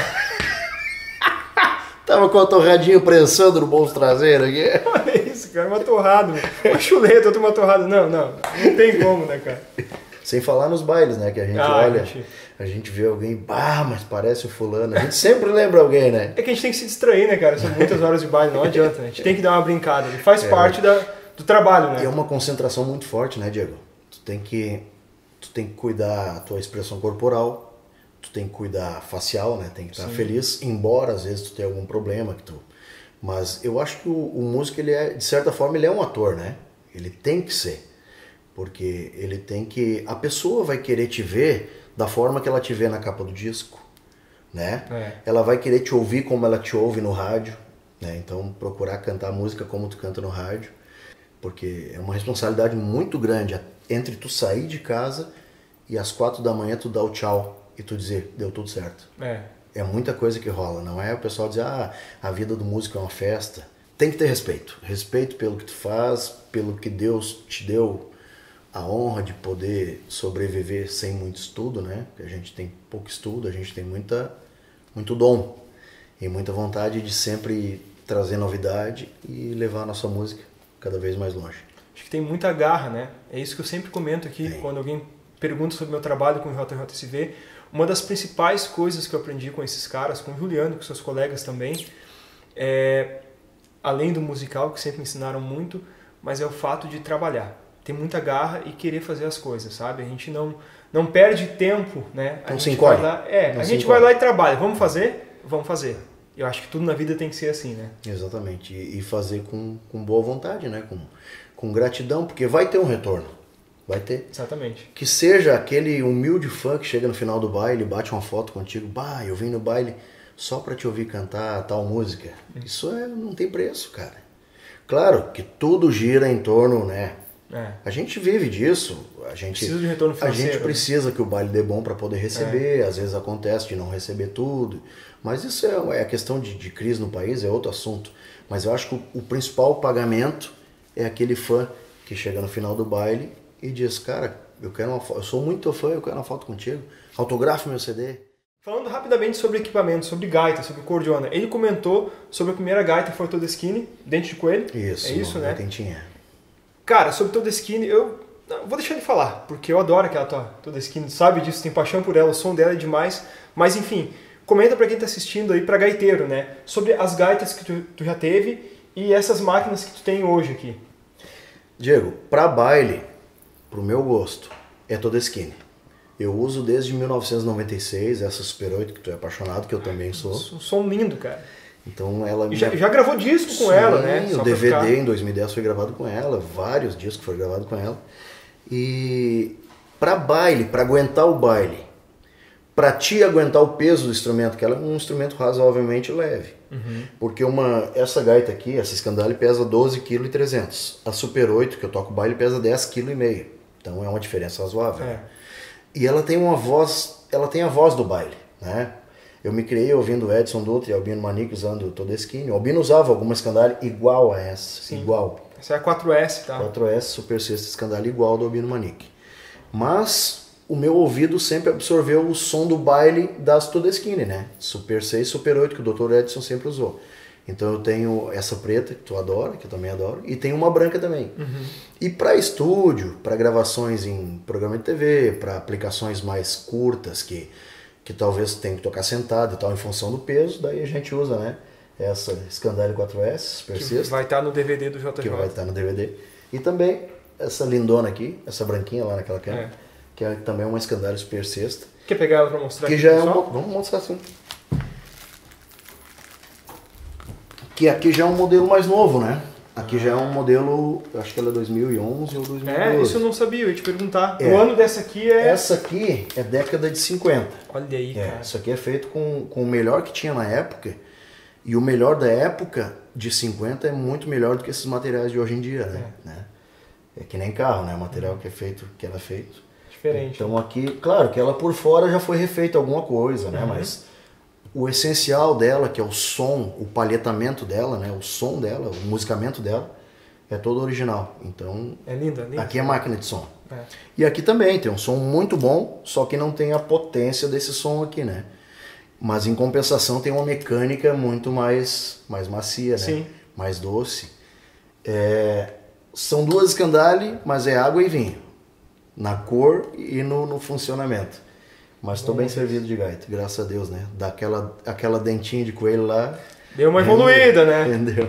Tava com a torradinha prensando no bolso traseiro aqui. Olha isso, cara, uma torrada. Uma chuleta, outra uma torrada. Não tem como, né, cara? Sem falar nos bailes, né, que a gente olha, a gente vê alguém, mas parece o fulano. A gente sempre lembra alguém, né? É que a gente tem que se distrair, né, cara? São muitas horas de baile, não adianta, né? A gente tem que dar uma brincada. Ele faz parte do trabalho, né? E é uma concentração muito forte, né, Diego? Tu tem que cuidar da tua expressão corporal, tu tem que cuidar facial, né? Tem que estar feliz, embora às vezes tu tenha algum problema mas eu acho que o músico, ele é, de certa forma, ele é um ator, né? Ele tem que ser. Porque ele tem que... A pessoa vai querer te ver da forma que ela te vê na capa do disco, né? Ela vai querer te ouvir como ela te ouve no rádio, né? Então procurar cantar a música como tu canta no rádio, porque é uma responsabilidade muito grande entre tu sair de casa e às 4 da manhã tu dar o tchau e tu dizer, deu tudo certo. É muita coisa que rola, não é o pessoal dizer, a vida do músico é uma festa. Tem que ter respeito. Respeito pelo que tu faz, pelo que Deus te deu a honra de poder sobreviver sem muito estudo, né? Porque a gente tem pouco estudo, a gente tem muito dom e muita vontade de sempre trazer novidade e levar a nossa música cada vez mais longe. Acho que tem muita garra, né? É isso que eu sempre comento aqui, quando alguém pergunta sobre o meu trabalho com o JJSV. Uma das principais coisas que eu aprendi com esses caras, com o Juliano, com seus colegas também, além do musical, que sempre me ensinaram muito, mas é o fato de trabalhar. Ter muita garra e querer fazer as coisas, sabe? A gente não perde tempo, né? Não se encolhe. A gente vai lá e trabalha. Vamos fazer? Vamos fazer. Eu acho que tudo na vida tem que ser assim, né? Exatamente. E fazer com boa vontade, né? Com gratidão, porque vai ter um retorno. Vai ter. Exatamente. Que seja aquele humilde fã que chega no final do baile, bate uma foto contigo, eu vim no baile só pra te ouvir cantar tal música. Isso não tem preço, cara. Claro que tudo gira em torno, né? A gente vive disso, a gente precisa de retorno financeiro, a gente precisa que o baile dê bom para poder receber, às vezes acontece de não receber tudo, mas isso é a questão de crise no país, é outro assunto. Mas eu acho que o principal pagamento é aquele fã que chega no final do baile e diz, cara, eu sou muito teu fã, eu quero uma foto contigo, autografe meu CD. Falando rapidamente sobre equipamento, sobre gaita, sobre cordiona, ele comentou sobre a primeira gaita que foi toda skinny, dente de coelho. Isso, é isso, né? Tentinha. Cara, sobre toda skinny, eu vou deixar de falar, porque eu adoro aquela toda skinny, sabe disso, tem paixão por ela, o som dela é demais, mas enfim, comenta pra quem tá assistindo aí, pra gaiteiro, né? Sobre as gaitas que tu já teve e essas máquinas que tu tem hoje aqui. Diego, pra baile, pro meu gosto, é toda skinny. Eu uso desde 1996, essa Super 8 que tu é apaixonado, que eu também sou. Um som lindo, cara. Então ela já gravou disco com ela, né? O DVD em 2010 foi gravado com ela, vários discos foram gravados com ela. E pra baile, pra aguentar o baile, para te aguentar o peso do instrumento, que ela é um instrumento razoavelmente leve. Porque essa gaita aqui, essa Scandale, pesa 12,3 kg. A Super 8, que eu toco baile, pesa 10,5 kg. Então é uma diferença razoável. E ela tem uma voz, ela tem a voz do baile, né? Eu me criei ouvindo Edson Dutra e Albino Manique usando Todeschini. O Albino usava alguma Scandale igual a essa. Sim. Igual. Essa é a 4S, tá? 4S Super Sexta Scandale igual do Albino Manique. Mas o meu ouvido sempre absorveu o som do baile das Todeschini, né? Super 6, Super 8, que o Dr. Edson sempre usou. Então eu tenho essa preta, que tu adora, que eu também adoro, e tenho uma branca também. E para estúdio, para gravações em programa de TV, para aplicações mais curtas, que talvez tenha que tocar sentado e tal, em função do peso, daí a gente usa, né? Essa Scandale 4S, Super Que Sexta. vai estar no DVD do JJ. Que vai estar no DVD. E também essa lindona aqui, essa branquinha lá naquela câmera, que é também uma Scandale Super Sexta. Quer pegar ela para mostrar que aqui, já é pessoal? vamos mostrar assim. Que aqui já é um modelo mais novo, né? Aqui já é um modelo, eu acho que ela é 2011 ou 2012. Isso eu não sabia, eu ia te perguntar. É. O ano dessa aqui é... Essa aqui é década de 50. Olha aí, cara. Isso aqui é feito com o melhor que tinha na época. E o melhor da época de 50 é muito melhor do que esses materiais de hoje em dia, né? É que nem carro, né? O material que ela é feito. Diferente. Então aqui, claro que ela por fora já foi refeita alguma coisa, né? Mas o essencial dela, que é o som, o palhetamento dela, né? O som dela, o musicamento dela, é todo original. Então, é linda. Aqui é máquina de som. E aqui também tem um som muito bom, só que não tem a potência desse som aqui, né? Mas em compensação tem uma mecânica muito mais macia, né? Sim. Mais doce. São duas Scandale, mas é água e vinho. Na cor e no funcionamento. Mas estou bem servido de gaita, graças a Deus, né? Aquela dentinha de coelho lá. Deu uma evoluída, né? Entendeu?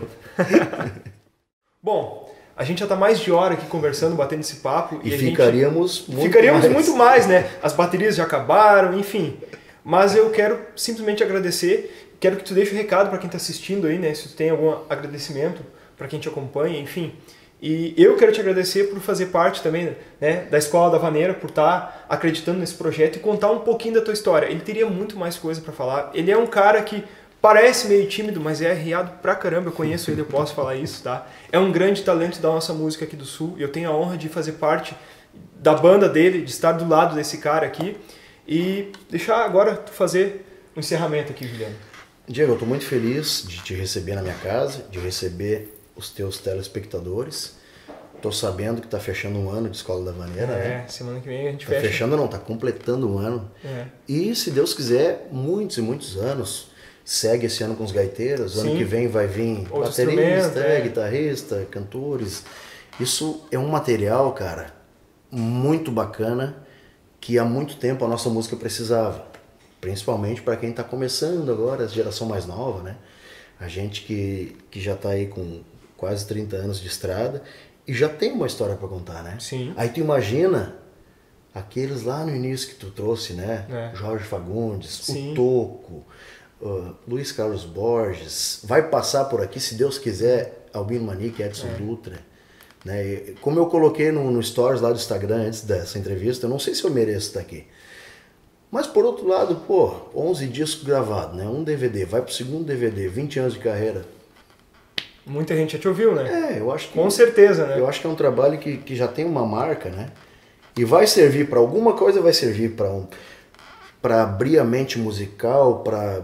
Bom, a gente já está mais de hora aqui conversando, batendo esse papo. E ficaríamos muito mais, né? As baterias já acabaram, enfim. Mas eu quero simplesmente agradecer. Quero que tu deixe um recado para quem está assistindo aí, né? Se tu tem algum agradecimento para quem te acompanha, enfim. E eu quero te agradecer por fazer parte também, né, da Escola da Havaneira, por estar acreditando nesse projeto e contar um pouquinho da tua história. Ele teria muito mais coisa para falar. Ele é um cara que parece meio tímido, mas é arriado pra caramba. Eu conheço ele, eu posso falar isso, tá? É um grande talento da nossa música aqui do Sul. Eu tenho a honra de fazer parte da banda dele, de estar do lado desse cara aqui. E deixar agora tu fazer o encerramento aqui, Juliano. Diego, eu estou muito feliz de te receber na minha casa, de receber os teus telespectadores. Tô sabendo que tá fechando um ano de Escola da Havaneira, né? Semana que vem a gente fecha. Tá fechando não, tá completando um ano. E se Deus quiser, muitos e muitos anos. Segue esse ano com os gaiteiros, ano que vem vai vir baterista, guitarrista, cantores. Isso é um material, cara, muito bacana, que há muito tempo a nossa música precisava. Principalmente para quem está começando agora, a geração mais nova, né? A gente que já está aí com quase 30 anos de estrada e já tem uma história para contar, né? Sim. Aí tu imagina aqueles lá no início que tu trouxe, né? Jorge Fagundes, o Toco, Luiz Carlos Borges, vai passar por aqui, se Deus quiser, Albino Manique, Edson Dutra. Né? Como eu coloquei no stories lá do Instagram antes dessa entrevista, eu não sei se eu mereço estar aqui. Mas por outro lado, 11 discos gravados, né? Um DVD, vai pro segundo DVD, 20 anos de carreira. Muita gente já te ouviu, né? Eu acho que... Com certeza, né? Eu acho que é um trabalho que já tem uma marca, né? E vai servir para alguma coisa, vai servir para abrir a mente musical,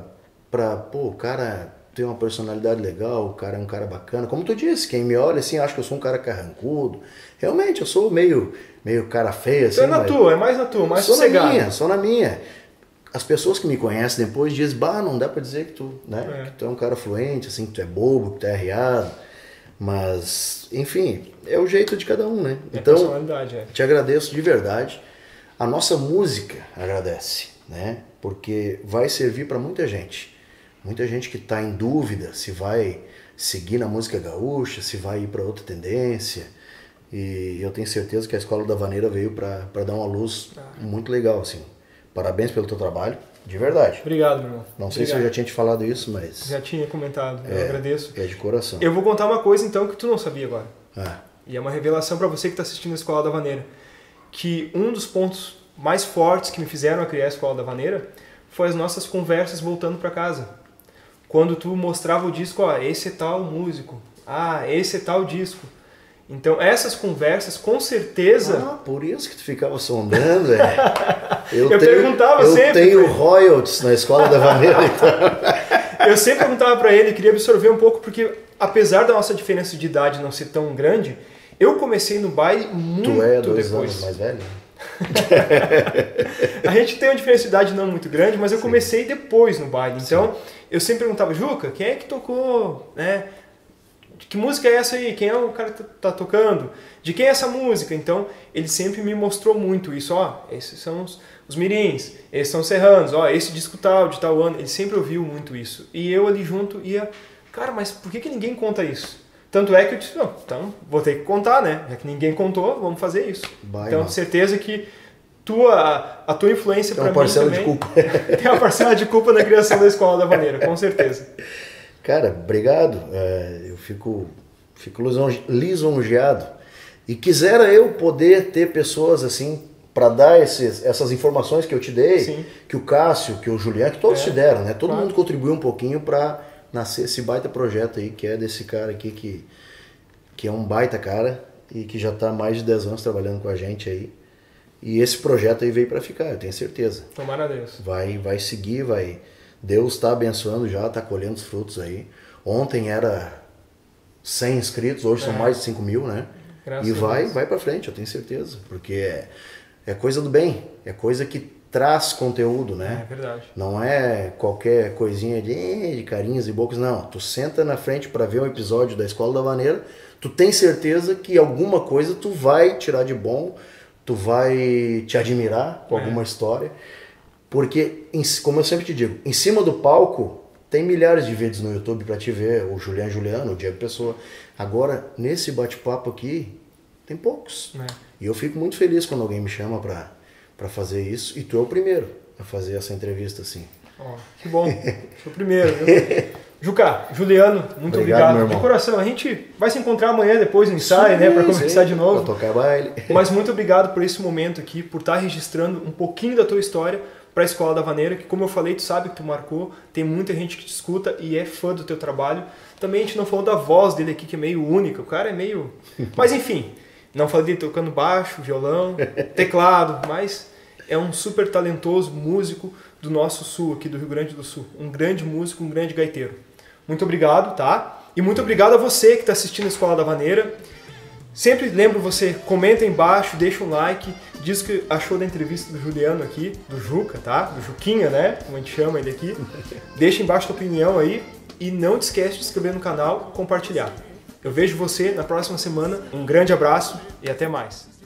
o cara tem uma personalidade legal, o cara é um cara bacana. Como tu disse, quem me olha assim, acha que eu sou um cara carrancudo. Realmente, eu sou meio cara feio, assim. Então é mais na tua, mais sossegado. Só na minha. As pessoas que me conhecem depois dizem, não dá pra dizer que tu, né, que tu é um cara fluente, assim, que tu é bobo, que tu é arriado. Mas, enfim, é o jeito de cada um, né? Então, te agradeço de verdade. A nossa música agradece, né? Porque vai servir para muita gente. Muita gente que está em dúvida se vai seguir na música gaúcha, se vai ir para outra tendência. E eu tenho certeza que a Escola da Havaneira veio para dar uma luz muito legal, assim. Parabéns pelo teu trabalho, de verdade. Obrigado, meu irmão. Não sei se eu já tinha te falado isso, mas... Já tinha comentado, eu agradeço. É de coração. Eu vou contar uma coisa, então, que tu não sabia agora. E é uma revelação para você que está assistindo a Escola da Havaneira. Que um dos pontos mais fortes que me fizeram a criar a Escola da Vaneira foi as nossas conversas voltando para casa. Quando tu mostrava o disco, ó, esse é tal músico, esse é tal disco. Então essas conversas, com certeza... por isso que tu ficava sondando, perguntava sempre. Eu tenho royalties na Escola da Vaneira. Então. Eu sempre perguntava para ele, queria absorver um pouco, porque apesar da nossa diferença de idade não ser tão grande, eu comecei no baile muito depois. Tu é 2 anos mais velho? A gente tem uma diferença de idade não muito grande, mas eu comecei depois no baile. Então, eu sempre perguntava, Juca, quem é que tocou, né? Que música é essa aí? Quem é o cara que tá tocando? De quem é essa música? Então, ele sempre me mostrou muito isso. Ó, esses são os mirins, esses são os serranos, ó, esse disco tal, de tal ano. Ele sempre ouviu muito isso. E eu ali junto ia, cara, mas por que ninguém conta isso? Tanto é que eu disse, não, então vou ter que contar, né? Já que ninguém contou, vamos fazer isso. Então, certeza que a tua influência para mim também tem uma parcela de culpa na criação da Escola da Vaneira, com certeza. Cara, obrigado. Eu fico lisonjeado. E quisera eu poder ter pessoas assim para dar essas informações que eu te dei, Sim. que o Cássio, que o Juliano, que todos te deram, né? Todo mundo contribuiu um pouquinho para nascer esse baita projeto aí, que é desse cara aqui, que é um baita cara e que já está há mais de 10 anos trabalhando com a gente aí. E esse projeto aí veio para ficar, eu tenho certeza. Tomara a Deus. Vai seguir, vai... Deus está abençoando já, está colhendo os frutos aí. Ontem era 100 inscritos, hoje são mais de 5 mil, né? Graças e vai para frente, eu tenho certeza. Porque é coisa do bem, é coisa que traz conteúdo, né? É verdade. Não é qualquer coisinha de carinhas e bocas, não. Tu senta na frente para ver um episódio da Escola da Vaneira, tu tem certeza que alguma coisa tu vai tirar de bom, tu vai te admirar com alguma história. Porque, como eu sempre te digo, em cima do palco tem milhares de vídeos no YouTube para te ver, o Juliano, o Diego Pessoa. Agora, nesse bate-papo aqui, tem poucos. E eu fico muito feliz quando alguém me chama para fazer isso. E tu é o primeiro a fazer essa entrevista assim. Que bom, sou o primeiro. Juca, Juliano, muito obrigado. De coração, a gente vai se encontrar amanhã depois no ensaio, né, para conversar de novo. Para tocar baile. Mas muito obrigado por esse momento aqui, por estar registrando um pouquinho da tua história para a Escola da Vaneira, que como eu falei, tu sabe que tu marcou, tem muita gente que te escuta e é fã do teu trabalho. Também a gente não falou da voz dele aqui, que é meio única, o cara é meio... Mas enfim, não falei dele tocando baixo, violão, teclado, mas é um super talentoso músico do nosso sul, aqui do Rio Grande do Sul. Um grande músico, um grande gaiteiro. Muito obrigado, tá? E muito obrigado a você que está assistindo a Escola da Vaneira. Sempre lembro você, comenta aí embaixo, deixa um like, diz o que achou da entrevista do Juliano aqui, do Juca, tá? Do Juquinha, né? Como a gente chama ele aqui. Deixa embaixo a tua opinião aí e não te esquece de se inscrever no canal, compartilhar. Eu vejo você na próxima semana. Um grande abraço e até mais.